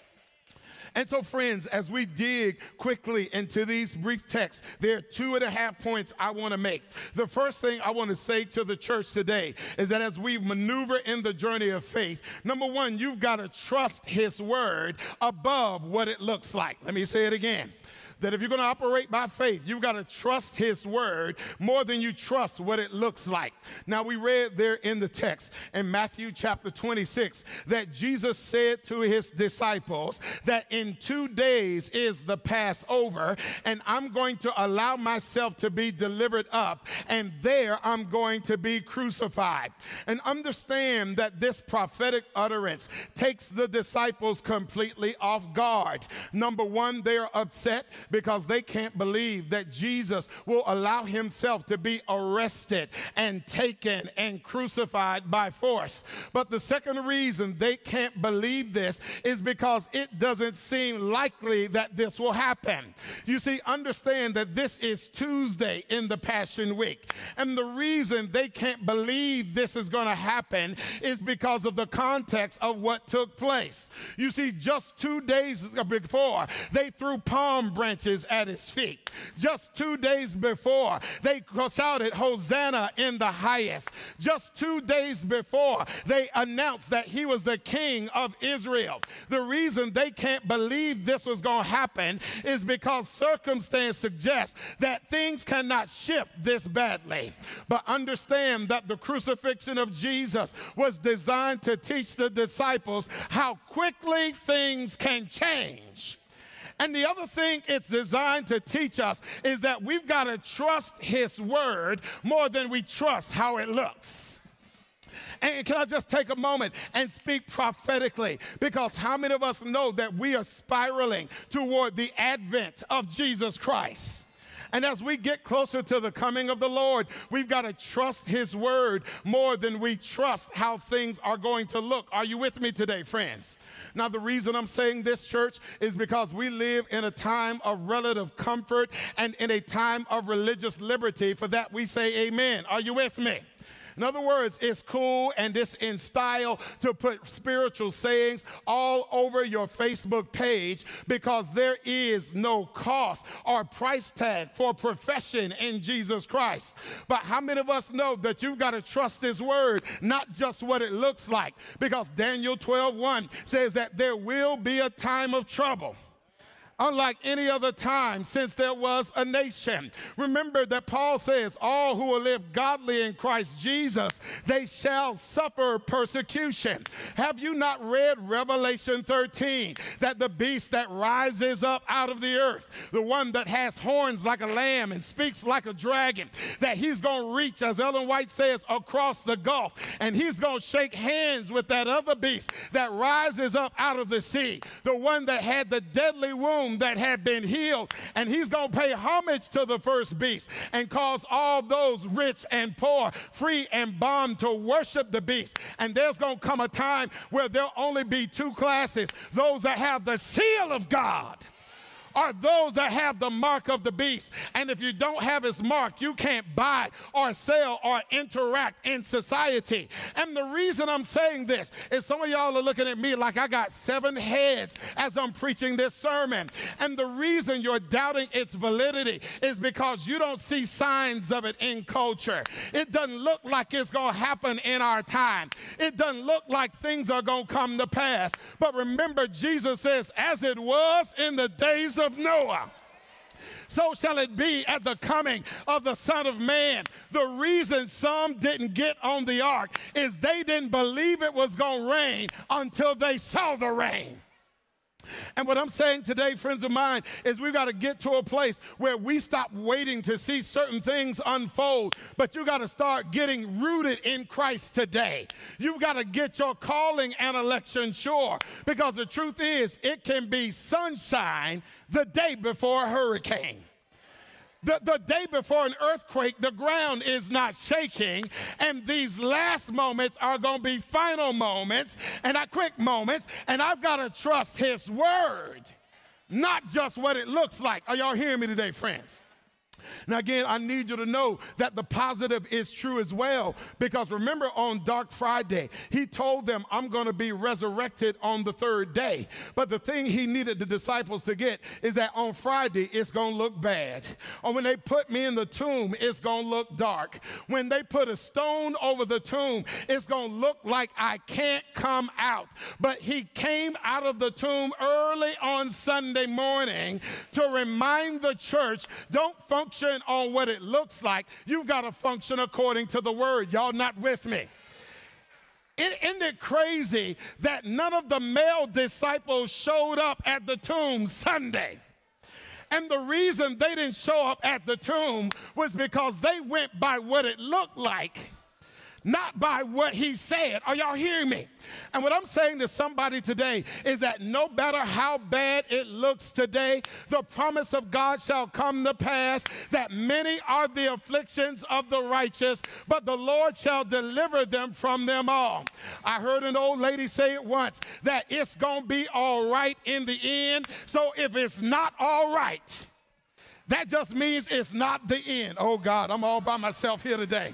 And so, friends, as we dig quickly into these brief texts, there are two and a half points I want to make. The first thing I want to say to the church today is that as we maneuver in the journey of faith, number one, you've got to trust his word above what it looks like. Let me say it again. That if you're going to operate by faith, you've got to trust his word more than you trust what it looks like. Now, we read there in the text in Matthew chapter twenty-six that Jesus said to his disciples that in two days is the Passover, and I'm going to allow myself to be delivered up, and there I'm going to be crucified. And understand that this prophetic utterance takes the disciples completely off guard. Number one, they're upset because they can't believe that Jesus will allow himself to be arrested and taken and crucified by force. But the second reason they can't believe this is because it doesn't seem likely that this will happen. You see, understand that this is Tuesday in the Passion Week. And the reason they can't believe this is going to happen is because of the context of what took place. You see, just two days before, they threw palm branches at his feet. Just two days before, they shouted, Hosanna in the highest. Just two days before, they announced that he was the king of Israel. The reason they can't believe this was going to happen is because circumstance suggests that things cannot shift this badly. But understand that the crucifixion of Jesus was designed to teach the disciples how quickly things can change. And the other thing it's designed to teach us is that we've got to trust his word more than we trust how it looks. And can I just take a moment and speak prophetically? Because how many of us know that we are spiraling toward the advent of Jesus Christ? And as we get closer to the coming of the Lord, we've got to trust his word more than we trust how things are going to look. Are you with me today, friends? Now, the reason I'm saying this, church, is because we live in a time of relative comfort and in a time of religious liberty. For that, we say amen. Are you with me? In other words, it's cool and it's in style to put spiritual sayings all over your Facebook page because there is no cost or price tag for profession in Jesus Christ. But how many of us know that you've got to trust his word, not just what it looks like? Because Daniel twelve one says that there will be a time of trouble. unlike any other time since there was a nation. Remember that Paul says, all who will live godly in Christ Jesus, they shall suffer persecution. Have you not read Revelation thirteen, that the beast that rises up out of the earth, the one that has horns like a lamb and speaks like a dragon, that he's going to reach, as Ellen White says, across the gulf, and he's going to shake hands with that other beast that rises up out of the sea, the one that had the deadly wound that had been healed, and he's going to pay homage to the first beast and cause all those rich and poor, free and bond to worship the beast. And there's going to come a time where there'll only be two classes, those that have the seal of God are those that have the mark of the beast. And if you don't have his mark, you can't buy or sell or interact in society. And the reason I'm saying this is some of y'all are looking at me like I got seven heads as I'm preaching this sermon. And the reason you're doubting its validity is because you don't see signs of it in culture. It doesn't look like it's going to happen in our time. It doesn't look like things are going to come to pass. But remember, Jesus says, as it was in the days of Noah, so shall it be at the coming of the Son of Man. The reason some didn't get on the ark is they didn't believe it was going to rain until they saw the rain. And what I'm saying today, friends of mine, is we've got to get to a place where we stop waiting to see certain things unfold, but you got to start getting rooted in Christ today. You've got to get your calling and election sure, because the truth is it can be sunshine the day before a hurricane. The, the day before an earthquake, the ground is not shaking, and these last moments are going to be final moments and not quick moments, and I've got to trust his word, not just what it looks like. Are y'all hearing me today, friends? Now, again, I need you to know that the positive is true as well, because remember on Dark Friday, he told them, I'm going to be resurrected on the third day. But the thing he needed the disciples to get is that on Friday, it's going to look bad. Or when they put me in the tomb, it's going to look dark. When they put a stone over the tomb, it's going to look like I can't come out. But he came out of the tomb early on Sunday morning to remind the church, don't function on what it looks like. You've got to function according to the word. Y'all not with me? Isn't it crazy that none of the male disciples showed up at the tomb Sunday? And the reason they didn't show up at the tomb was because they went by what it looked like, not by what he said. Are y'all hearing me? And what I'm saying to somebody today is that no matter how bad it looks today, the promise of God shall come to pass, that many are the afflictions of the righteous, but the Lord shall deliver them from them all. I heard an old lady say it once, that it's going to be all right in the end. So if it's not all right, that just means it's not the end. Oh God, I'm all by myself here today.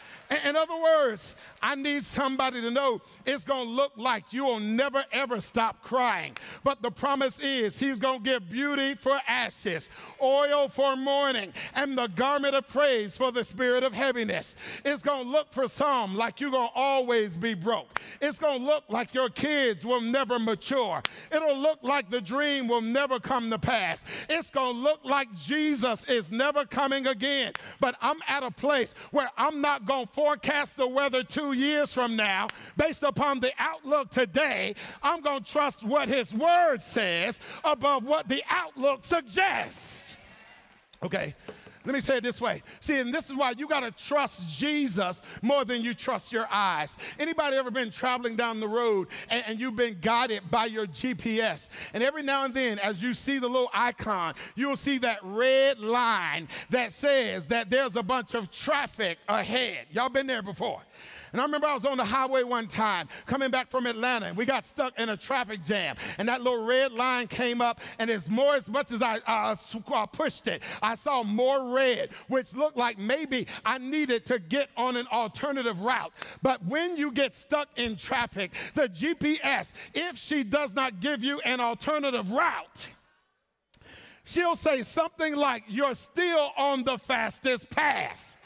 In other words, I need somebody to know it's going to look like you will never, ever stop crying. But the promise is he's going to give beauty for ashes, oil for mourning, and the garment of praise for the spirit of heaviness. It's going to look for some like you're going to always be broke. It's going to look like your kids will never mature. It'll look like the dream will never come to pass. It's going to look like Jesus is never coming again. But I'm at a place where I'm not going to forecast the weather two years from now based upon the outlook today. I'm going to trust what his word says above what the outlook suggests. Okay, let me say it this way. See, and this is why you got to trust Jesus more than you trust your eyes. Anybody ever been traveling down the road and, and you've been guided by your G P S? And every now and then, as you see the little icon, you'll see that red line that says that there's a bunch of traffic ahead. Y'all been there before? And I remember I was on the highway one time coming back from Atlanta, and we got stuck in a traffic jam. And that little red line came up, and as more as much as I uh, pushed it, I saw more red, which looked like maybe I needed to get on an alternative route. But when you get stuck in traffic, the G P S, if she does not give you an alternative route, she'll say something like, you're still on the fastest path.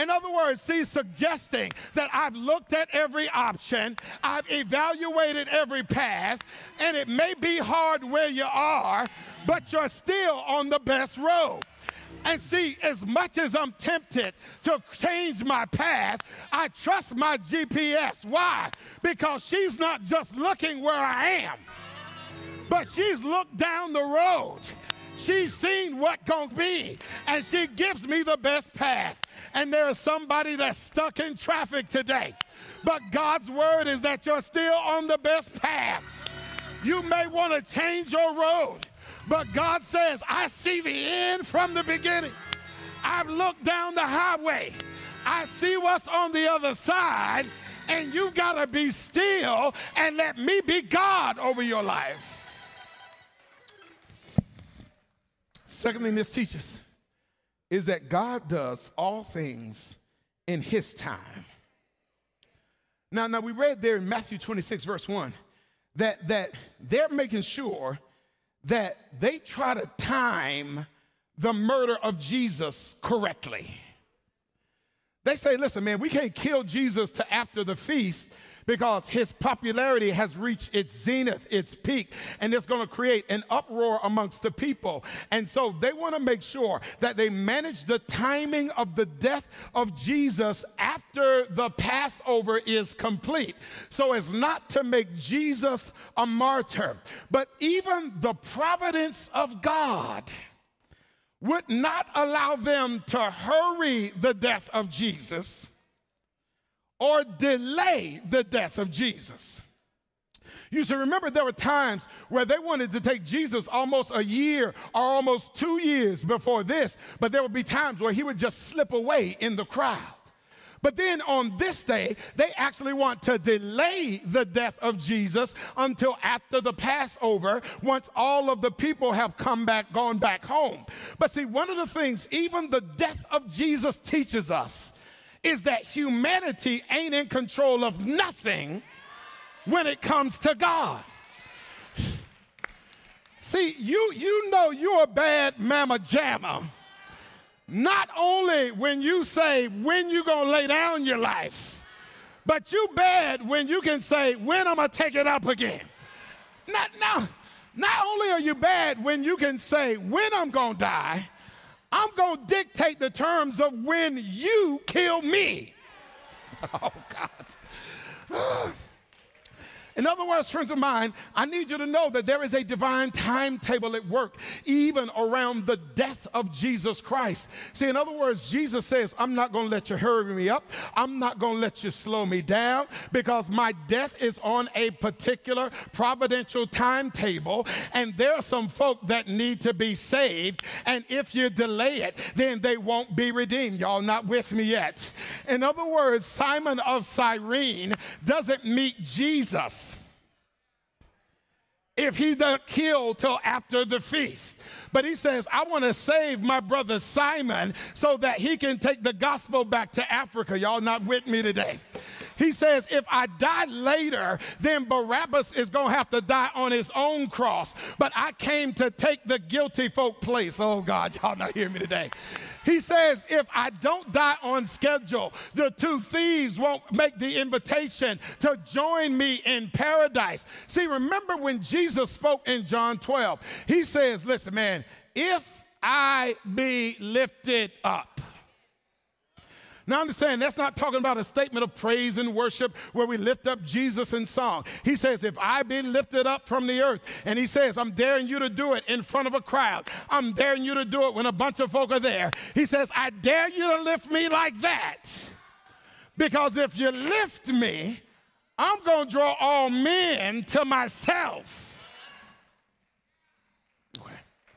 In other words, she's suggesting that I've looked at every option, I've evaluated every path, and it may be hard where you are, but you're still on the best road. And see, as much as I'm tempted to change my path, I trust my G P S. Why? Because she's not just looking where I am, but she's looked down the road. She's seen what gonna be, and she gives me the best path. And there is somebody that's stuck in traffic today, but God's word is that you're still on the best path. You may want to change your road, but God says, I see the end from the beginning. I've looked down the highway. I see what's on the other side, and you've got to be still and let me be God over your life. Second thing this teaches is that God does all things in his time. Now, now we read there in Matthew twenty-six, verse one, that, that they're making sure that they try to time the murder of Jesus correctly. They say, listen, man, we can't kill Jesus till after the feast because his popularity has reached its zenith, its peak, and it's going to create an uproar amongst the people. And so they want to make sure that they manage the timing of the death of Jesus after the Passover is complete, so as not to make Jesus a martyr. But even the providence of God would not allow them to hurry the death of Jesus or delay the death of Jesus. You should remember there were times where they wanted to take Jesus almost a year or almost two years before this, but there would be times where he would just slip away in the crowd. But then on this day, they actually want to delay the death of Jesus until after the Passover, once all of the people have come back, gone back home. But see, one of the things even the death of Jesus teaches us is that humanity ain't in control of nothing when it comes to God. See, you, you know you're a bad mama jamma not only when you say when you gonna lay down your life, but you bad when you can say when I'm gonna take it up again. Not, not, not only are you bad when you can say when I'm gonna die, I'm going to dictate the terms of when you kill me. Oh, God. In other words, friends of mine, I need you to know that there is a divine timetable at work, even around the death of Jesus Christ. See, in other words, Jesus says, I'm not going to let you hurry me up. I'm not going to let you slow me down, because my death is on a particular providential timetable, and there are some folk that need to be saved, and if you delay it, then they won't be redeemed. Y'all not with me yet? In other words, Simon of Cyrene doesn't meet Jesus if he's not killed till after the feast. But he says, I want to save my brother Simon so that he can take the gospel back to Africa. Y'all not with me today? He says, if I die later, then Barabbas is going to have to die on his own cross. But I came to take the guilty folk place. Oh, God, y'all not hearing me today. He says, if I don't die on schedule, the two thieves won't make the invitation to join me in paradise. See, remember when Jesus spoke in John twelve, he says, listen, man, if I be lifted up. Now understand, that's not talking about a statement of praise and worship where we lift up Jesus in song. He says, if I be lifted up from the earth, and he says, I'm daring you to do it in front of a crowd. I'm daring you to do it when a bunch of folk are there. He says, I dare you to lift me like that. Because if you lift me, I'm going to draw all men to myself. Okay.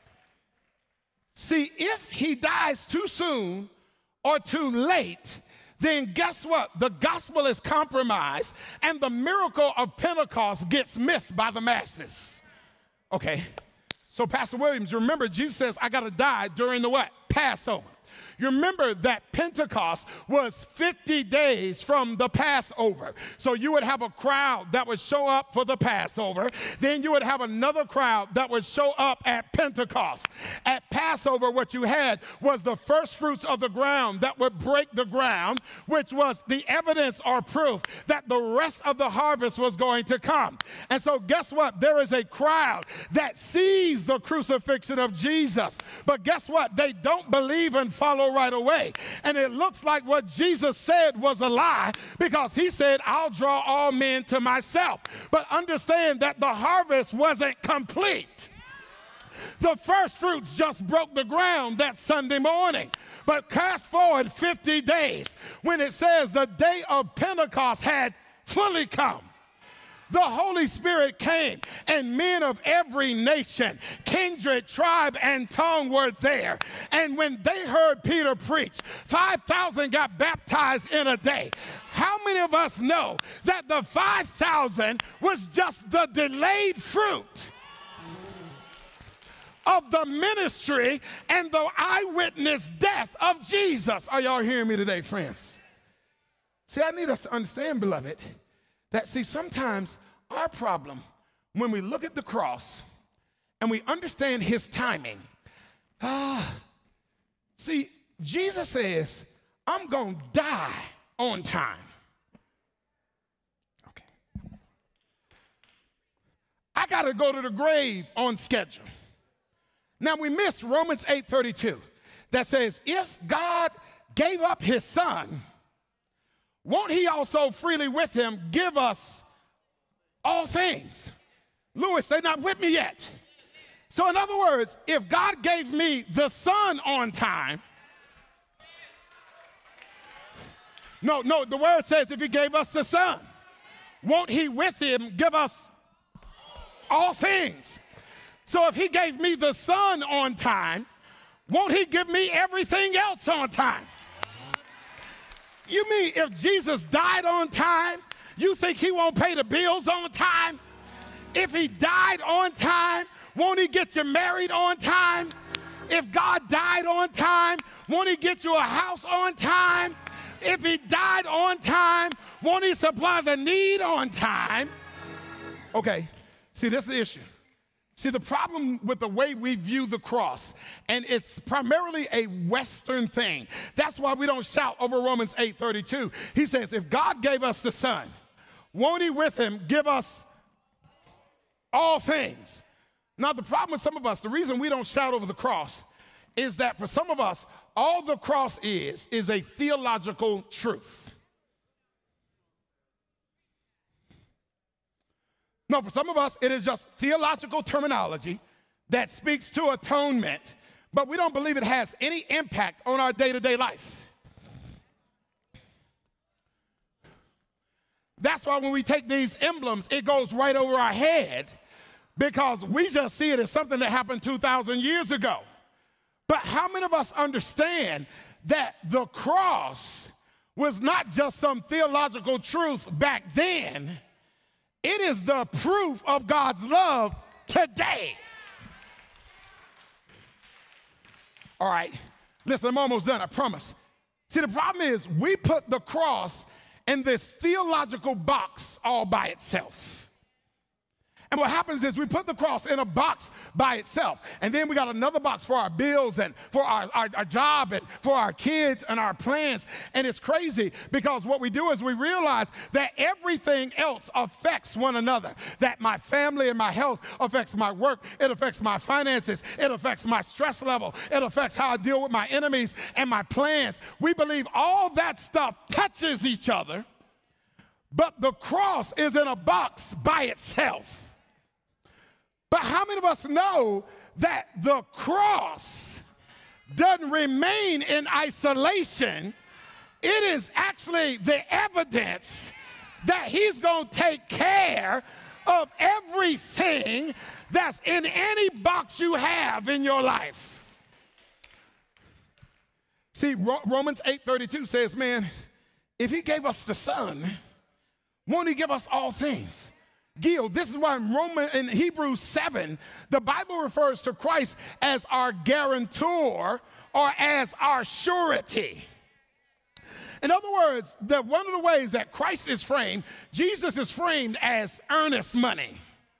See, if he dies too soon or too late, then guess what? The gospel is compromised and the miracle of Pentecost gets missed by the masses. Okay, so Pastor Williams, remember Jesus says, I gotta die during the what? Passover. You remember that Pentecost was fifty days from the Passover. So you would have a crowd that would show up for the Passover. Then you would have another crowd that would show up at Pentecost. At Passover, what you had was the first fruits of the ground that would break the ground, which was the evidence or proof that the rest of the harvest was going to come. And so guess what? There is a crowd that sees the crucifixion of Jesus. But guess what? They don't believe and follow right away. And it looks like what Jesus said was a lie, because he said, I'll draw all men to myself. But understand that the harvest wasn't complete. The first fruits just broke the ground that Sunday morning. But cast forward fifty days, when it says the day of Pentecost had fully come. The Holy Spirit came, and men of every nation, kindred, tribe, and tongue were there. And when they heard Peter preach, five thousand got baptized in a day. How many of us know that the five thousand was just the delayed fruit of the ministry and the eyewitness death of Jesus? Are y'all hearing me today, friends? See, I need us to understand, beloved, that, see, sometimes our problem, when we look at the cross and we understand his timing, ah, see, Jesus says, I'm going to die on time. Okay. I got to go to the grave on schedule. Now, we missed Romans eight thirty-two that says, if God gave up his son, won't he also freely with him give us all things? Lewis, they're not with me yet. So in other words, if God gave me the son on time, no, no, the word says if he gave us the son, won't he with him give us all things? So if he gave me the son on time, won't he give me everything else on time? You mean if Jesus died on time, you think he won't pay the bills on time? If he died on time, won't he get you married on time? If God died on time, won't he get you a house on time? If he died on time, won't he supply the need on time? Okay, see, this is the issue. See, the problem with the way we view the cross, and it's primarily a Western thing. That's why we don't shout over Romans eight thirty-two. He says, if God gave us the son, won't he with him give us all things? Now, the problem with some of us, the reason we don't shout over the cross is that for some of us, all the cross is, is a theological truth. No, for some of us, it is just theological terminology that speaks to atonement, but we don't believe it has any impact on our day-to-day life. That's why when we take these emblems, it goes right over our head, because we just see it as something that happened two thousand years ago. But how many of us understand that the cross was not just some theological truth back then? It is the proof of God's love today. All right, listen, I'm almost done, I promise. See, the problem is we put the cross in this theological box all by itself. And what happens is we put the cross in a box by itself, and then we got another box for our bills and for our, our, our job and for our kids and our plans. And it's crazy because what we do is we realize that everything else affects one another, that my family and my health affects my work, it affects my finances, it affects my stress level, it affects how I deal with my enemies and my plans. We believe all that stuff touches each other, but the cross is in a box by itself. But how many of us know that the cross doesn't remain in isolation? It is actually the evidence that he's going to take care of everything that's in any box you have in your life. See, Romans eight thirty-two says, man, if he gave us the Son, won't he give us all things? Gil, this is why in Roman, in Hebrews seven, the Bible refers to Christ as our guarantor or as our surety. In other words, that one of the ways that Christ is framed, Jesus is framed as earnest money.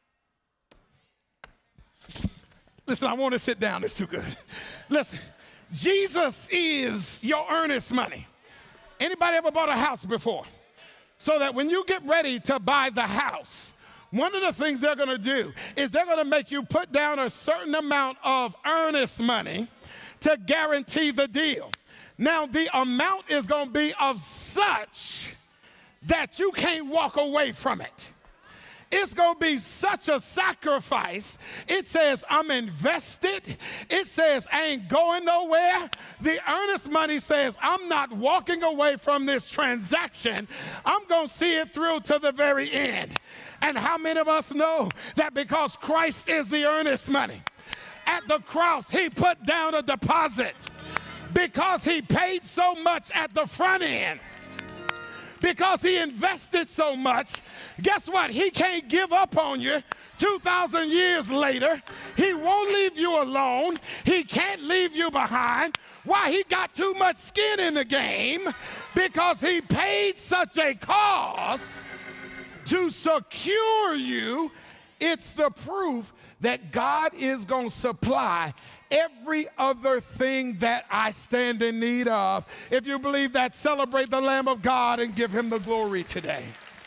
Listen, I want to sit down. It's too good. Listen, Jesus is your earnest money. Anybody ever bought a house before? So that when you get ready to buy the house, one of the things they're going to do is they're going to make you put down a certain amount of earnest money to guarantee the deal. Now, the amount is going to be of such that you can't walk away from it. It's going to be such a sacrifice. It says, I'm invested. It says, I ain't going nowhere. The earnest money says, I'm not walking away from this transaction. I'm going to see it through to the very end. And how many of us know that because Christ is the earnest money, at the cross, he put down a deposit because he paid so much at the front end. Because he invested so much, guess what? He can't give up on you two thousand years later. He won't leave you alone. He can't leave you behind. Why? He got too much skin in the game because he paid such a cost to secure you. It's the proof that God is going to supply every other thing that I stand in need of. If you believe that, celebrate the Lamb of God and give him the glory today.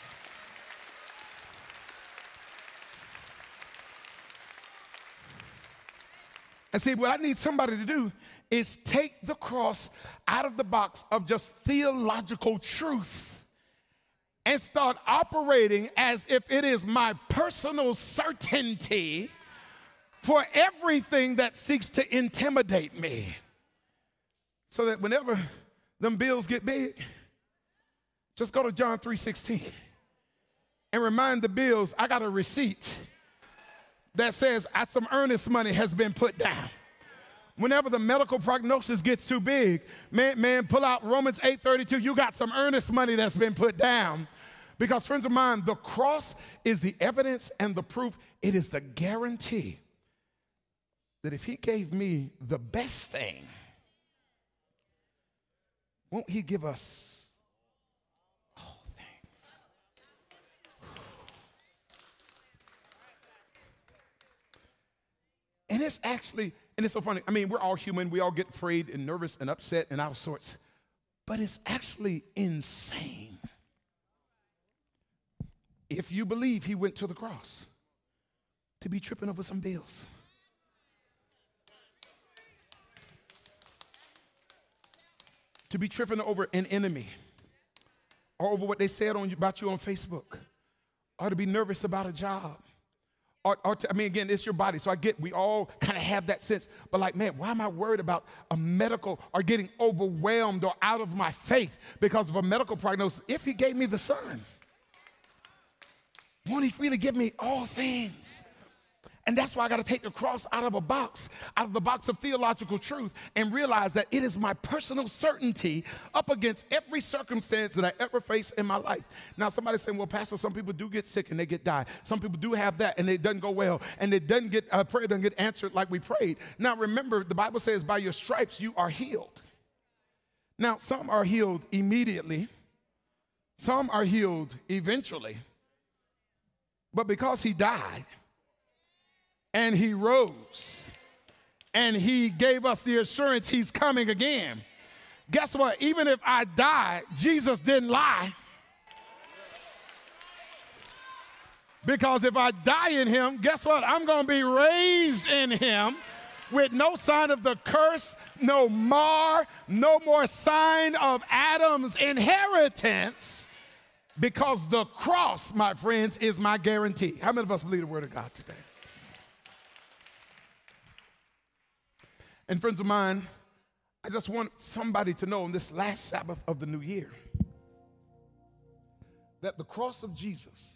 And see, what I need somebody to do is take the cross out of the box of just theological truth and start operating as if it is my personal certainty for everything that seeks to intimidate me. So that whenever them bills get big, just go to John three sixteen and remind the bills, I got a receipt that says some earnest money has been put down. Whenever the medical prognosis gets too big, man, man, pull out Romans eight thirty-two. You got some earnest money that's been put down. Because, friends of mine, the cross is the evidence and the proof. It is the guarantee that if he gave me the best thing, won't he give us all things? And it's actually, and it's so funny. I mean, we're all human. We all get afraid and nervous and upset and out of sorts. But it's actually insane if you believe he went to the cross to be tripping over some bills. To be tripping over an enemy, or over what they said on you, about you on Facebook, or to be nervous about a job, or, or to, I mean, again, it's your body, so I get we all kind of have that sense, but like, man, why am I worried about a medical or getting overwhelmed or out of my faith because of a medical prognosis? If he gave me the son, won't he freely give me all things? And that's why I got to take the cross out of a box, out of the box of theological truth, and realize that it is my personal certainty up against every circumstance that I ever face in my life. Now, somebody's saying, well, Pastor, some people do get sick and they get die. Some people do have that and it doesn't go well, and it doesn't get, uh, prayer doesn't get answered like we prayed. Now, remember, the Bible says, by your stripes you are healed. Now, some are healed immediately. Some are healed eventually. But because he died, and he rose, and he gave us the assurance he's coming again. Guess what? Even if I die, Jesus didn't lie. Because if I die in him, guess what? I'm going to be raised in him with no sign of the curse, no mar, no more sign of Adam's inheritance, because the cross, my friends, is my guarantee. How many of us believe the word of God today? And friends of mine, I just want somebody to know on this last Sabbath of the new year that the cross of Jesus,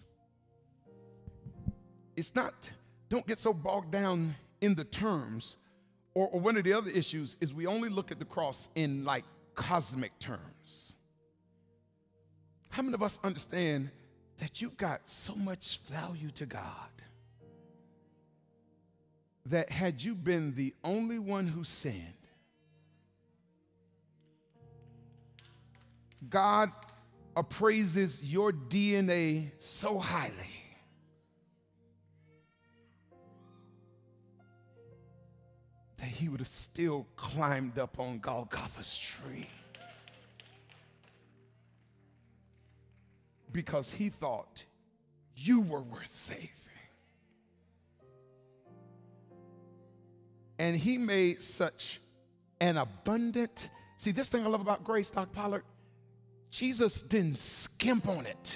it's not, don't get so bogged down in the terms, or, or one of the other issues is we only look at the cross in like cosmic terms. How many of us understand that you've got so much value to God that had you been the only one who sinned, God appraises your D N A so highly that he would have still climbed up on Golgotha's tree because he thought you were worth saving. And he made such an abundant, see, this thing I love about grace, Doctor Pollard, Jesus didn't skimp on it.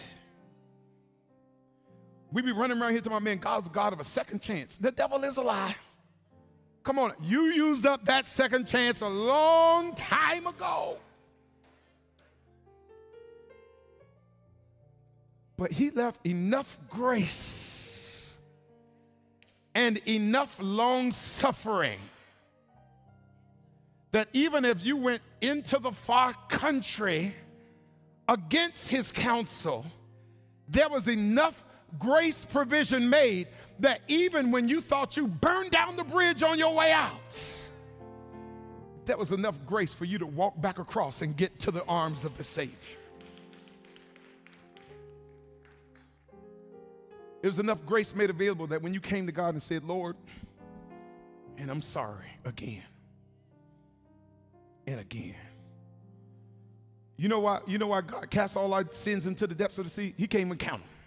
We be running around here to my man, God's the God of a second chance. The devil is a lie. Come on, you used up that second chance a long time ago. But he left enough grace and enough long suffering that even if you went into the far country against his counsel, there was enough grace provision made that even when you thought you burned down the bridge on your way out, there was enough grace for you to walk back across and get to the arms of the Savior. There was enough grace made available that when you came to God and said, Lord, and I'm sorry again and again. You know why, you know why God cast all our sins into the depths of the sea? He came and counted them.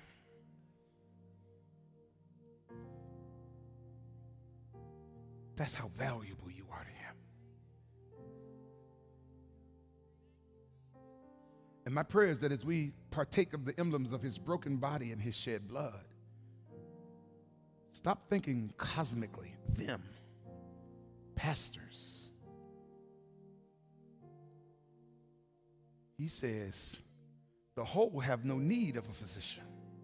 That's how valuable you are to him. And my prayer is that as we partake of the emblems of his broken body and his shed blood, stop thinking cosmically, them, pastors. He says, the whole have no need of a physician.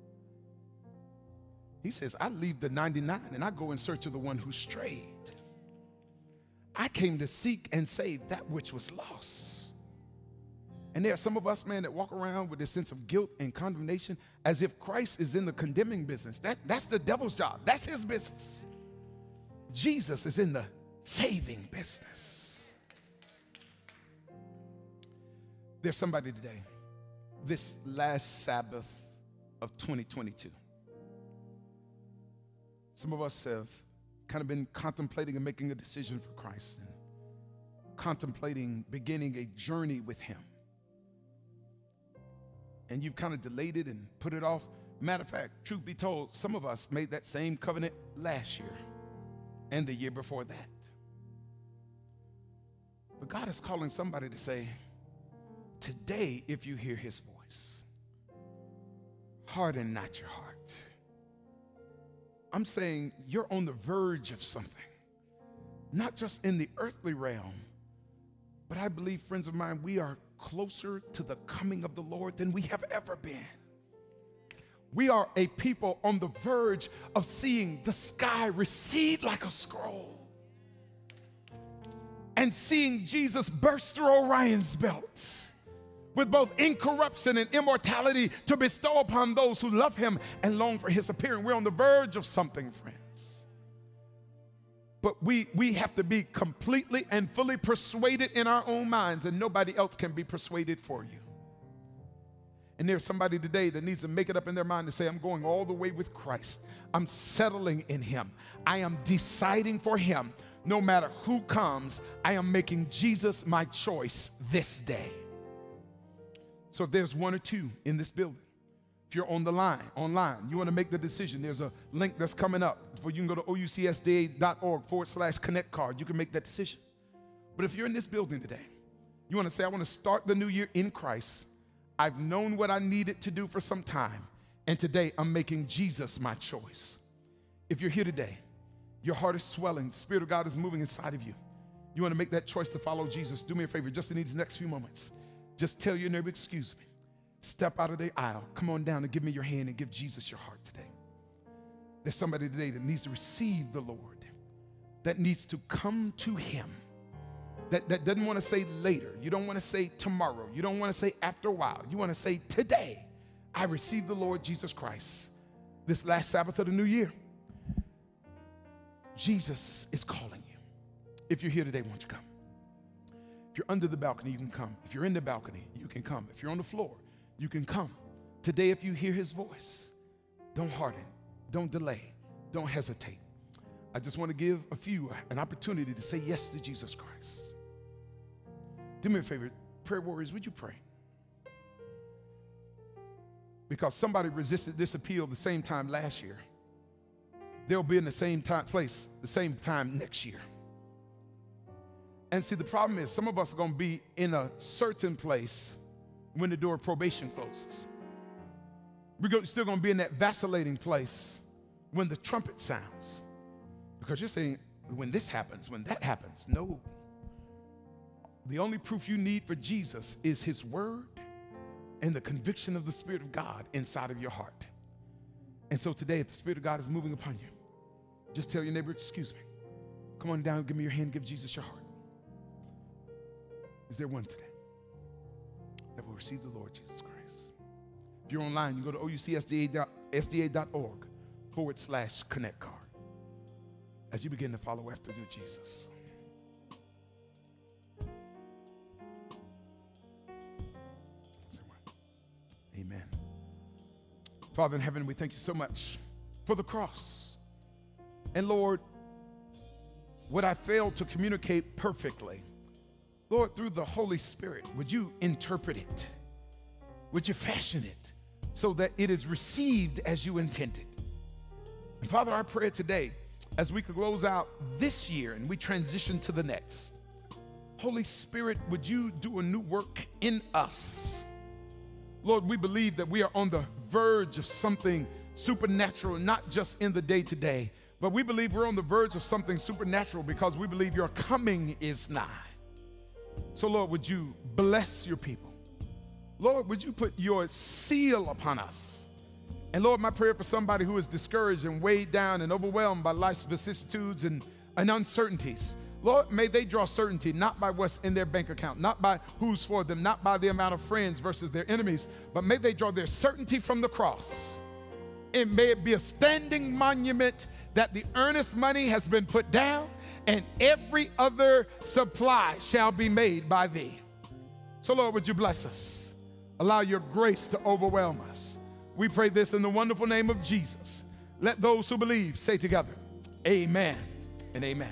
He says, I leave the ninety-nine and I go in search of the one who strayed. I came to seek and save that which was lost. And there are some of us, man, that walk around with this sense of guilt and condemnation as if Christ is in the condemning business. That, that's the devil's job. That's his business. Jesus is in the saving business. There's somebody today, this last Sabbath of twenty twenty-two. Some of us have kind of been contemplating and making a decision for Christ and contemplating beginning a journey with him. And you've kind of delayed it and put it off. Matter of fact, truth be told, some of us made that same covenant last year and the year before that. But God is calling somebody to say, today, if you hear his voice, harden not your heart. I'm saying you're on the verge of something, not just in the earthly realm, but I believe, friends of mine, we are closer to the coming of the Lord than we have ever been. We are a people on the verge of seeing the sky recede like a scroll and seeing Jesus burst through Orion's belt with both incorruption and immortality to bestow upon those who love him and long for his appearing. We're on the verge of something, friends. But we, we have to be completely and fully persuaded in our own minds, and nobody else can be persuaded for you. And there's somebody today that needs to make it up in their mind to say, I'm going all the way with Christ. I'm settling in him. I am deciding for him. No matter who comes, I am making Jesus my choice this day. So if there's one or two in this building, if you're on the line, online, you want to make the decision, there's a link that's coming up where you can go to oucsda.org forward slash connect card. You can make that decision. But if you're in this building today, you want to say, I want to start the new year in Christ. I've known what I needed to do for some time, and today I'm making Jesus my choice. If you're here today, your heart is swelling, the Spirit of God is moving inside of you. You want to make that choice to follow Jesus. Do me a favor, just in these next few moments. Just tell your neighbor, excuse me. Step out of the aisle. Come on down and give me your hand and give Jesus your heart today. There's somebody today that needs to receive the Lord, that needs to come to him, that, that doesn't want to say later. You don't want to say tomorrow. You don't want to say after a while. You want to say today, I receive the Lord Jesus Christ. This last Sabbath of the new year, Jesus is calling you. If you're here today, won't you come? If you're under the balcony, you can come. If you're in the balcony, you can come. If you're on the floor, you can come. Today, if you hear his voice, don't harden, don't delay, don't hesitate. I just want to give a few an opportunity to say yes to Jesus Christ. Do me a favor, prayer warriors, would you pray? Because somebody resisted this appeal the same time last year. They'll be in the same time, place the same time next year. And see, the problem is some of us are going to be in a certain place when the door of probation closes. We're still going to be in that vacillating place when the trumpet sounds. Because you're saying, when this happens, when that happens. No. The only proof you need for Jesus is his word and the conviction of the Spirit of God inside of your heart. And so today, if the Spirit of God is moving upon you, just tell your neighbor, excuse me. Come on down, give me your hand, give Jesus your heart. Is there one today that will receive the Lord Jesus Christ? If you're online, you go to oucsda.org forward slash connect card as you begin to follow after the Jesus. Amen. Father in heaven, we thank you so much for the cross. And Lord, what I failed to communicate perfectly, Lord, through the Holy Spirit, would you interpret it? Would you fashion it so that it is received as you intended? And Father, our prayer today, as we close out this year and we transition to the next, Holy Spirit, would you do a new work in us? Lord, we believe that we are on the verge of something supernatural, not just in the day-to-day, but we believe we're on the verge of something supernatural because we believe your coming is nigh. So, Lord, would you bless your people? Lord, would you put your seal upon us? And, Lord, my prayer for somebody who is discouraged and weighed down and overwhelmed by life's vicissitudes and, and uncertainties, Lord, may they draw certainty not by what's in their bank account, not by who's for them, not by the amount of friends versus their enemies, but may they draw their certainty from the cross. And may it be a standing monument that the earnest money has been put down and every other supply shall be made by thee. So, Lord, would you bless us? Allow your grace to overwhelm us. We pray this in the wonderful name of Jesus. Let those who believe say together, amen and amen.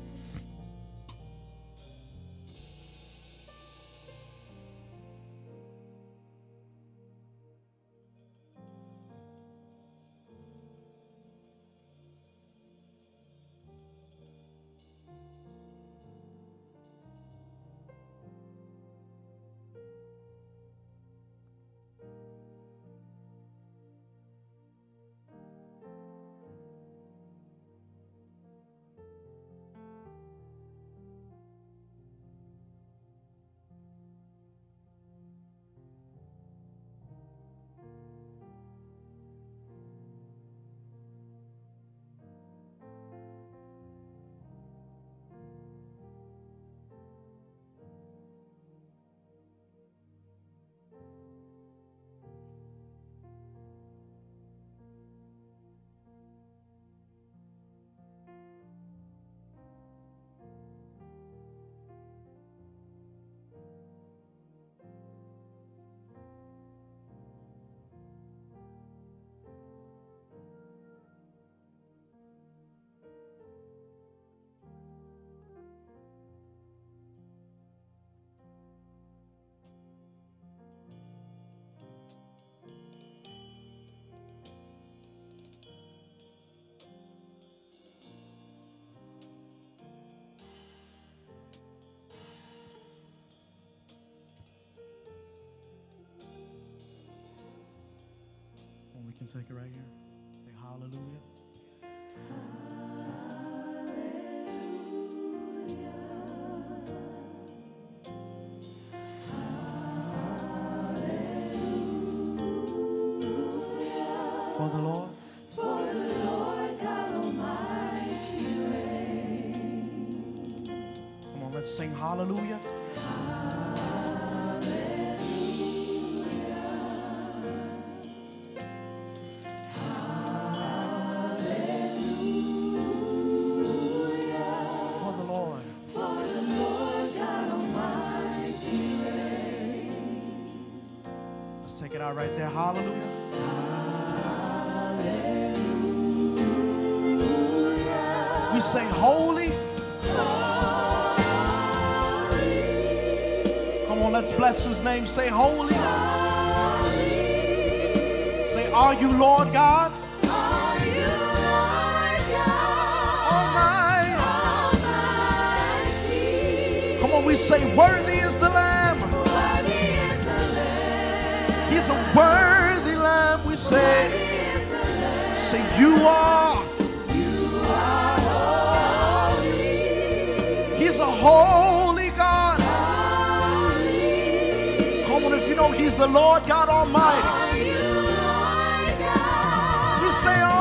We can take it right here. Say hallelujah. For the Lord. For the Lord God Almighty reigns. Come on, let's sing hallelujah. For the Lord God Almighty take it out right there. Hallelujah. We say holy. Come on, let's bless his name. Say holy. Say, are you Lord God? We say, worthy is the Lamb. Worthy is the Lamb. He's a worthy Lamb. We say, say, you are. You are holy. He's a holy God. Holy. Come on, if you know He's the Lord God Almighty. Are you Lord God? We say, oh,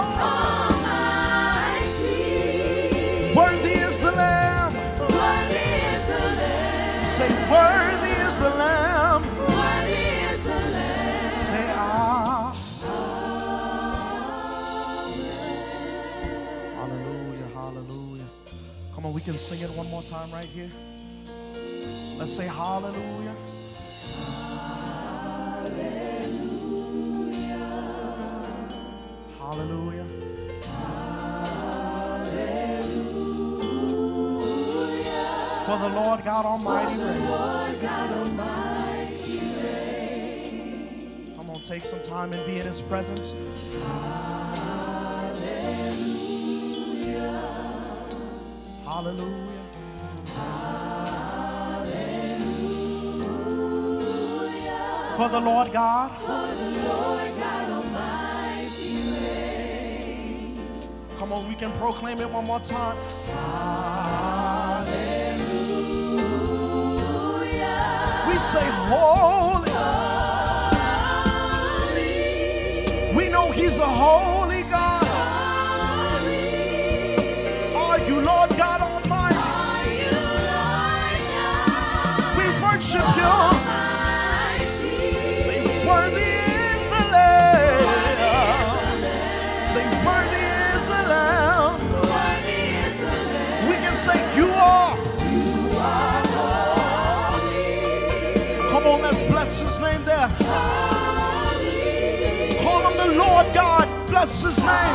Almighty. Worthy is the Lamb. Worthy is the Lamb. Say, worthy is the Lamb. Worthy is the Lamb. Say, ah. Hallelujah, hallelujah. Come on, we can sing it one more time right here. Let's say hallelujah. Hallelujah. For the Lord God Almighty reigns. Come on, take some time and be in His presence. Hallelujah. For the Lord God. Come on, we can proclaim it one more time. We say holy. We know He's a holy God. Are you Lord God Almighty? We worship You. Say worthy is the Lamb. Say worthy is the Lamb. We can say You are. Come on, let's bless His name there. Call Him the Lord God. Bless His name.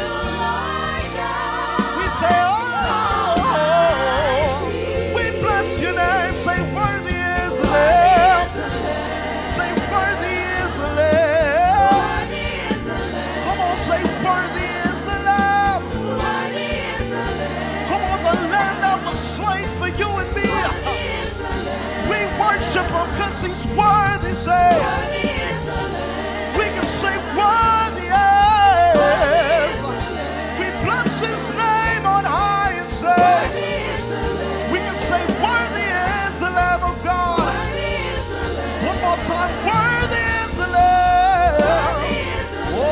We say, oh, we bless Your name. Say, worthy is the Lamb. Say, worthy is the Lamb. Come on, say, worthy is the Lamb. Come on, the Lamb that was slain for you and me. We worship Him because He's worthy. Say, we can say worthy is. We bless His name on high and say, we can say worthy is the Lamb of God. One more time, worthy is the Lamb. Oh,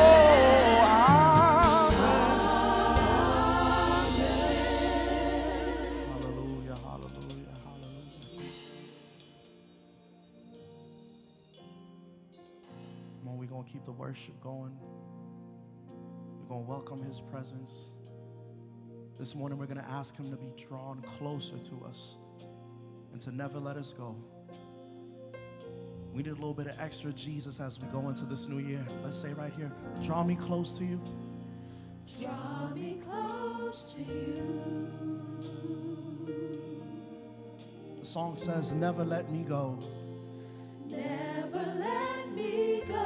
hallelujah, hallelujah, hallelujah. Come on, we're going to keep the worship going. We're going to welcome His presence. This morning, we're going to ask Him to be drawn closer to us and to never let us go. We need a little bit of extra Jesus as we go into this new year. Let's say right here, draw me close to You. Draw me close to You. The song says, never let me go. Never let me go.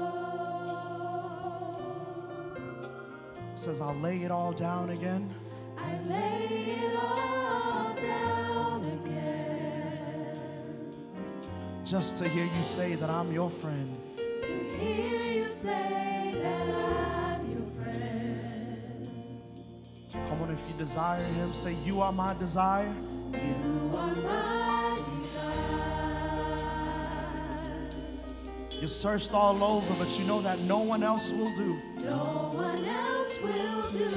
It says, I'll lay it all down again. I lay it all down again. Just to hear You say that I'm Your friend. To hear You say that I'm Your friend. Come on, if you desire Him, say, You are my desire. You are my desire. You searched all over, but you know that no one else will do. No one else will do.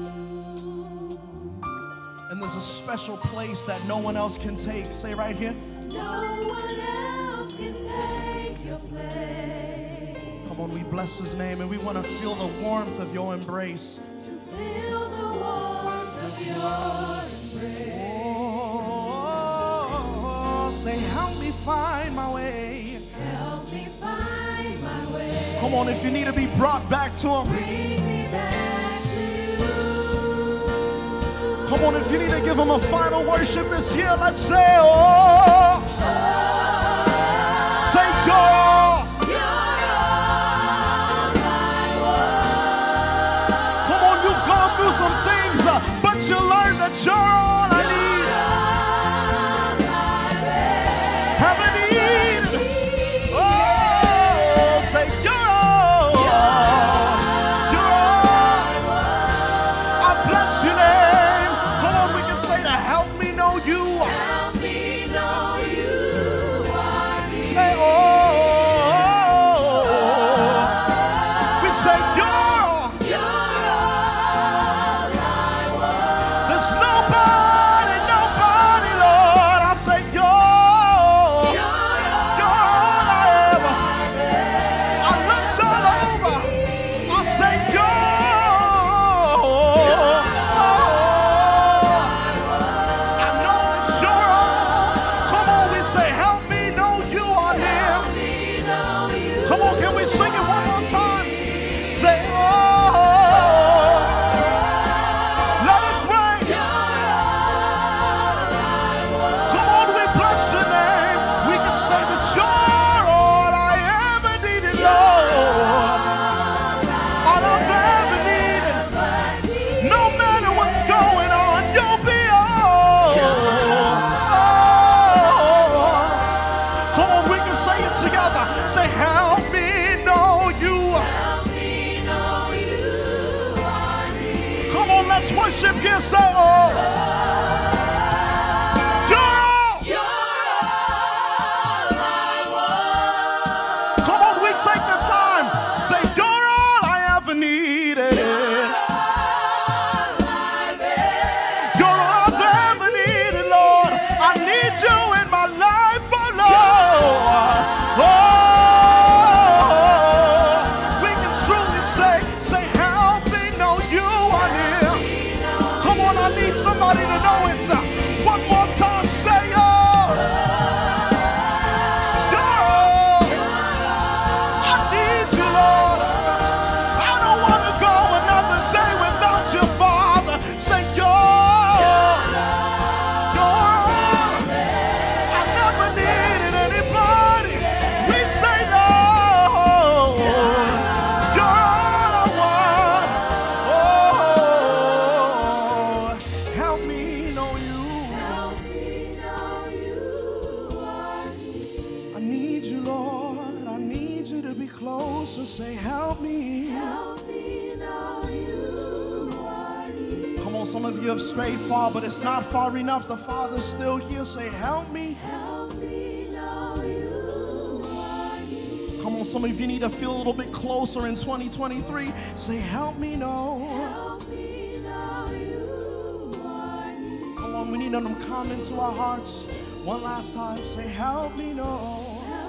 And there's a special place that no one else can take. Say right here. No one else can take Your place. Come on, we bless His name, and we want to feel the warmth of Your embrace. To feel the warmth of Your embrace. Oh, say, help me find my way. Help me find Come on, if you need to be brought back to him. Come on, if you need to give him a final worship this year, let's say, oh. Say, God. Come on, you've gone through some things, uh, but you learned that you're all I need. Haven't needed. Oh, say, you're all. You're all. I bless your name. Come on, we can say to help me know you. Help me know you are me. Say, oh. We say, you're. You're all I want. There's nobody, nobody, Lord. I say, you're. You're all I ever. I looked all over. I say, you're. I know that you're all. Come on, we say, help me know you are him. Come on, can we sing it one more time? Say, oh. Let it rain. Come on, we bless your name. We can say that you're all I ever needed, Lord. All I've ever needed. No matter what's going on, you'll be all. Come on, we can say it together. Say, help me know you. Come on, let's worship here. Say, oh. You're all. Come on, we take the time. Say, you're all I ever needed. You're all I've ever needed, Lord. I need you in my life, oh Lord. Oh, we can truly say, say, help me know you are here. Come on, I need somebody to know it. One more time, say, oh. You're all. I need you, Lord. I don't want to go another day without you, Father. Say, you're. You're all. I never needed anybody. We say, no. You're all I want. Oh, help me know you. I need you, Lord. I need you to be closer. Say, help me. Come on, some of you have strayed far, but it's not far enough. The Father's still here. Say, help me. Come on, some of you need to feel a little bit closer in twenty twenty-three. Say, help me know. Come on, we need them to come into our hearts. One last time. Say, help me know.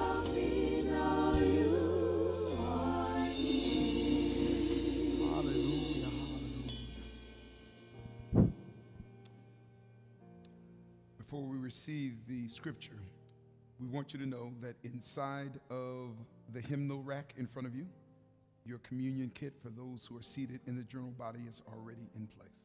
Hallelujah, hallelujah. Before we receive the scripture, we want you to know that inside of the hymnal rack in front of you, your communion kit for those who are seated in the general body is already in place.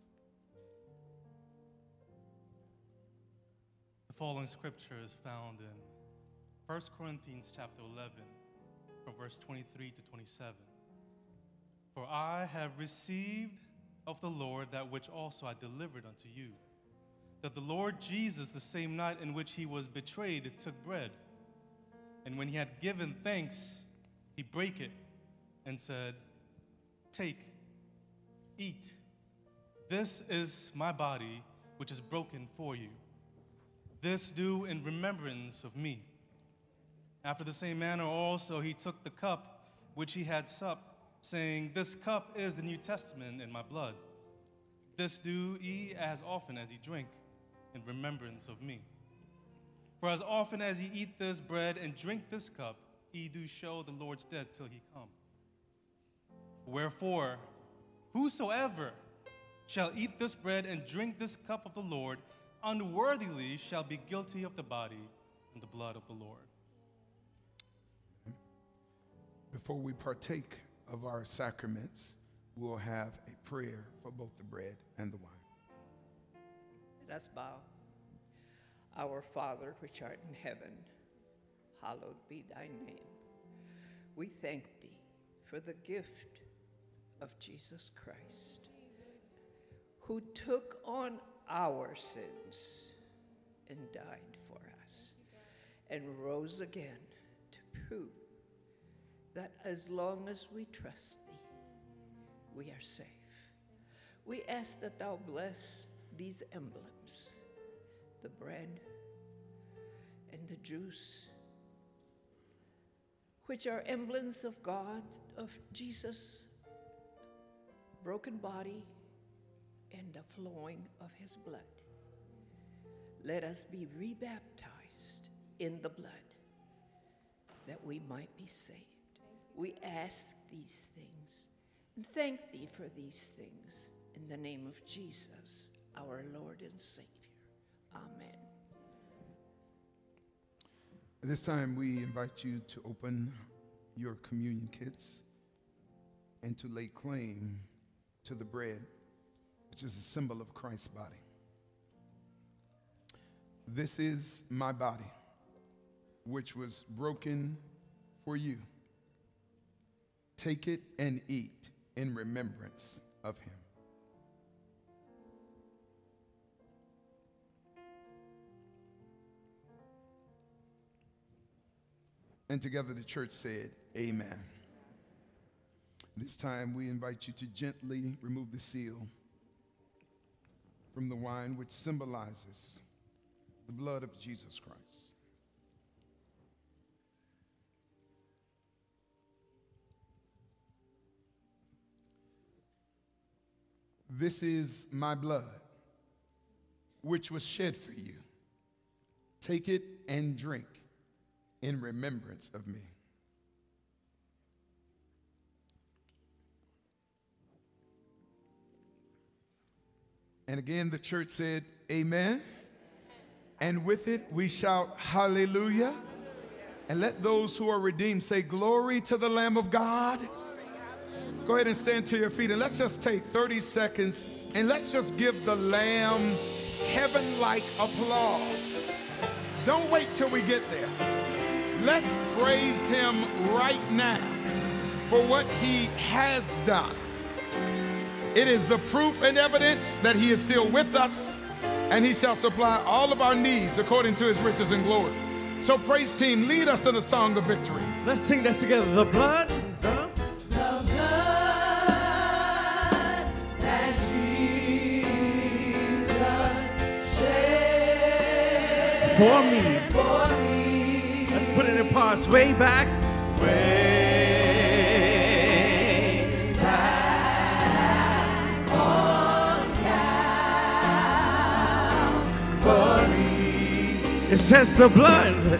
The following scripture is found in First Corinthians chapter eleven, from verse twenty-three to twenty-seven. For I have received of the Lord that which also I delivered unto you, that the Lord Jesus, the same night in which he was betrayed, took bread. And when he had given thanks, he brake it and said, Take, eat. This is my body, which is broken for you. This do in remembrance of me. After the same manner also he took the cup which he had supped, saying, This cup is the New Testament in my blood. This do ye as often as ye drink, in remembrance of me. For as often as ye eat this bread and drink this cup, ye do show the Lord's death till he come. Wherefore, whosoever shall eat this bread and drink this cup of the Lord unworthily shall be guilty of the body and the blood of the Lord. before we partake of our sacraments, we'll have a prayer for both the bread and the wine. Let us bow. Our Father, which art in heaven, hallowed be thy name. We thank thee for the gift of Jesus Christ, who took on our sins and died for us, and rose again to prove that as long as we trust thee, we are safe. We ask that thou bless these emblems, the bread and the juice, which are emblems of God, of Jesus' broken body and the flowing of his blood. Let us be rebaptized in the blood that we might be saved. We ask these things and thank thee for these things in the name of Jesus, our Lord and Savior. Amen. At this time, we invite you to open your communion kits and to lay claim to the bread, which is a symbol of Christ's body. This is my body, which was broken for you. Take it and eat in remembrance of him. And together the church said, amen. This time we invite you to gently remove the seal from the wine, which symbolizes the blood of Jesus Christ. This is my blood, which was shed for you. Take it and drink in remembrance of me. And again, the church said, amen. And with it, we shout hallelujah. And let those who are redeemed say, glory to the Lamb of God. Go ahead and stand to your feet, and let's just take thirty seconds and let's just give the Lamb heaven-like applause. Don't wait till we get there. Let's praise him right now for what he has done. It is the proof and evidence that he is still with us, and he shall supply all of our needs according to his riches and glory. So praise team, lead us in a song of victory. Let's sing that together. The blood, the For me. For me. Let's put it in parts. Way back. Way back on Calvary. It says the blood. The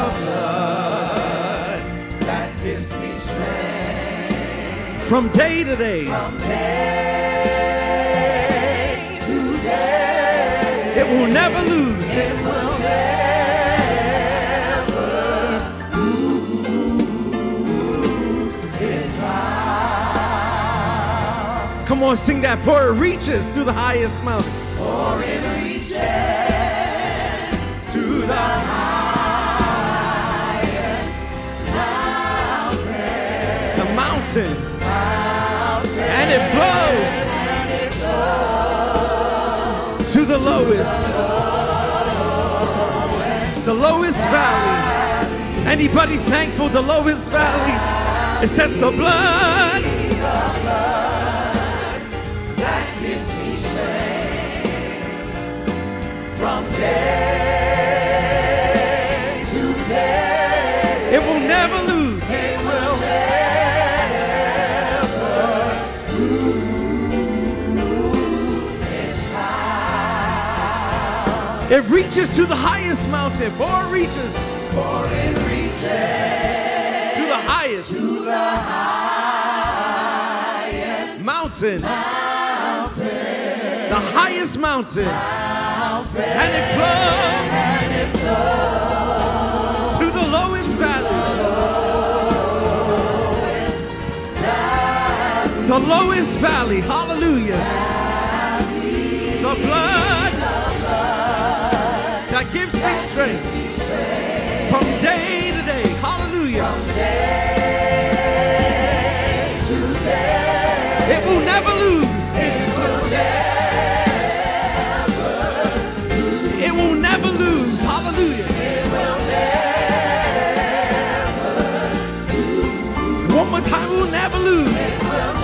blood that gives me strength. From day to day. From day to day. It will never lose. It will Come on, sing that. For it reaches to the highest mountain. For it reaches to the highest mountain. The mountain. mountain. And it flows. And it flows to the lowest. The lowest valley. Anybody thankful? The lowest valley. It says the blood. The blood. From day to day, it will never lose. It will never lose its power. It reaches to the highest mountain. For it reaches. For it reaches to the highest. To the highest mountain. Mountain. The highest mountain. And it flows, and it flows to the lowest valley. the lowest valley. Hallelujah. The blood that gives me strength from day to day. Hallelujah. It will never lose. It will never. It will never lose. Hallelujah. It will never. One more time, it will never lose. It will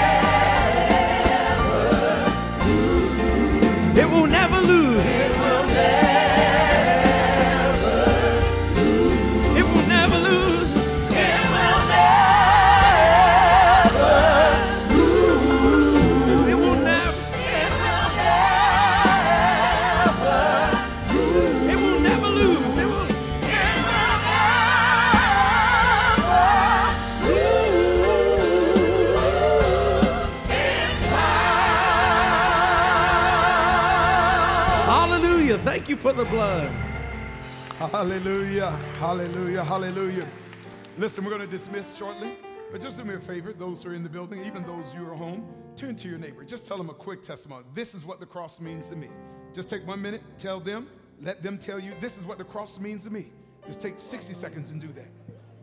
never. It will never lose. It will never. It will never lose. It will never. It will never. It will never lose. It will. Hallelujah. Thank you for the blood. Hallelujah, hallelujah, hallelujah. Listen, we're going to dismiss shortly, but just do me a favor, those who are in the building, even those you are home, turn to your neighbor. Just tell them a quick testimony. This is what the cross means to me. Just take one minute, tell them, let them tell you, this is what the cross means to me. Just take sixty seconds and do that.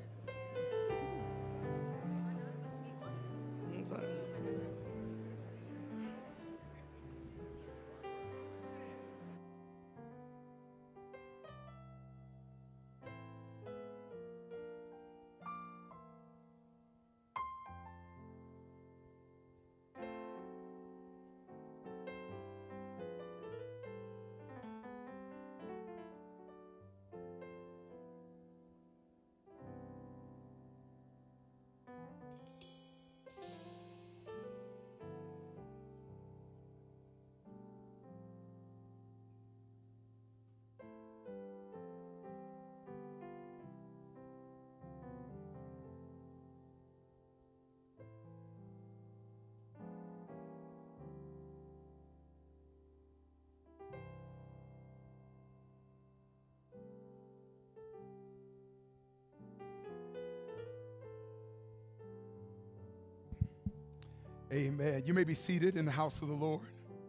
Amen. You may be seated in the house of the Lord.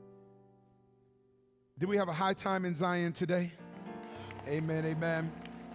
Did we have a high time in Zion today? Amen, amen.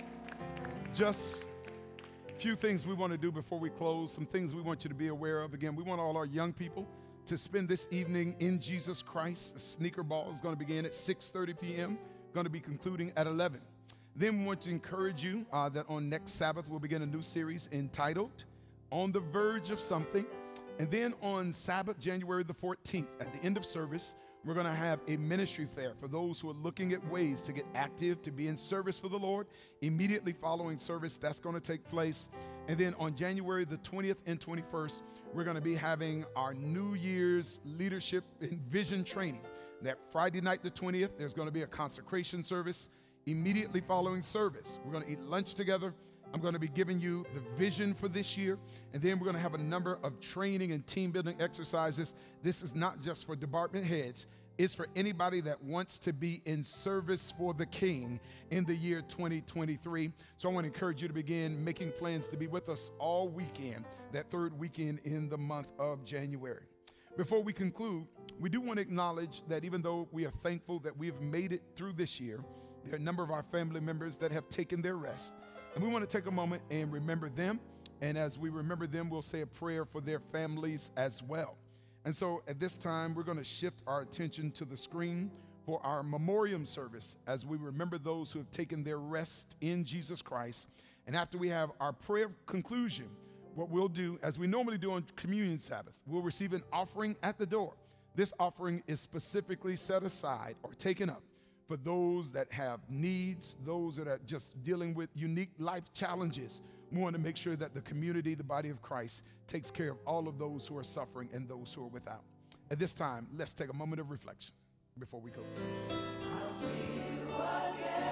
Just a few things we want to do before we close, some things we want you to be aware of. Again, we want all our young people to spend this evening in Jesus Christ. The sneaker ball is going to begin at six thirty p.m., going to be concluding at eleven. Then we want to encourage you uh, that on next Sabbath, we'll begin a new series entitled On the Verge of Something. And then on Sabbath, January the fourteenth, at the end of service, we're going to have a ministry fair for those who are looking at ways to get active, to be in service for the Lord. Immediately following service, that's going to take place. And then on January the twentieth and twenty-first, we're going to be having our New Year's leadership and vision training. That Friday night the twentieth, there's going to be a consecration service. Immediately following service, we're going to eat lunch together. I'm going to be giving you the vision for this year, and then we're going to have a number of training and team building exercises. This is not just for department heads. It's for anybody that wants to be in service for the King in the year twenty twenty-three. So I want to encourage you to begin making plans to be with us all weekend, that third weekend in the month of January. Before we conclude, we do want to acknowledge that even though we are thankful that we have made it through this year, there are a number of our family members that have taken their rest. And we want to take a moment and remember them. And as we remember them, we'll say a prayer for their families as well. And so at this time, we're going to shift our attention to the screen for our memoriam service as we remember those who have taken their rest in Jesus Christ. And after we have our prayer conclusion, what we'll do, as we normally do on Communion Sabbath, we'll receive an offering at the door. This offering is specifically set aside or taken up for those that have needs, those that are just dealing with unique life challenges. We want to make sure that the community, the body of Christ, takes care of all of those who are suffering and those who are without. At this time, let's take a moment of reflection before we go. I'll see you again.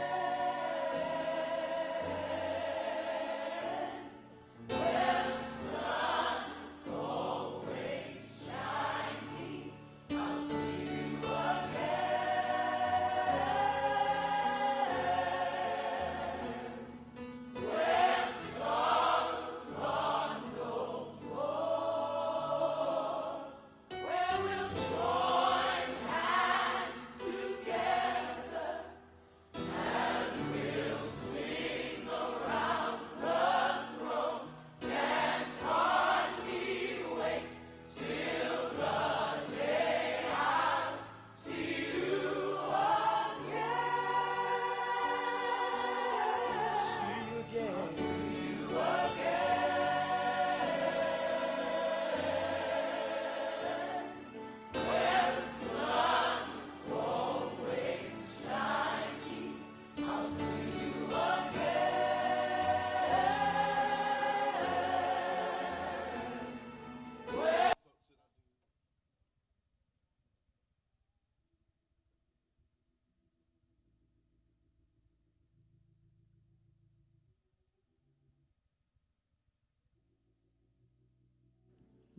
Where the sun is always shining. I'll see you again. Where sorrows are no more.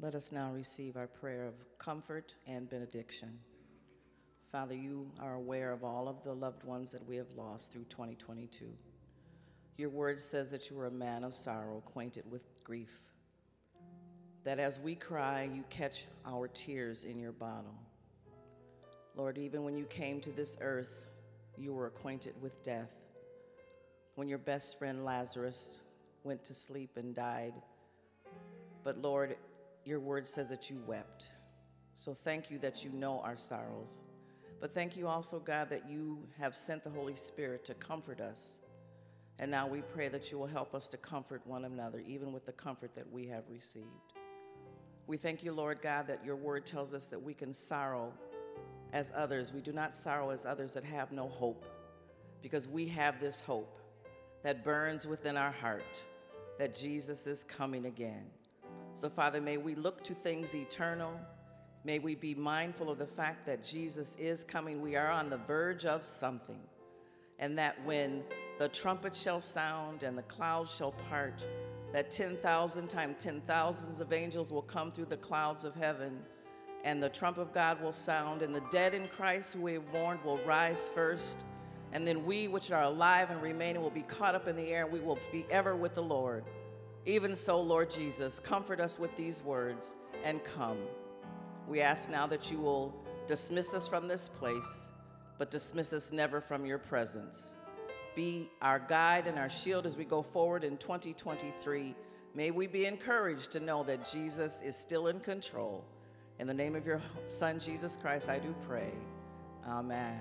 Let us now receive our prayer of comfort and benediction. Father, you are aware of all of the loved ones that we have lost through twenty twenty-two. Your word says that you are a man of sorrow, acquainted with grief, that as we cry, you catch our tears in your bottle. Lord, even when you came to this earth, you were acquainted with death. When your best friend Lazarus went to sleep and died, but Lord, your word says that you wept. So thank you that you know our sorrows. But thank you also, God, that you have sent the Holy Spirit to comfort us. And now we pray that you will help us to comfort one another, even with the comfort that we have received. We thank you, Lord God, that your word tells us that we can sorrow as others. We do not sorrow as others that have no hope, because we have this hope that burns within our heart, that Jesus is coming again. So, Father, may we look to things eternal. May we be mindful of the fact that Jesus is coming. We are on the verge of something. And that when the trumpet shall sound and the clouds shall part, that ten thousand times ten thousands of angels will come through the clouds of heaven, and the trump of God will sound, and the dead in Christ who we have mourned will rise first, and then we which are alive and remaining will be caught up in the air, and we will be ever with the Lord. Even so, Lord Jesus, comfort us with these words and come. We ask now that you will dismiss us from this place, but dismiss us never from your presence. Be our guide and our shield as we go forward in twenty twenty-three. May we be encouraged to know that Jesus is still in control. In the name of your Son, Jesus Christ, I do pray. Amen.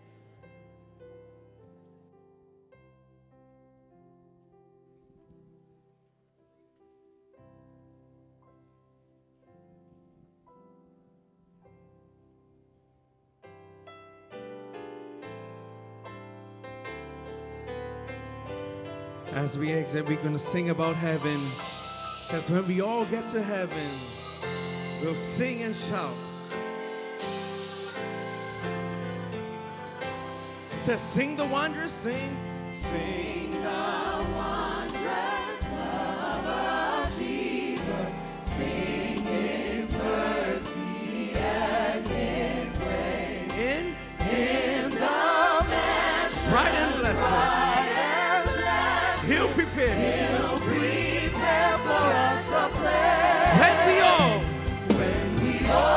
As we exit, we're going to sing about heaven. It says, when we all get to heaven, we'll sing and shout. It says, sing the wondrous, sing. Sing the wondrous love of Jesus. Sing his mercy and his grace. In? In the mansion. Bright and blessed. He'll prepare. He'll prepare for us a place. When we all, when we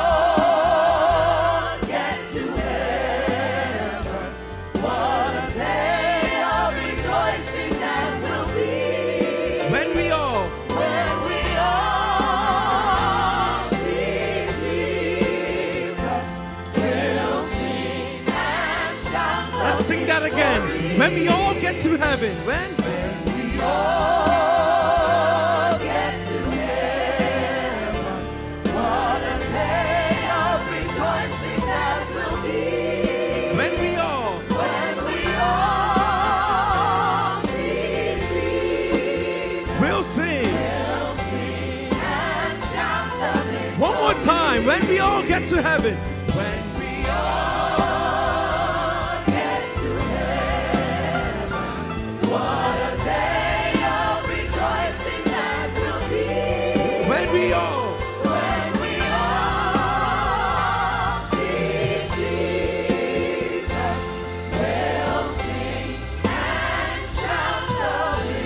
all get to heaven, what a day of rejoicing that will be. When we all, when we all see Jesus, we'll sing and shout. Let's sing that again. When we all get to heaven, when? all get to heaven, what a day of rejoicing that will be. When we all, when we all see Jesus, we'll sing. We'll sing and shout the victory. One more time. When we all get to heaven. When we all get to heaven, what a day of rejoicing that will be. When we all, when we all see Jesus, we'll sing and shout the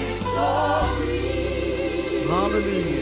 victory. Hallelujah.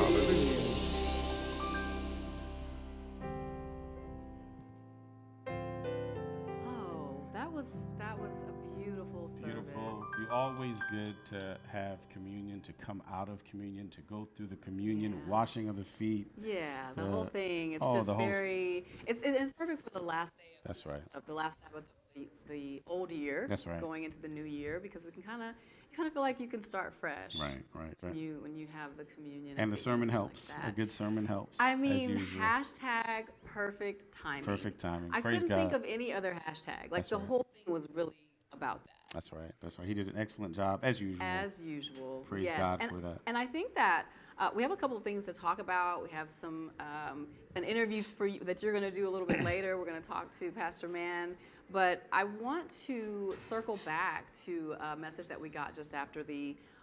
Always good to have communion, to come out of communion, to go through the communion, yeah. washing of the feet. Yeah, the, the whole thing. It's oh, just whole very, it's, it's perfect for the last day of, That's right. of the last Sabbath of the, the old year. That's right. Going into the new year, because we can kind of, you kind of feel like you can start fresh. Right, right, right. When you, when you have the communion. And, and the sermon helps. Like a good sermon helps. I mean, hashtag perfect timing. Perfect timing. I Praise couldn't God. think of any other hashtag. Like That's the right. whole thing was really about that. That's right. That's right. He did an excellent job, as usual. As usual. Praise yes. God and, for that. And I think that uh, we have a couple of things to talk about. We have some um, an interview for you that you're going to do a little bit later. We're going to talk to Pastor Mann. But I want to circle back to a message that we got just after the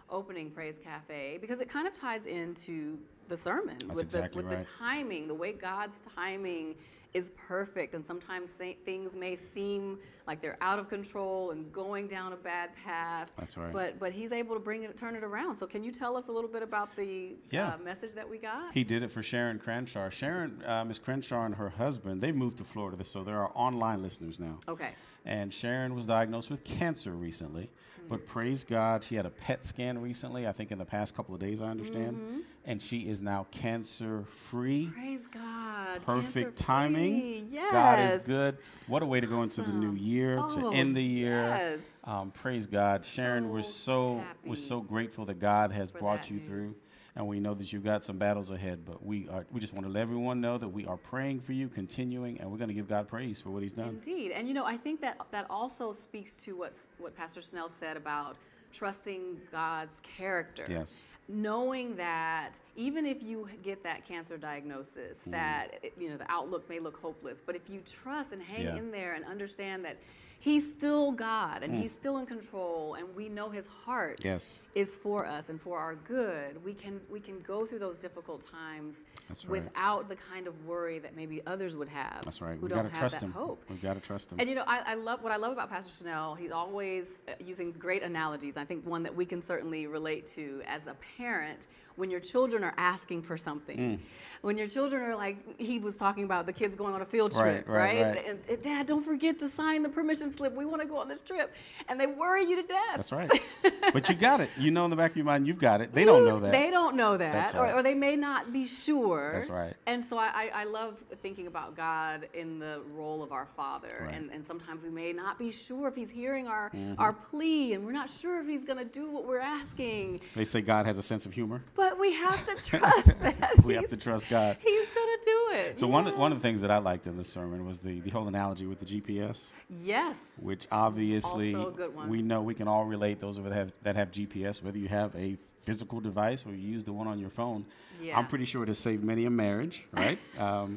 opening Praise Cafe because it kind of ties into the sermon That's with exactly the with right. the timing, the way God's timing is perfect, and sometimes say, things may seem like they're out of control and going down a bad path. That's right. But but He's able to bring it, turn it around. So can you tell us a little bit about the Yeah. uh, message that we got? He did it for Sharon Crenshaw. Sharon, uh, Miss Crenshaw and her husband, they moved to Florida, so there are online listeners now. Okay. And Sharon was diagnosed with cancer recently, but praise God, she had a P E T scan recently, I think in the past couple of days, I understand. Mhm. And she is now cancer-free. Praise God. Perfect Cancer-free. timing. Yes. God is good. What a way to go into the new year, Oh, to end the year. yes. Um, praise God. Sharon, we're so happy we're so grateful that God has for brought that you news. through. And we know that you've got some battles ahead, but we are we just want to let everyone know that we are praying for you, continuing, and we're going to give God praise for what He's done. Indeed. And you know, I think that that also speaks to what what Pastor Snell said about trusting God's character. Yes. Knowing that even if you get that cancer diagnosis, Mm. that you know the outlook may look hopeless, but if you trust and hang Yeah. in there and understand that He's still God and Mm. He's still in control, and we know His heart Yes. is for us and for our good, we can we can go through those difficult times That's right. without the kind of worry that maybe others would have. That's right. Who We've don't got to have trust that Him. hope. We've got to trust Him. And you know, I, I love what I love about Pastor Chanel. He's always uh, using great analogies. I think one that we can certainly relate to as a parent. When your children are asking for something, Mm. when your children are like, he was talking about the kids going on a field Right, trip, right, right? right. And, and, Dad, don't forget to sign the permission slip. We want to go on this trip, and they worry you to death. That's right. But you got it. You know in the back of your mind you've got it. They don't know that. They don't know that, That's or, right. or they may not be sure. That's right. And so I, I I love thinking about God in the role of our Father, Right. and, and sometimes we may not be sure if He's hearing our Mhm. our plea, and we're not sure if He's going to do what we're asking. They say God has a sense of humor. But we have to trust that We have he's, to trust God. He's going to do it. So yeah. one of, one of the things that I liked in the sermon was the, the whole analogy with the G P S, Yes. which obviously Also a good one. we know we can all relate, those of us that have, that have G P S, whether you have a physical device or you use the one on your phone. Yeah. I'm pretty sure it has saved many a marriage, right? Um,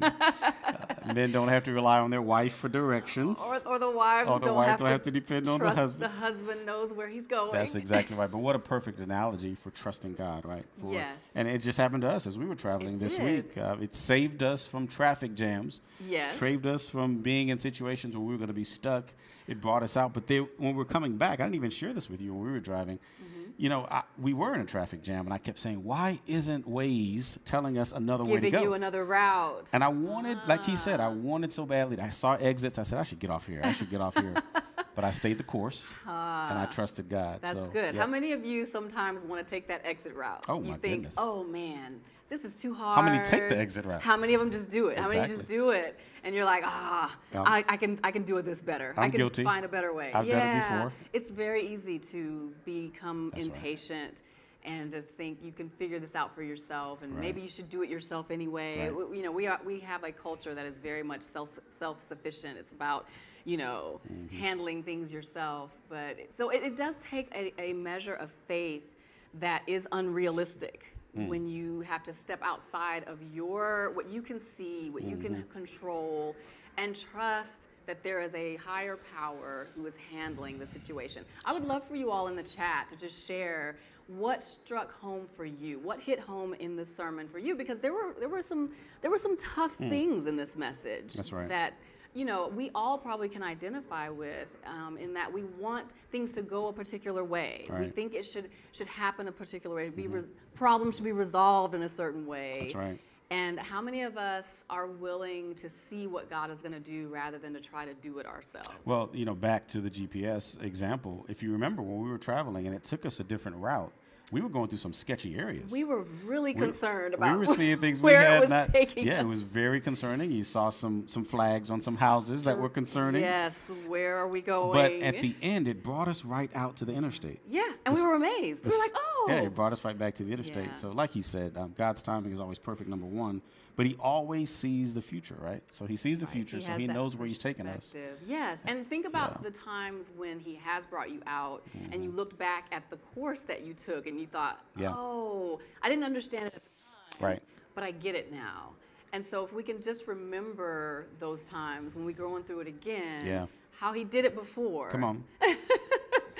uh, men don't have to rely on their wife for directions. Or, or the wives Or the don't, wife have, don't to have to depend on the trust husband. The husband knows where he's going. That's exactly right. But what a perfect analogy for trusting God, right? For, Yes. And it just happened to us as we were traveling It this did. week. Uh, it saved us from traffic jams. Yes. Saved us from being in situations where we were going to be stuck. It brought us out. But they, when we were coming back, I didn't even share this with you when we were driving. Mm-hmm. You know, I, we were in a traffic jam, and I kept saying, why isn't Waze telling us another way to Giving go? you another route. And I wanted, like he said, I wanted so badly. I saw exits. I said, I should get off here. I should get off here. But I stayed the course, and I trusted God. That's so, good. yeah. How many of you sometimes want to take that exit route? Oh, you my think, goodness. oh man, this is too hard. How many take the exit route? How many of them just do it? How many Exactly. just do it? And you're like, ah, Um, I, I can I can do it this better. I I'm can guilty. find a better way. I've done it yeah. before. It's very easy to become That's right. impatient and to think you can figure this out for yourself, and Right. maybe you should do it yourself anyway. Right. We, you know, we are we have a culture that is very much self self sufficient. It's about you know Mm-hmm. handling things yourself, but it- so it, it does take a, a measure of faith that is unrealistic. Mm. When you have to step outside of your what you can see, what you can Mhm. control, and trust that there is a higher power who is handling the situation. I would love for you all in the chat to just share what struck home for you, what hit home in this sermon for you, because there were there were some there were some tough Mm. things in this message. That's right. That you know we all probably can identify with, um, in that we want things to go a particular way. We Right. think it should should happen a particular way. Be res- problems should be resolved in a certain way. That's right. And how many of us are willing to see what God is going to do rather than to try to do it ourselves? Well, you know, back to the G P S example, if you remember when we were traveling and it took us a different route, we were going through some sketchy areas. We were really We- concerned about we were seeing things we where had it was not. taking Yeah, us. it was very concerning. You saw some some flags on some houses that were concerning. Yes, where are we going? But at the end, it brought us right out to the interstate. yeah, and we were amazed. We were like, oh. Yeah, it brought us right back to the interstate. Yeah. So, like he said, um, God's timing is always perfect, number one. But he always sees the future, right? So he sees the future, He so has he that knows where he's taking us. perspective. Yes, and think about Yeah. the times when he has brought you out and Mm-hmm. you looked back at the course that you took and you thought, Yeah. oh, I didn't understand it at the time, Right. but I get it now. And so if we can just remember those times when we're going through it again, Yeah. how he did it before. Come on.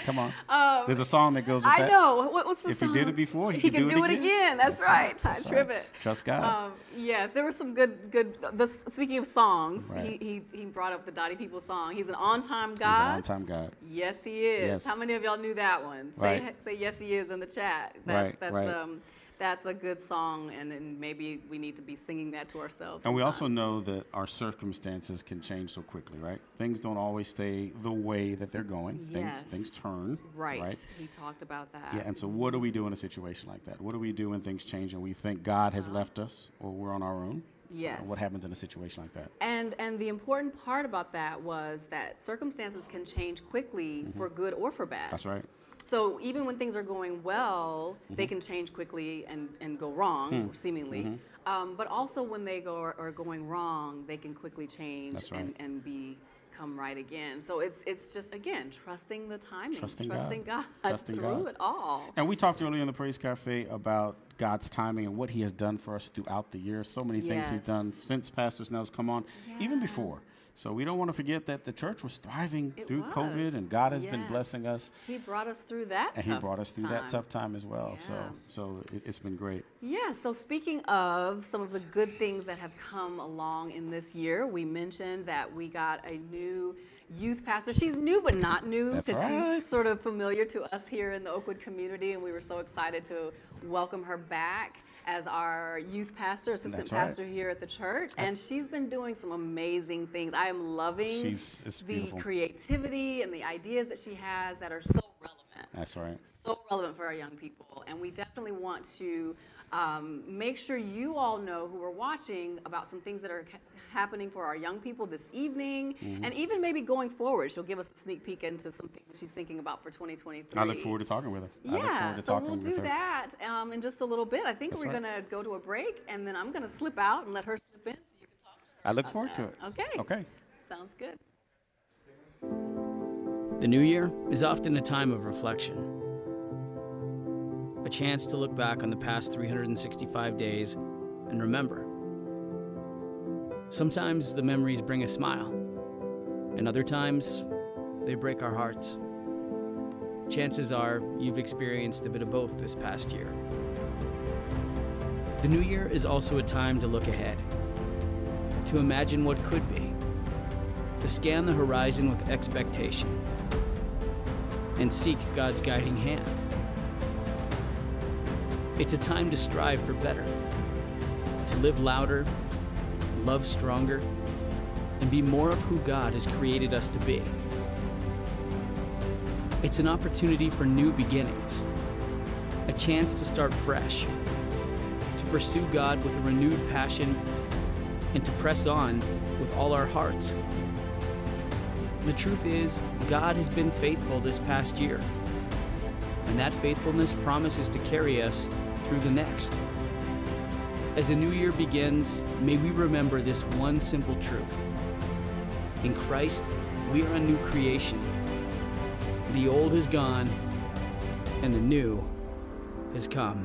Come on. Um, There's a song that goes with I that. know. What, what's the if song? he did it before, he, he can, can do it again. again. That's, That's right. right. Ty That's Tribbett. Right. Trust God. Um, yes, there were some good, good. The, speaking of songs, right. he, he he brought up the Dottie People song. He's an on-time God. He's an on-time God. Yes, he is. Yes. How many of y'all knew that one? Right. Say, say yes, he is in the chat. That's, right. That's, right. Um, that's a good song, and, and maybe we need to be singing that to ourselves. And sometimes. we also know that our circumstances can change so quickly, right? Things don't always stay the way that they're going. Yes. Things, things turn. Right. right. He talked about that. Yeah, and so what do we do in a situation like that? What do we do when things change and we think God has uh-huh. left us or we're on our own? Yes. Uh, what happens in a situation like that? And and the important part about that was that circumstances can change quickly mm-hmm. for good or for bad. That's right. So even when things are going well, mm-hmm. they can change quickly and, and go wrong, mm. seemingly. Mm-hmm. Um, but also when they go are, are going wrong, they can quickly change That's right. and, and be come right again. So it's it's just, again, trusting the timing. Trusting, trusting God, God. Trusting through God. it all. And we talked earlier in the Praise Cafe about God's timing and what he has done for us throughout the year. So many things yes. he's done since Pastor Snell's come on, yeah. even before. So we don't want to forget that the church was thriving It through was. COVID, and God has yes. been blessing us. He brought us through that And tough he brought us through time. that tough time as well. Yeah. So so it, it's been great. Yeah, so speaking of some of the good things that have come along in this year, we mentioned that we got a new youth pastor. She's new but not new That's because right. she's sort of familiar to us here in the Oakwood community, and we were so excited to welcome her back as our youth pastor, assistant That's right. pastor here at the church. And she's been doing some amazing things. I am loving She's, it's the beautiful. creativity and the ideas that she has that are so relevant. That's right. So relevant for our young people. And we definitely want to um, make sure you all know who are watching about some things that are ca- happening for our young people this evening, Mhm. and even maybe going forward. She'll give us a sneak peek into some things that she's thinking about for twenty twenty-three. I look forward to talking with her. I look Yeah, forward to so talking we'll with do her. that um, in just a little bit. I think That's we're right. going to go to a break, and then I'm going to slip out and let her slip in so you can talk to her. I look about forward to that. it. Okay. Okay. Sounds good. The new year is often a time of reflection, a chance to look back on the past three hundred sixty-five days and remember. Sometimes the memories bring a smile, and other times they break our hearts. Chances are you've experienced a bit of both this past year. The new year is also a time to look ahead, to imagine what could be, to scan the horizon with expectation, and seek God's guiding hand. It's a time to strive for better, to live louder, love stronger, and be more of who God has created us to be. It's an opportunity for new beginnings, a chance to start fresh, to pursue God with a renewed passion, and to press on with all our hearts. The truth is, God has been faithful this past year, and that faithfulness promises to carry us through the next. As the new year begins, may we remember this one simple truth. In Christ, we are a new creation. The old is gone, and the new has come.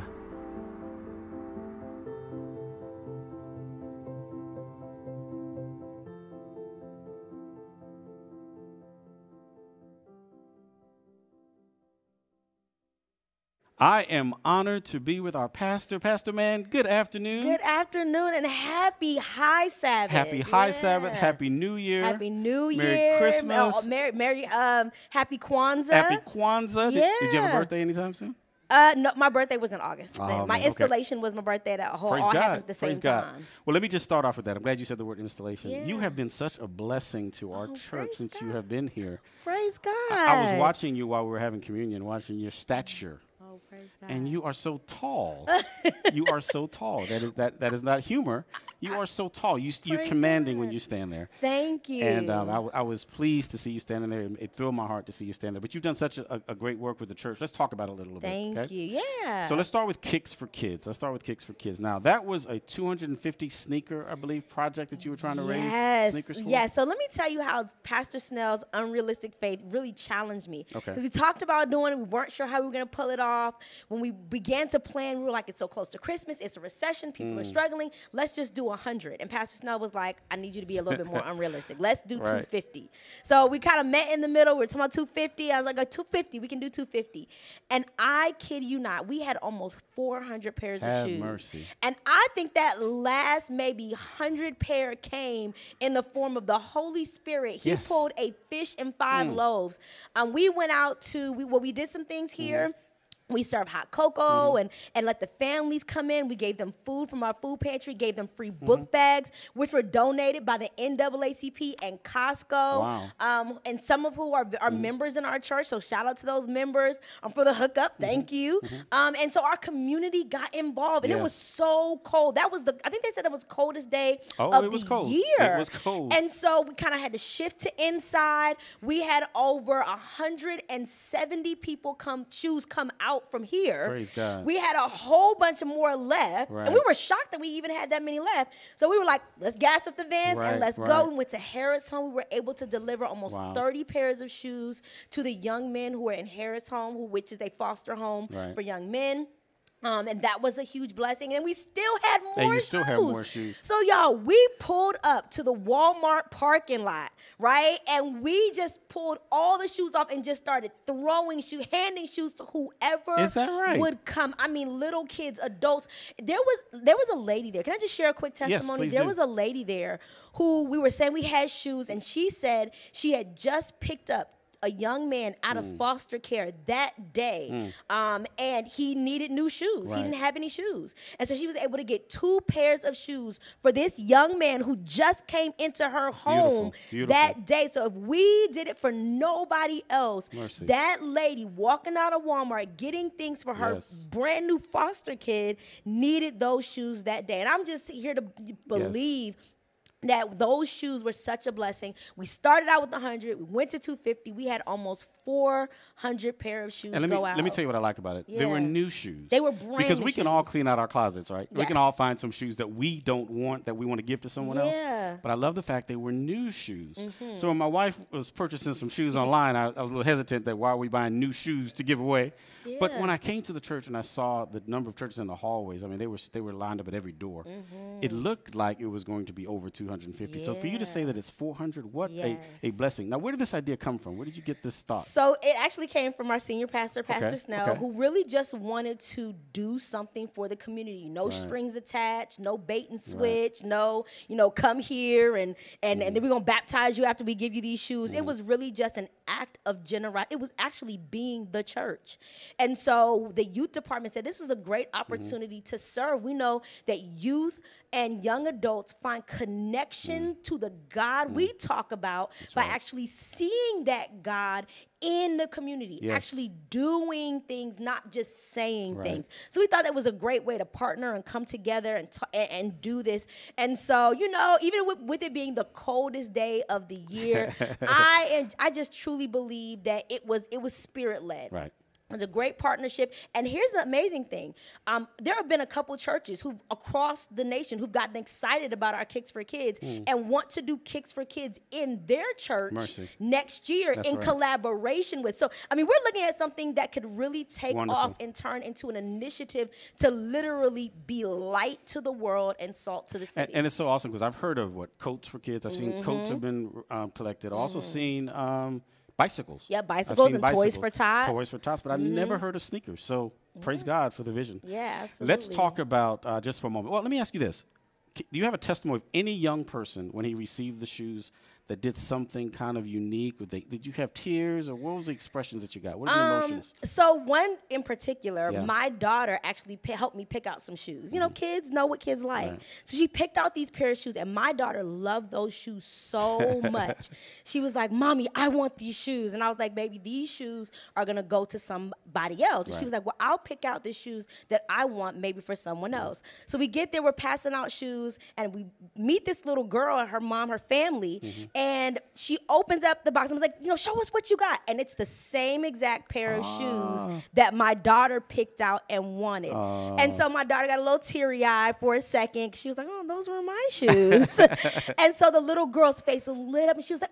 I am honored to be with our pastor. Pastor Man, good afternoon. Good afternoon and happy High Sabbath. Happy High Yeah. Sabbath. Happy New Year. Happy New Year. Merry Christmas. Oh, Merry, Merry, um, Happy Kwanzaa. Happy Kwanzaa. Did, Yeah. did you have a birthday anytime soon? Uh, no, my birthday was in August. Oh, my man, okay. installation was my birthday. That whole Praise all God. happened at the same Praise God. time. Well, let me just start off with that. I'm glad you said the word installation. Yeah. You have been such a blessing to our Oh, church praise since you have been here. Praise God. I, I was watching you while we were having communion, watching your stature. Oh, praise God. And you are so tall. you are so tall. That is that that is not humor. You are so tall. You you're Praise commanding God. when you stand there. Thank you. And um, I, w- I was pleased to see you standing there. It thrilled my heart to see you stand there. But you've done such a, a great work with the church. Let's talk about it a little Thank bit. Okay? you. Yeah. So let's start with Kicks for Kids. Let's start with Kicks for Kids. Now, that was a two hundred fifty sneaker, I believe, project that you were trying to raise Yes. sneakers for. Yes. So let me tell you how Pastor Snell's unrealistic faith really challenged me. Okay. Because we talked about doing it, we weren't sure how we were going to pull it off. off. When we began to plan, we were like, it's so close to Christmas. It's a recession. People are Mm. struggling. Let's just do one hundred. And Pastor Snow was like, I need you to be a little bit more unrealistic. Let's do Right. two hundred. So we kind of met in the middle. We were talking about two hundred fifty. I was like, two hundred fifty, we can do two hundred fifty. And I kid you not, we had almost four hundred pairs Have of shoes. mercy. And I think that last maybe one hundred pair came in the form of the Holy Spirit. He Yes. pulled a fish and five Mm. loaves. Um, we went out to, we, well, we did some things here. We served hot cocoa Mm-hmm. and, and let the families come in. We gave them food from our food pantry, gave them free Mm-hmm. book bags, which were donated by the N double A C P and Costco. Wow. Um, and some of who are, are members in our church. So shout out to those members um, for the hookup. Thank you. Um, and so our community got involved. And it was Yes. so cold. That was the, I think they said that was the coldest day Oh, of it was the cold. year. It was cold. And so we kind of had to shift to inside. We had over one hundred seventy people come, shoes come out from here. Praise God. We had a whole bunch of more left. Right. And we were shocked that we even had that many left. So we were like, let's gas up the vans Right, and let's right. go. We went to Harris Home. We were able to deliver almost Wow. thirty pairs of shoes to the young men who are in Harris Home, who, which is a foster home Right. for young men. Um, and that was a huge blessing. And we still had more And you shoes. still have more shoes. So, y'all, we pulled up to the Walmart parking lot, right? And we just pulled all the shoes off and just started throwing shoes, handing shoes to whoever Is that right? would come. I mean, little kids, adults. There was there was a lady there. Can I just share a quick Yes, testimony? please there do. was a lady there who we were saying we had shoes, and she said she had just picked up a young man out of Mm. foster care that day, Mm. um, and he needed new shoes. He Right. didn't have any shoes. And so she was able to get two pairs of shoes for this young man who just came into her home Beautiful. that day. So if we did it for nobody else, Mercy. that lady walking out of Walmart getting things for her Yes. brand new foster kid needed those shoes that day. And I'm just here to b- believe that those shoes were such a blessing. We started out with one hundred, we went to two hundred fifty, we had almost four hundred pair of shoes And let me go out. let me tell you what I like about it. They were Yeah. new shoes. They were brand because new we can all clean out our closets, right? We can Yes. all find some shoes that we don't want that we want to give to someone Yeah. else. But I love the fact they were new shoes. Mhm. So when my wife was purchasing some shoes online, I, I was a little hesitant that why are we buying new shoes to give away? But Yeah. when I came to the church and I saw the number of churches in the hallways, I mean they were they were lined up at every door. It looked like it was going to be over two hundred fifty. So for you to say that it's four hundred, what Yes. a, a blessing. Now where did this idea come from? Where did you get this thought? So it actually came from our senior pastor, Pastor Okay, Snell, okay. who really just wanted to do something for the community. No Right. strings attached, no bait and switch, no, you know, come here and and, and then we're gonna baptize you after we give you these shoes. It was really just an act of generosity. It was actually being the church. And so the youth department said this was a great opportunity to serve. We know that youth and young adults find connection to the God we talk about by actually seeing that God in the community, Yes. actually doing things, not just saying Right. things. So we thought that was a great way to partner and come together and, ta- and, and do this. And so, you know, even with, with it being the coldest day of the year, I and I just truly believe that it was it was spirit led. Right. It's a great partnership. And here's the amazing thing. Um, there have been a couple churches who across the nation who've gotten excited about our Kicks for Kids Mm. and want to do Kicks for Kids in their church Mercy. next year That's in right. collaboration with. So, I mean, we're looking at something that could really take Wonderful. off and turn into an initiative to literally be light to the world and salt to the And, city. and it's so awesome because I've heard of what coats for kids. I've seen coats have been um, collected. I've also Mhm. seen um, bicycles. Yeah, I've bicycles seen and Toys for Tots. Toys for Tots, but I've never heard of sneakers. So praise God for the vision. Yeah, Let's absolutely. talk about uh, just for a moment. Well, let me ask you this: K- do you have a testimony of any young person when he received the shoes that did something kind of unique? Or they, did you have tears, or what was the expressions that you got? What are the Um, emotions? So one in particular, Yeah. my daughter actually pi- helped me pick out some shoes. You know, kids know what kids like. Right. So she picked out these pair of shoes, and my daughter loved those shoes so much. She was like, "Mommy, I want these shoes," and I was like, "Baby, these shoes are gonna go to somebody else." And she Right. was like, "Well, I'll pick out the shoes that I want, maybe for someone else." So we get there, we're passing out shoes, and we meet this little girl and her mom, her family, Mm-hmm. and she opens up the box and was like, you know, show us what you got. And it's the same exact pair of Ah. shoes that my daughter picked out and wanted. Ah. And so my daughter got a little teary-eyed for a second. She was like, oh, those those were my shoes. And so the little girl's face lit up and she was like,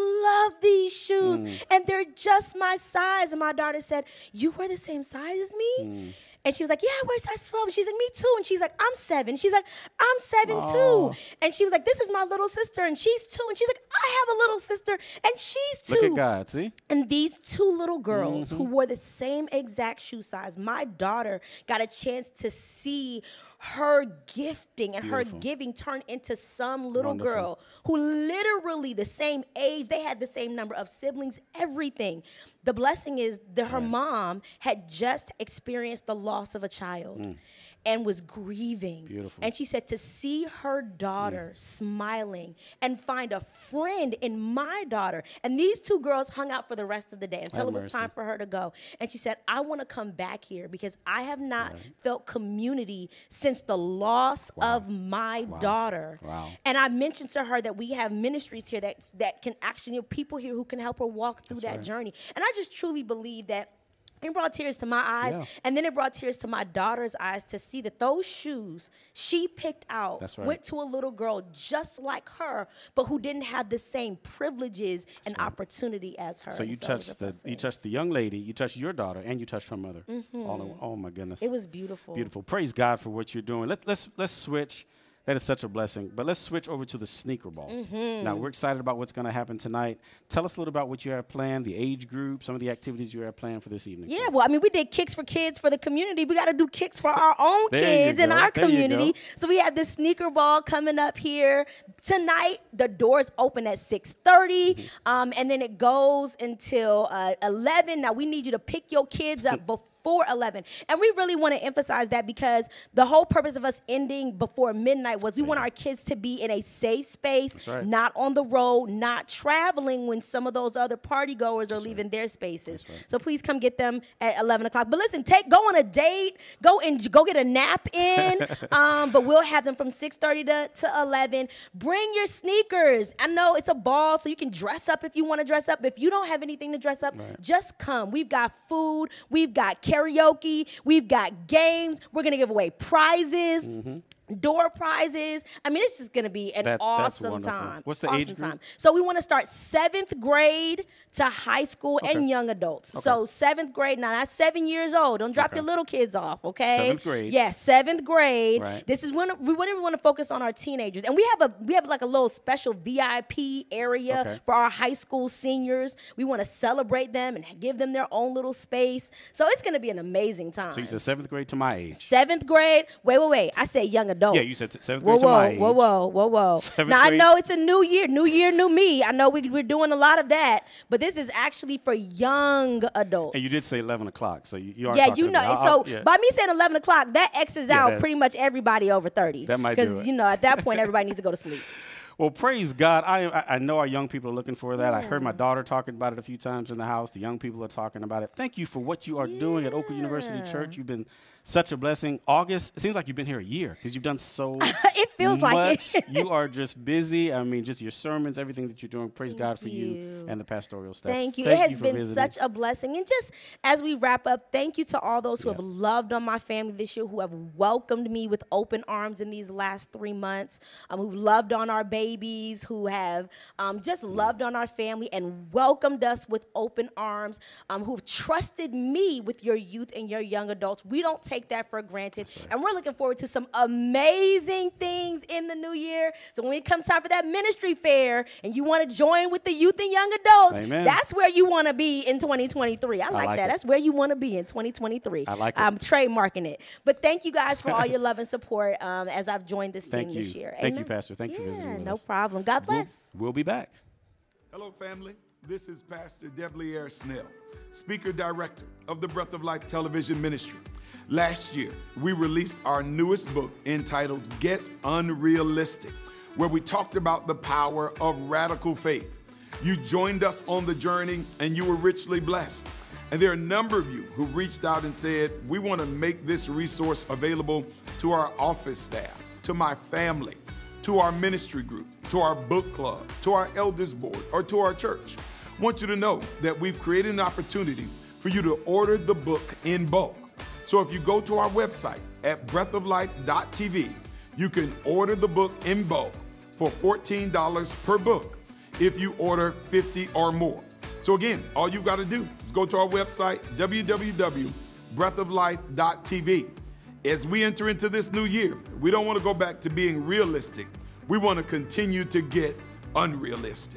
I love these shoes mm. and they're just my size. And my daughter said, you wear the same size as me? Mm. And she was like, yeah, I wear size twelve. And she's like, me too. And she's like, I'm seven. She's like, I'm seven Aww. too. And she was like, this is my little sister. And she's two. And she's like, I have a little sister. And she's two. Look at God, see? And these two little girls mm-hmm. who wore the same exact shoe size, my daughter got a chance to see her gifting and Beautiful. her giving turn into some little Wonderful. girl who literally the same age, they had the same number of siblings, everything. The blessing is that her right. mom had just experienced the loss of a child. Mm. And was grieving. Beautiful. And she said to see her daughter mm. smiling and find a friend in my daughter. And these two girls hung out for the rest of the day until Have it was mercy. time for her to go. And she said, I want to come back here because I have not right. felt community since the loss wow. of my wow. daughter. Wow. And I mentioned to her that we have ministries here that, that can actually, you know, people here who can help her walk through That's that right. journey. And I just truly believe that it brought tears to my eyes, yeah. and then it brought tears to my daughter's eyes to see that those shoes she picked out That's right. went to a little girl just like her, but who didn't have the same privileges That's and right. opportunity as her. So you so touched the you touched the young lady, you touched your daughter, and you touched her mother. Mm-hmm. All in, oh my goodness, it was beautiful. Beautiful. Praise God for what you're doing. Let's let's let's switch. That is such a blessing. But let's switch over to the sneaker ball. Mm-hmm. Now, we're excited about what's going to happen tonight. Tell us a little about what you have planned, the age group, some of the activities you have planned for this evening. Yeah, well, I mean, we did Kicks for Kids for the community. We got to do Kicks for our own kids in our there community. So we have the sneaker ball coming up here. Tonight, the doors open at six thirty, mm-hmm. um, and then it goes until uh, eleven. Now, we need you to pick your kids up before. Before eleven. And we really want to emphasize that because the whole purpose of us ending before midnight was we yeah. want our kids to be in a safe space, right. not on the road, not traveling when some of those other party goers are That's leaving right. their spaces. Right. So please come get them at eleven o'clock. But listen, take go on a date, go and go get a nap in, um, but we'll have them from six thirty to, to eleven. Bring your sneakers. I know it's a ball, so you can dress up if you want to dress up. If you don't have anything to dress up, right. just come. We've got food. We've got karaoke, we've got games, we're gonna give away prizes, mm-hmm. door prizes. I mean, it's just gonna be an that, awesome time. What's the awesome age group? Time. So we want to start seventh grade to high school okay. and young adults. Okay. So seventh grade, now that's seven years old. Don't drop okay. your little kids off, okay? Seventh grade. Yes, seventh grade. Right. This is when we really want to focus on our teenagers, and we have a we have like a little special V I P area okay. for our high school seniors. We want to celebrate them and give them their own little space. So it's gonna be an amazing time. So you said seventh grade to my age. Seventh grade. Wait, wait, wait. I said young adults. Yeah, you said seventh whoa, grade to whoa, my age. Whoa, whoa, whoa, whoa, whoa. Now grade. I know it's a new year, new year, new me. I know we, we're doing a lot of that, but this is actually for young adults. And you did say eleven o'clock, so you, you are. Yeah, you know. About, so I'll, yeah. by me saying eleven o'clock, that X's Yeah, out that- pretty much everybody over thirty. That might do Because it. you know at that point everybody needs to go to sleep. Well, praise God. I, I I know our young people are looking for that. Yeah. I heard my daughter talking about it a few times in the house. The young people are talking about it. Thank you for what you are yeah. doing at Oakwood University Church. You've been such a blessing. August, it seems like you've been here a year because you've done so It feels much. like it. You are just busy. I mean, just your sermons, everything that you're doing. Praise Thank God for you. you. and the pastoral staff. Thank you. Thank it has you for been visiting. such a blessing. And just as we wrap up, thank you to all those who Yeah. have loved on my family this year, who have welcomed me with open arms in these last three months, um, who've loved on our babies, who have um, just loved on our family and welcomed us with open arms, um, who've trusted me with your youth and your young adults. We don't take that for granted. Right. And we're looking forward to some amazing things in the new year. So when it comes time for that ministry fair and you want to join with the youth and young adults, Amen. that's where you want to be in twenty twenty-three. I like, like that. it. That's where you want to be in twenty twenty-three. I like it. I'm trademarking it. But thank you guys for all your love and support um, as I've joined this Thank team you. this year. Thank you, Amen. Pastor. Thank you for visiting Yeah, with no us. problem. God bless. We'll, we'll be back. Hello, family. This is Pastor Deblier Snell, Speaker Director of the Breath of Life Television Ministry. Last year, we released our newest book entitled Get Unrealistic, where we talked about the power of radical faith. You joined us on the journey and you were richly blessed. And there are a number of you who reached out and said, we want to make this resource available to our office staff, to my family, to our ministry group, to our book club, to our elders board, or to our church. I want you to know that we've created an opportunity for you to order the book in bulk. So if you go to our website at breath of life dot t v, You can order the book in bulk for fourteen dollars per book if you order fifty or more. So again, all you've got to do is go to our website, w w w dot breath of life dot t v. As we enter into this new year, we don't want to go back to being realistic. We want to continue to get unrealistic.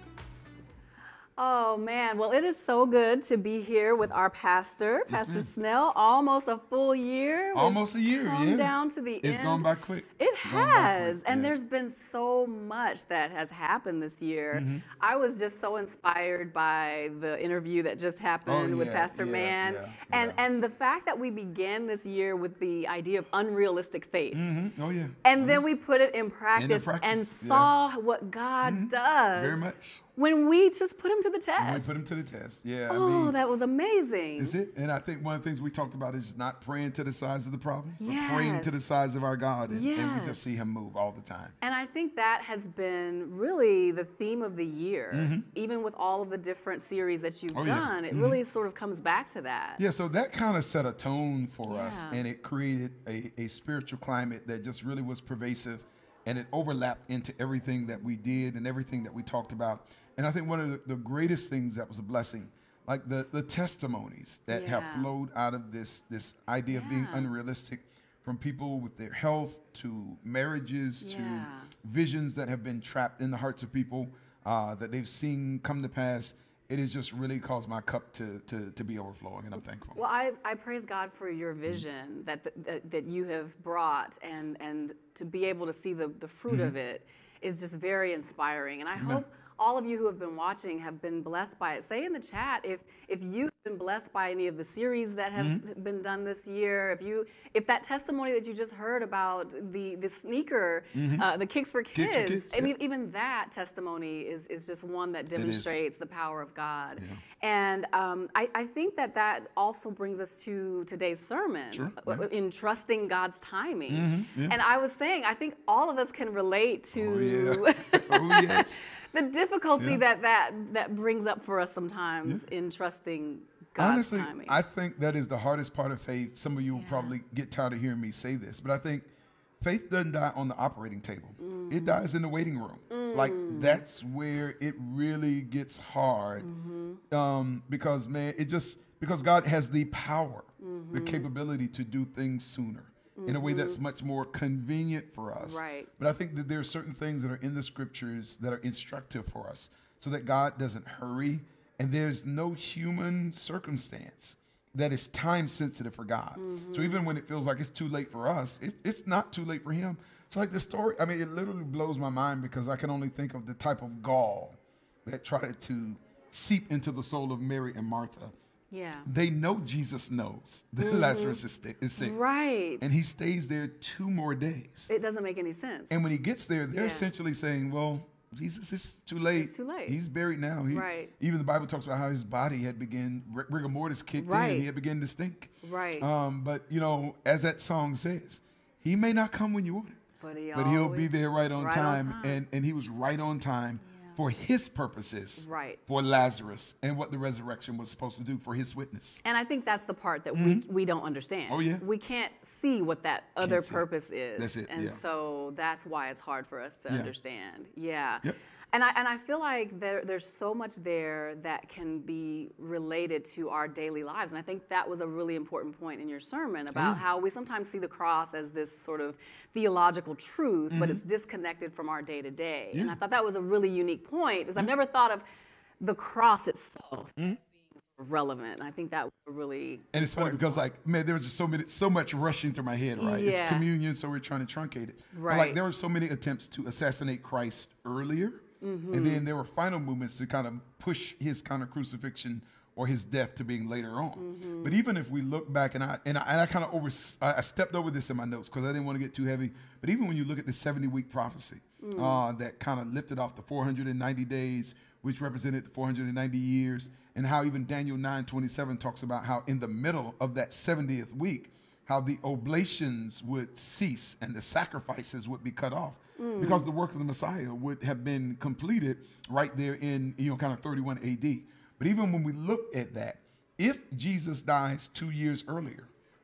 Oh man, well it is so good to be here with our pastor, Yes, Pastor ma'am. Snell. Almost a full year. We've Almost a year, come yeah. down to the It's end. gone by quick. It Gone by has, quick, and yeah. there's been so much that has happened this year. Mhm. I was just so inspired by the interview that just happened Oh, with yeah, Pastor yeah, Mann, yeah, and and the fact that we began this year with the idea of unrealistic faith. Mhm. Oh yeah. And then we put it in practice, and practice, yeah. saw what God does Very much. when we just put him to the test. When we put him to the test. Yeah, I oh, mean, that was amazing. is it? And I think one of the things we talked about is not praying to the size of the problem, but praying Yes. to the size of our God, and, and we Yes. just see him move all the time. And I think that has been really the theme of the year, Mhm. even with all of the different series that you've Oh, yeah. done. It Mhm. really sort of comes back to that. Yeah, so that kind of set a tone for us, Yeah. and it created a, a spiritual climate that just really was pervasive, and it overlapped into everything that we did and everything that we talked about. And I think one of the, the greatest things that was a blessing, like the, the testimonies that have Yeah. flowed out of this, this idea of being Yeah. unrealistic, from people with their health to marriages Yeah. to visions that have been trapped in the hearts of people uh, that they've seen come to pass. It has just really caused my cup to, to, to be overflowing, and I'm thankful. Well, I, I praise God for your vision that, that that you have brought, and and to be able to see the, the fruit Mhm. of it is just very inspiring. And I Amen. hope all of you who have been watching have been blessed by it. Say in the chat if if you've been blessed by any of the series that have Mhm. been done this year. If you if that testimony that you just heard about the the sneaker, Mhm. uh, the Kicks for Kids, Kicks for Kids, I yeah. mean even that testimony is is just one that is. demonstrates the power of God. And um, I, I think that that also brings us to today's sermon, Sure, uh, yeah. in trusting God's timing. Mhm, yeah. And I was saying, I think all of us can relate to Oh, yeah. Oh, yes. the difficulty Yeah. that, that that brings up for us sometimes in trusting God's Honestly, timing. I think that is the hardest part of faith. Some of you will probably get tired of hearing me say this, but I think faith doesn't die on the operating table. Mm. It dies in the waiting room. Like that's where it really gets hard, Mm-hmm. um, because man, it just because God has the power, the Mhm. capability to do things sooner in a way that's Mhm. much more convenient for us. Right. But I think that there are certain things that are in the scriptures that are instructive for us, so that God doesn't hurry, and there's no human circumstance that is time sensitive for God. So even when it feels like it's too late for us, it, it's not too late for him. So like the story, I mean, it literally blows my mind because I can only think of the type of gall that tried to seep into the soul of Mary and Martha. Yeah. They know Jesus knows that Mhm. Lazarus is, sta- is sick. Right. And he stays there two more days. It doesn't make any sense. And when he gets there, they're Yeah. essentially saying, well, Jesus, it's too late. It's too late. He's buried now. He, Right. Even the Bible talks about how his body had begun, rig- rigor mortis kicked in, Right. and he had begun to stink. Right. Um, but, you know, as that song says, he may not come when you want it, But, he but he'll always- be there right on right on time. time. And, and he was right on time for his purposes, Right. for Lazarus, and what the resurrection was supposed to do for his witness. And I think that's the part that Mhm. we, we don't understand. Oh, yeah. We can't see what that other see it. purpose is. That's it, And yeah. so that's why it's hard for us to Yeah. understand. Yeah. Yep. And I, and I feel like there, there's so much there that can be related to our daily lives. And I think that was a really important point in your sermon about Yeah. how we sometimes see the cross as this sort of theological truth, but Mhm. it's disconnected from our day to day. Yeah. And I thought that was a really unique point because I've never thought of the cross itself Mhm. as being sort of relevant. And I think that was a really And it's funny because, like, man, there was just so many, so much rushing through my head, right? Yeah. It's communion, so we're trying to truncate it. But, Right. like, there were so many attempts to assassinate Christ earlier, Mhm. and then there were final movements to kind of push his kind of crucifixion or his death to being later on. Mhm. But even if we look back, and I and I, and I kind of over, I I stepped over this in my notes because I didn't want to get too heavy. But even when you look at the seventy week prophecy, Mm. uh, that kind of lifted off the four hundred ninety days, which represented four hundred ninety years, and how even Daniel nine twenty-seven talks about how in the middle of that seventieth week, how the oblations would cease and the sacrifices would be cut off Mm. because the work of the Messiah would have been completed right there in, you know, kind of thirty-one A D. But even when we look at that, if Jesus dies two years earlier,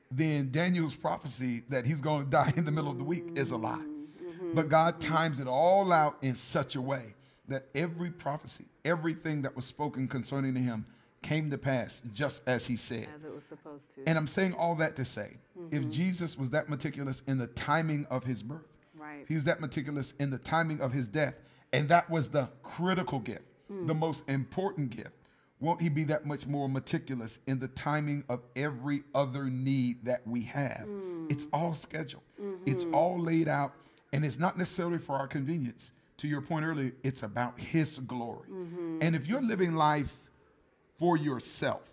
then Daniel's prophecy that he's going to die in the middle of the week is a lie. But God times it all out in such a way that every prophecy, everything that was spoken concerning him came to pass just as he said. As it was supposed to. And I'm saying all that to say, Mhm. if Jesus was that meticulous in the timing of his birth, Right. if he was that meticulous in the timing of his death, and that was the critical gift, Mm. the most important gift, won't he be that much more meticulous in the timing of every other need that we have? Mm. It's all scheduled. It's Mhm. all laid out, and it's not necessarily for our convenience. To your point earlier, it's about his glory. Mhm. And if you're living life for yourself,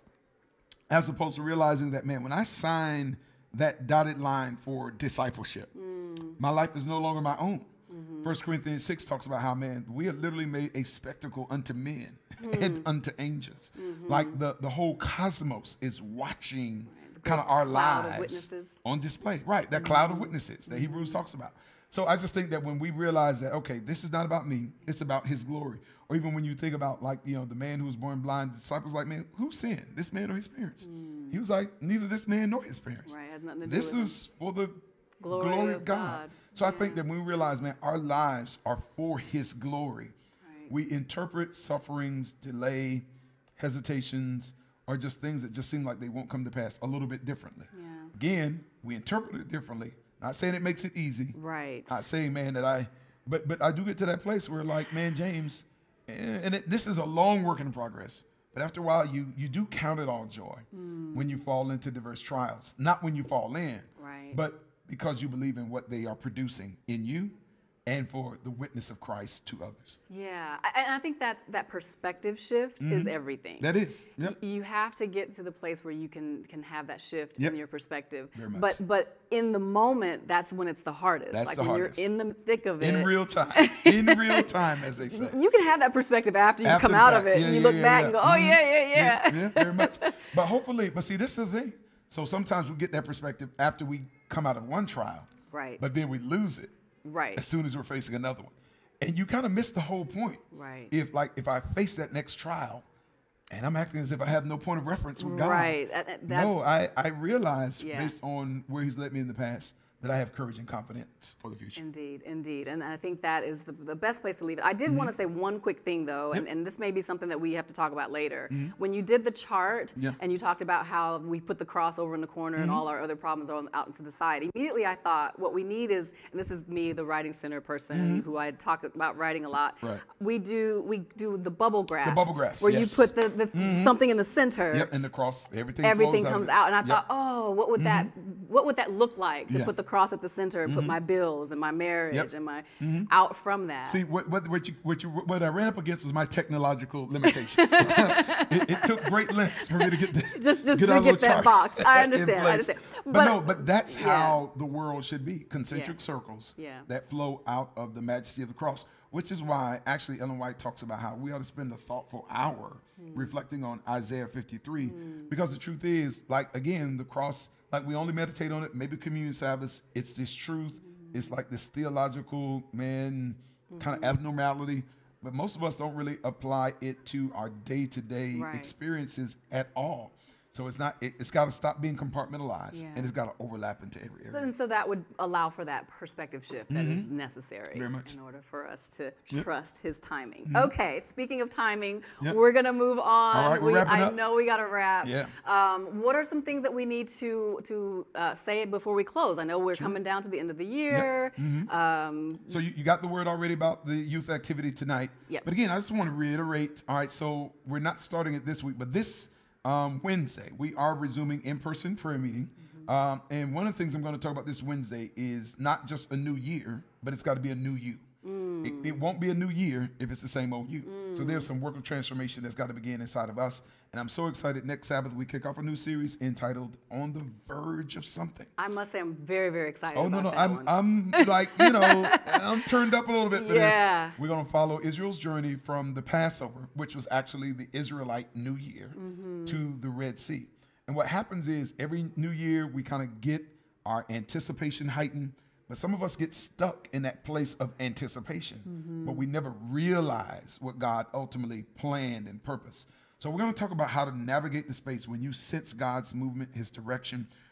as opposed to realizing that, man, when I sign that dotted line for discipleship, Mm. my life is no longer my own. Mhm. First Corinthians six talks about how, man, we are literally made a spectacle unto men and Mm. unto angels. Mhm. Like the, the whole cosmos is watching kind of our cloud of lives witnesses. on display. Right, that cloud of Mhm. witnesses that Hebrews talks about. So I just think that when we realize that, okay, this is not about me, it's about his glory. Or even when you think about, like, you know, the man who was born blind, the disciples like, man, who sinned, this man or his parents? He was like, neither this man nor his parents. Right, has nothing to do This with is for the Glory glory, of of God. God. So I think that when we realize, man, our lives are for his glory, we interpret sufferings, delay, hesitations, or just things that just seem like they won't come to pass a little bit differently. Yeah. Again, we interpret it differently. Not saying it makes it easy. Right. Not saying, man, that I, but but I do get to that place where, like, man, James, and it, this is a long work in progress. But after a while, you you do count it all joy Mm. when you fall into diverse trials. Not when you fall in, Right. but because you believe in what they are producing in you and for the witness of Christ to others. Yeah, I- and I think that that perspective shift is Mhm. everything. That is, yep. Y- You have to get to the place where you can can have that shift Yep. in your perspective. Very much. But but in the moment, that's when it's the hardest. That's like the when hardest. you're in the thick of it. In real time. In real time, as they say. You can have that perspective after you After come the out of fact. it. Yeah, and you yeah, look yeah, back yeah. and go, oh, Mhm. yeah, yeah, yeah. Yeah, very much. But hopefully, but see, this is the thing. So sometimes we get that perspective after we come out of one trial. Right. But then we lose it. Right. As soon as we're facing another one. And you kind of miss the whole point. Right. If like if I face that next trial and I'm acting as if I have no point of reference with God. Right. That- that- no, I, I realize Yeah. based on where he's led me in the past that I have courage and confidence for the future. Indeed, indeed. And I think that is the, the best place to leave it. I did Mhm. want to say one quick thing, though, and, Yep. and this may be something that we have to talk about later. Mhm. When you did the chart Yeah. and you talked about how we put the cross over in the corner and Mhm. all our other problems are on, out to the side, immediately I thought what we need is, and this is me, the writing center person Mhm. who I talk about writing a lot, Right. we do we do the bubble graph. The bubble graphs, Where yes. you put the, the Mhm. something in the center. Yep, and the cross, everything Everything flows comes of it. out, and I Yep. thought, oh, what would that what would that look like to Yeah. put the cross at the center and put Mhm. my bills and my marriage Yep. and my Mhm. out from that. See, what, what, what, you, what, you, what I ran up against was my technological limitations. it, it took great lengths for me to get the, Just- just get to our get little that chart box. I in understand, I place. understand. But, But- no, but that's yeah. how the world should be, concentric Yeah. circles Yeah. that flow out of the majesty of the cross, which is why actually Ellen White talks about how we ought to spend a thoughtful hour Mm. reflecting on Isaiah fifty-three, because the truth is, like, again, the cross, like, we only meditate on it, maybe communion Sabbaths, it's this truth, it's like this theological, man, kind of abnormality, but most of us don't really apply it to our day-to-day Right. experiences at all. So it's not, it, it's got to stop being compartmentalized, Yeah. and it's got to overlap into every So, area. and so that would allow for that perspective shift that is Mhm. necessary Very much. in order for us to Yep. trust his timing. Mhm. Okay, speaking of timing, Yep. we're gonna move on. All right, we're We- wrapping I up. know we gotta wrap. Yeah. Um, what are some things that we need to to uh, say before we close? I know we're Sure. coming down to the end of the year. Mhm. Um, So you, you got the word already about the youth activity tonight. Yep. But again, I just want to reiterate, all right, so we're not starting it this week, but this um, Wednesday, we are resuming in-person prayer meeting. Um, and one of the things I'm going to talk about this Wednesday is not just a new year, but it's got to be a new you. It, it won't be a new year if it's the same old you. So there's some work of transformation that's got to begin inside of us. And I'm so excited. Next Sabbath, we kick off a new series entitled On the Verge of Something. I must say, I'm very, very excited. Oh, no, about no. that I'm, one. I'm like, you know, I'm turned up a little bit for Yeah. this. We're going to follow Israel's journey from the Passover, which was actually the Israelite New Year, Mhm. to the Red Sea. And what happens is every new year, we kind of get our anticipation heightened. But some of us get stuck in that place of anticipation, Mhm. but we never realize what God ultimately planned and purposed. So we're going to talk about how to navigate the space when you sense God's movement, his direction,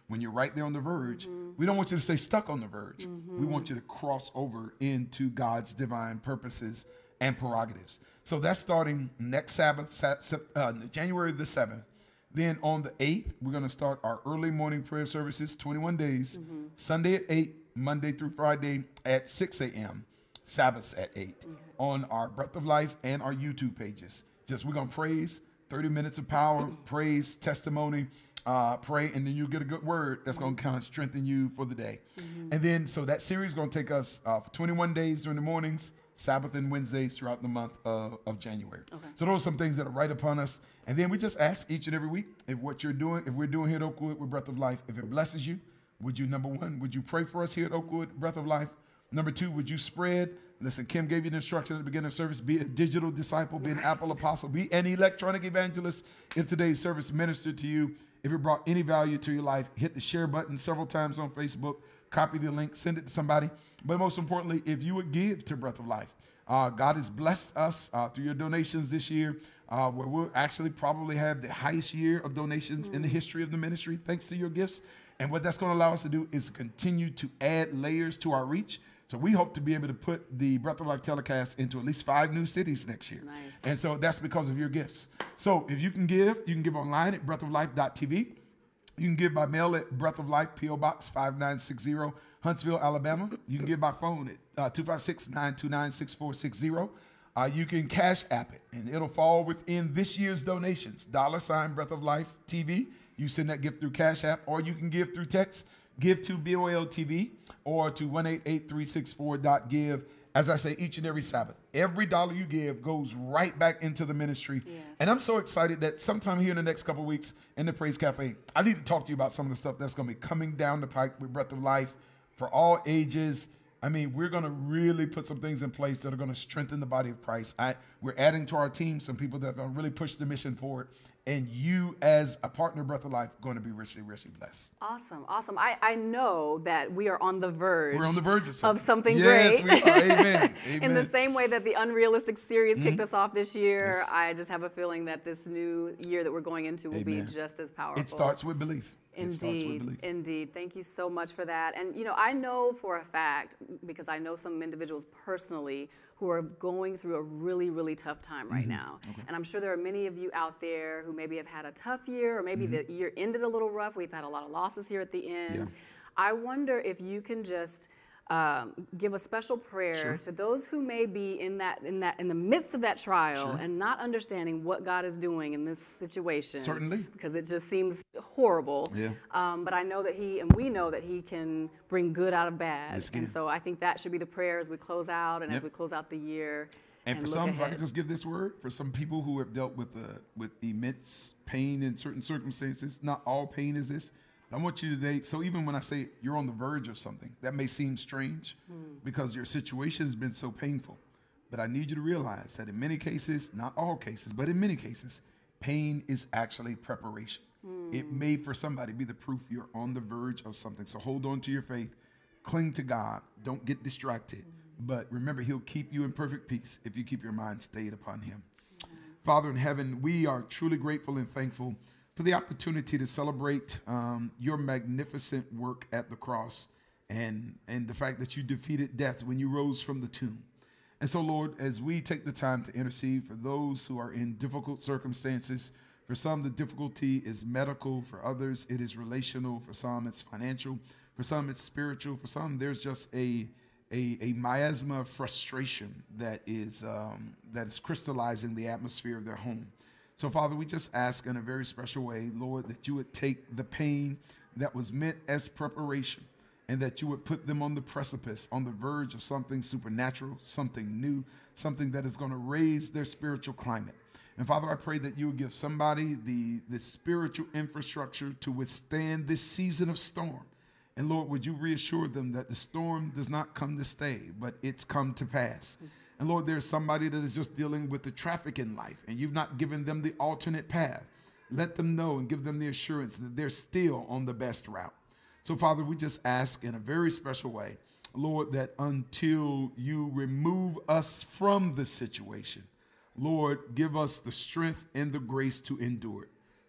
when you're right there on the verge, mm-hmm. we don't want you to stay stuck on the verge. Mm-hmm. We want you to cross over into God's divine purposes and prerogatives. So that's starting next Sabbath, uh, January the seventh. Then on the eighth, we're going to start our early morning prayer services, twenty-one days, mm-hmm. Sunday at eight, Monday through Friday at six a.m., Sabbaths at eight, mm-hmm. on our Breath of Life and our YouTube pages. Just we're going to praise, thirty minutes of power, praise, testimony, uh, pray, and then you get a good word that's going to kind of strengthen you for the day. Mm-hmm. And then, so that series is going to take us uh, for twenty-one days during the mornings, Sabbath and Wednesdays throughout the month of, of January. Okay. So those are some things that are right upon us. And then we just ask each and every week if what you're doing, if we're doing here at Oakwood with Breath of Life, if it blesses you, would you, number one, would you pray for us here at Oakwood, Breath of Life? Number two, would you spread? Listen, Kim gave you the instruction at the beginning of service. Be a digital disciple, be an Apple apostle, be an electronic evangelist. If today's service ministered to you, if it brought any value to your life, hit the share button several times on Facebook, copy the link, send it to somebody. But most importantly, if you would give to Breath of Life. Uh, God has blessed us uh, through your donations this year, uh, where we'll actually probably have the highest year of donations mm. in the history of the ministry, thanks to your gifts. And what that's going to allow us to do is continue to add layers to our reach. So we hope to be able to put the Breath of Life telecast into at least five new cities next year. Nice. And so that's because of your gifts. So if you can give, you can give online at breath of life dot t v. You can give by mail at Breath of Life, P O Box five nine six zero, Huntsville, Alabama. You can give by phone at uh, two five six, nine two nine, six four six zero. Uh, you can Cash App it, and it'll fall within this year's donations. Dollar sign Breath of Life T V. You send that gift through Cash App, or you can give through text. Give to B O L T V or to one eight eight three six four dot give. As I say, each and every Sabbath, every dollar you give goes right back into the ministry. Yes. And I'm so excited that sometime here in the next couple of weeks in the Praise Cafe, I need to talk to you about some of the stuff that's going to be coming down the pike with Breath of Life for all ages. I mean, we're going to really put some things in place that are going to strengthen the body of Christ. I, we're adding to our team some people that are going to really push the mission forward. And you, as a partner of Breath of Life, going to be richly, richly blessed. Awesome, awesome. I, I know that we are on the verge. We're on the verge of something, of something yes, great. We are. Amen. Amen. In the same way that the Unrealistic series mm-hmm. kicked us off this year, Yes. I just have a feeling that this new year that we're going into will Amen. be just as powerful. It starts with belief. It starts with Indeed, belief. indeed. Thank you so much for that. And you know, I know for a fact, because I know some individuals personally who are going through a really, really tough time right Mhm. now. Okay. And I'm sure there are many of you out there who maybe have had a tough year, or maybe Mhm. the year ended a little rough. We've had a lot of losses here at the end. Yeah. I wonder if you can just um, give a special prayer Sure. to those who may be in that in that in the midst of that trial Sure. and not understanding what God is doing in this situation. Certainly. Because it just seems horrible. Yeah. Um, but I know that he, and we know that he can bring good out of bad. Yes, and can. so I think that should be the prayer as we close out and Yep. as we close out the year. And, for look some, if I ahead. could just give this word, for some people who have dealt with uh, with immense pain in certain circumstances, not all pain is this. But I want you today, so even when I say you're on the verge of something, that may seem strange Hmm. because your situation has been so painful. But I need you to realize that in many cases, not all cases, but in many cases, pain is actually preparation. It may, for somebody, be the proof you're on the verge of something. So hold on to your faith. Cling to God. Don't get distracted. But remember, he'll keep you in perfect peace if you keep your mind stayed upon him. Father in heaven, we are truly grateful and thankful for the opportunity to celebrate um, your magnificent work at the cross and, and the fact that you defeated death when you rose from the tomb. And so, Lord, as we take the time to intercede for those who are in difficult circumstances, for some the difficulty is medical, for others it is relational, for some it's financial, for some it's spiritual, for some there's just a A, a miasma of frustration that is um, that is crystallizing the atmosphere of their home. So, Father, we just ask in a very special way, Lord, that you would take the pain that was meant as preparation and that you would put them on the precipice, on the verge of something supernatural, something new, something that is going to raise their spiritual climate. And, Father, I pray that you would give somebody the, the spiritual infrastructure to withstand this season of storm. And Lord, would you reassure them that the storm does not come to stay, but it's come to pass. And Lord, there's somebody that is just dealing with the traffic in life, and you've not given them the alternate path. Let them know and give them the assurance that they're still on the best route. So, Father, we just ask in a very special way, Lord, that until you remove us from the situation, Lord, give us the strength and the grace to endure it.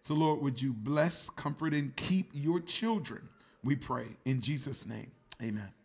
So, Lord, would you bless, comfort, and keep your children, we pray. In Jesus' name, amen.